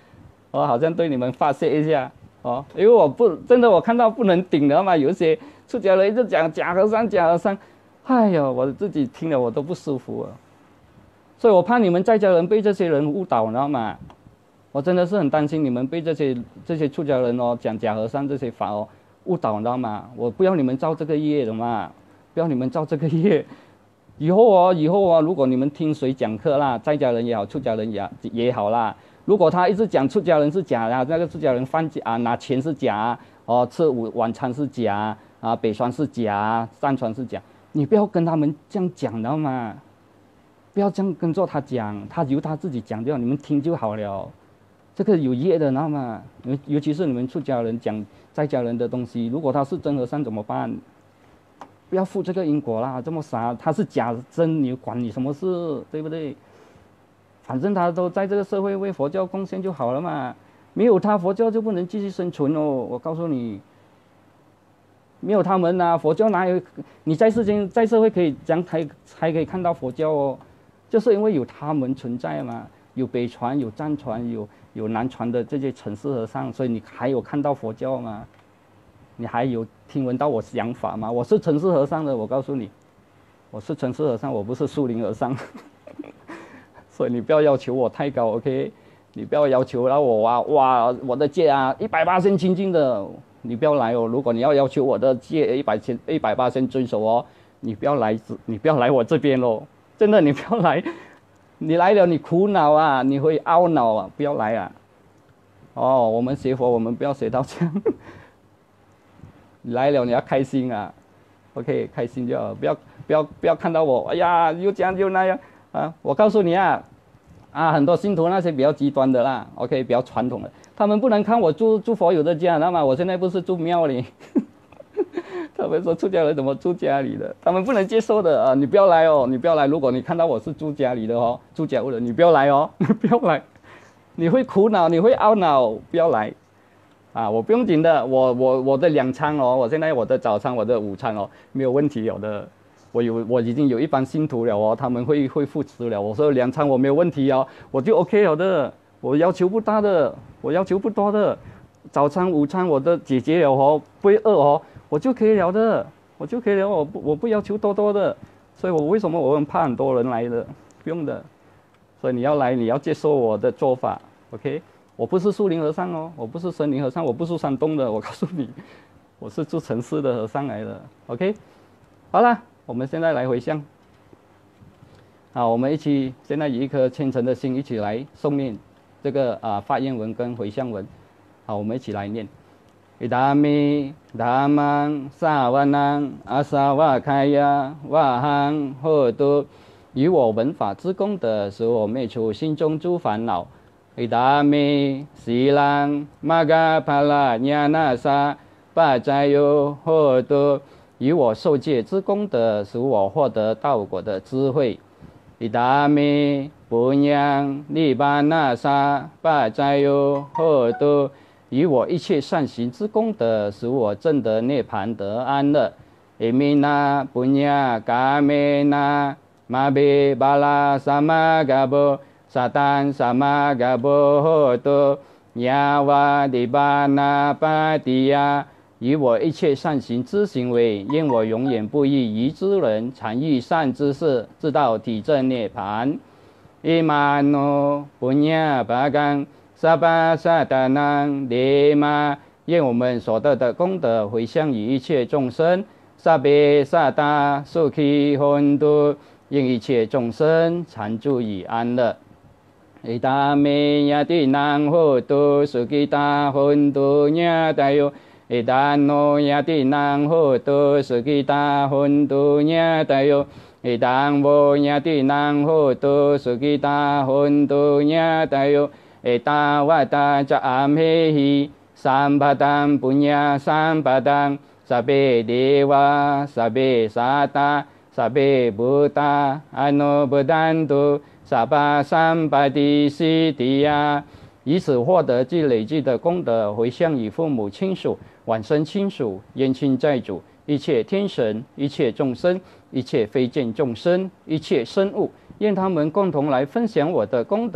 哦，好像对你们发泄一下哦，因为我不真的我看到不能顶了嘛，有一些出家人一直讲假和尚假和尚，哎呀，我自己听了我都不舒服啊，所以我怕你们在家人被这些人误导，你知道吗？我真的是很担心你们被这些这些出家人哦讲假和尚这些法哦误导，你知道吗？我不要你们造这个业的嘛，不要你们造这个业。以后哦，以后哦，如果你们听谁讲课啦，在家人也好，出家人也也好啦，如果他一直讲出家人是假的，那个出家人犯假啊，拿钱是假哦，吃午晚餐是假啊，北传是假，上传是假，你不要跟他们这样讲，知道吗？不要这样跟着他讲，他由他自己讲掉，你们听就好了。这个有业的，知道吗？尤尤其是你们出家人讲在家人的东西，如果他是真和尚怎么办？不要负这个因果啦，这么傻，他是假真，你管你什么事，对不对？反正他都在这个社会为佛教贡献就好了嘛，没有他佛教就不能继续生存哦。我告诉你，没有他们啊，佛教哪有？你在世间在社会可以讲才才可以看到佛教哦，就是因为有他们存在嘛，有北传，有藏传，有有南传的这些城市和尚，所以你还有看到佛教嘛？你还有听闻到我想法吗？我是城市和尚的，我告诉你，我是城市和尚，我不是树林和尚，所以你不要要求我太高 ，OK？ 你不要要求到我啊，哇，我的戒啊一百八千清净的，你不要来哦。如果你要要求我的戒一百千一百八千遵守哦，你不要来，你不要来我这边喽，真的你不要来，你来了你苦恼啊，你会懊恼啊，不要来啊。哦，我们学佛，我们不要学到这样。来了你要开心啊 ，OK， 开心就好，不要不要不要看到我，哎呀又这样又那样啊！我告诉你啊，啊很多信徒那些比较极端的啦 ，OK， 比较传统的，他们不能看我住住佛友的家，那么我现在不是住庙里，他们说出家人怎么住家里的，他们不能接受的啊！你不要来哦，你不要来，如果你看到我是住家里的哦，住家务的，你不要来哦，你不要来，你会苦恼，你会懊恼，不要来。啊，我不用紧的，我我我的两餐哦，我现在我的早餐、我的午餐哦，没有问题有的，我有我已经有一帮信徒了哦，他们会会扶持了，我说两餐我没有问题哦，我就 OK 了的，我要求不大的，我要求不多的，早餐、午餐我的解决了哦，不会饿哦，我就可以了的，我就可以了，我不我不要求多多的，所以我为什么我很怕很多人来的，不用的，所以你要来你要接受我的做法 ，OK。我不是树林和尚哦，我不是森林和尚，我不是山东的，我告诉你，我是住城市的和尚来的。OK， 好了，我们现在来回向。好，我们一起现在以一颗虔诚的心一起来诵念这个啊发愿文跟回向文。好，我们一起来念。อิดามิဓมมังสาวนังอาสาวะคายะวะหังโหตุ与我闻法之功德，使我灭除心中诸烦恼。อิดามิสีลังมะกะพะละญาณสะปัจจโยโหตุ与我受戒之功德，使我获得道果的智慧。อิดามิปุญญังนิพพานะสะปัจจโยโหตุ与我一切善行之功德，使我证得涅槃得安乐。อิมินาปุญญกาเมนะมาเบบาลาสัมมากัปโปสัตตังสัมมากัปโปโหตุยาวาดิบานาปฏิยา与我一切善行之行为，愿我永远不异于之人，常遇善知识，知道体证涅槃。อิมาโนปุญญปะกัง萨巴萨达南列玛，愿我们所得的功德回向于一切众生。萨别萨达苏ခိ混度，愿一切众生常住于安乐。伊达美亚蒂南护度苏ခိ达混度亚达哟，伊达诺亚蒂南护度苏ခိ达混度亚达哟，伊达摩亚蒂南护度苏ခိ达混度亚达哟。เอตาวะตาจะอามเหหิสัมปตังปุญญาสัมปตังสัพเพเทวาสัพเพสัตตาสัพเพบุตตาอนุปตันตุสัพพสัมปติสิทธิยา以此获得既累积的功德，回向于父母亲属、往生亲属、冤亲债主、一切天神、一切众生、一切非见众生、一切生物，愿他们共同来分享我的功德。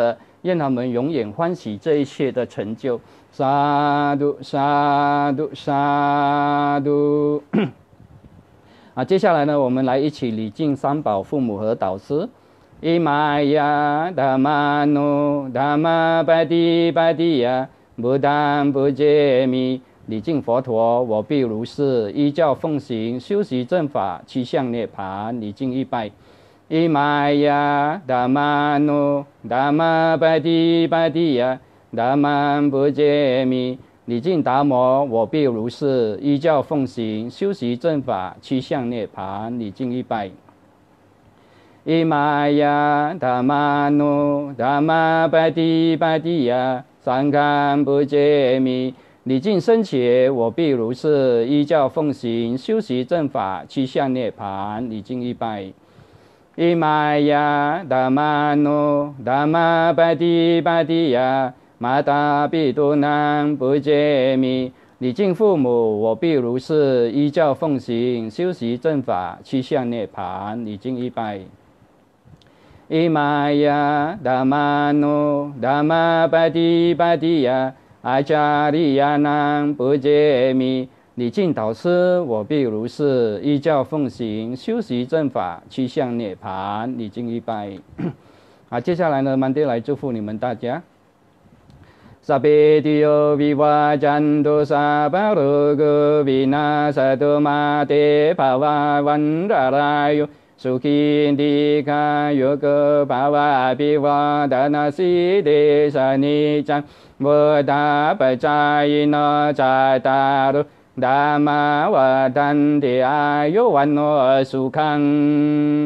愿他们永远欢喜这一切的成就。萨度萨度萨度。啊，接下来呢，我们来一起礼敬三宝父母和导师。伊玛呀达玛努达玛巴蒂巴蒂呀，不但不揭密。礼敬佛陀，我必如是依教奉行，修习正法，趋向涅槃。礼敬一拜。伊玛呀达玛努达玛巴蒂巴蒂呀，达玛不揭密。礼敬达摩，我必如是依教奉行，修习正法，趋向涅槃。礼敬一拜。伊玛呀达玛努达玛巴蒂巴蒂呀，三堪不揭密。礼敬僧伽，我必如是依教奉行，修习正法，趋向涅槃。礼敬一拜。伊玛呀达玛努达玛巴蒂巴蒂呀，玛达毗多南不揭密。礼敬父母，我必如是依教奉行，修习正法，趋向涅槃。礼敬一拜。伊玛呀达玛努达玛巴蒂巴蒂呀，阿迦利亚南不揭密。礼敬导师，我必如是依教奉行，修习正法，趋向涅槃。礼敬一拜。啊，接下来呢，曼爹来祝福你们大家。萨贝提尤维瓦占多萨巴罗格维那萨多玛德帕瓦万达拉尤。Sukhi Dika Yoga Bhava Abhiva Dhanasi Desa Nicang Vada Pachayina Chataru Dhamma Vadanti Ayuvanno Sukhang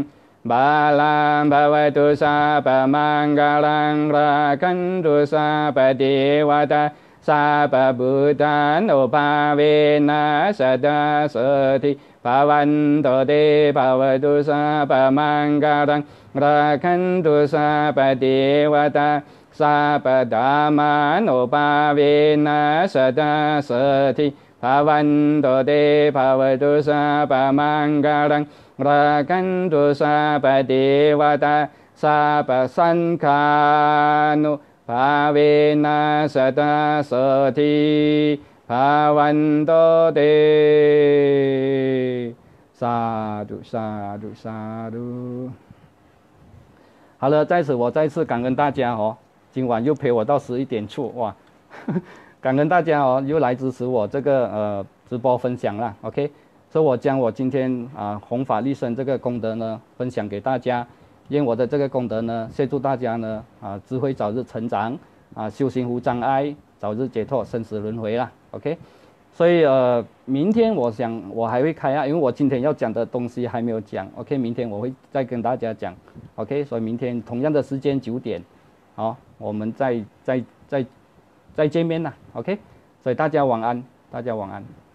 Balam Bhavatu Sapa Mangalang Rakantu Sapa Devata Sapa Bhutan Upavena Sada Sati Bhavanto te bhavatu sapa mangalang rakantu sapa devata sapa dhamman upavena sada sati bhavanto te bhavatu sapa mangalang rakantu sapa devata sapa sankhanu bhavena sada sati帕万多德，萨度萨度萨度。好了，在此我再次感恩大家哦，今晚又陪我到十一点处，哇，感恩大家哦，又来支持我这个呃直播分享啦 ，OK， 所以我将我今天啊、呃、弘法利生这个功德呢分享给大家，愿我的这个功德呢，协助大家呢啊、呃、智慧早日成长啊，修行无障碍，早日解脱生死轮回啦。OK， 所以呃，明天我想我还会开啊，因为我今天要讲的东西还没有讲。OK， 明天我会再跟大家讲。OK， 所以明天同样的时间九点，好，我们再再再再见面啦。OK， 所以大家晚安，大家晚安。